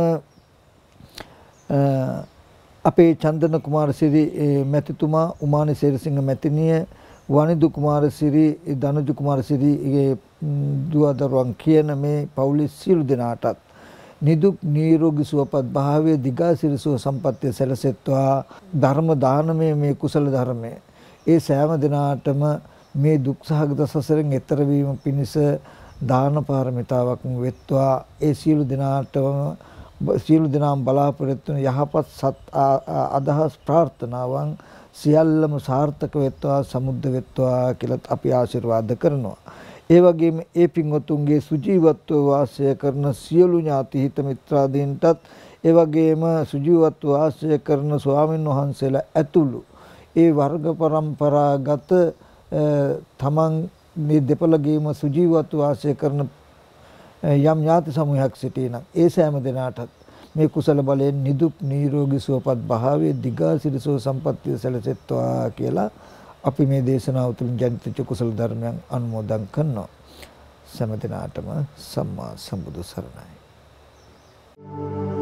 අපේ චන්දන කුමාරසිරි මැතිතුමා උමානි සේරසිංහ මැතිණිය වනිදු කුමාරසිරි ධනජු කුමාරසිරිගේ දුවදරුවන් කියන මේ පවුලේ සියලු දෙනාටත් නිදුක් නිරෝගී සුවපත් භාවයේ දිගාසිරි සුව සම්පත්තිය සැලසෙත්වා. ධර්ම දානමය මේ කුසල ධර්මය ඒ සෑම දිනාටම මේ දුක්සහගත සසරෙන් එතර වීම පිණිස දාන පාරමිතාවක් වෙත්වා. ඒ සියලු දෙනාම බලාපොරොත්තු වන යහපත් සත් අදහස් ප්‍රාර්ථනාවන් සියල්ලම සාර්ථක වෙත්වා සමුද්ද වෙත්වා කියලා අපි ආශිර්වාද කරනවා. ඒ වගේම ඒ පින්වතුන්ගේ සුජීවත්ව වාසය කරන සියලු ඥාති හිත මිත්‍රාදීන්ටත් ඒ වගේම සුජීවත්ව වාසය කරන ස්වාමින් වහන්සේලා ඇතුළු ඒ වර්ග પરම්පරාගත තමන් මේ දෙපළගේම සුජීවත්ව වාසය කරන යම් ඥාති සමූහයක් සිටිනම් ඒ සෑම දෙනාටත් මේ කුසල බලයෙන් නිදුක් නිරෝගී සුවපත් භාවයේ දිගාසිරිසෝ සම්පත්තිය සැලසෙත්වා කියලා අපි මේ දේශනාව තුළින් ජනිත කුසල ධර්මයන් අනුමෝදන් කරනවා. සෑම දිනාටම සම්මා සම්බුදු සරණයි.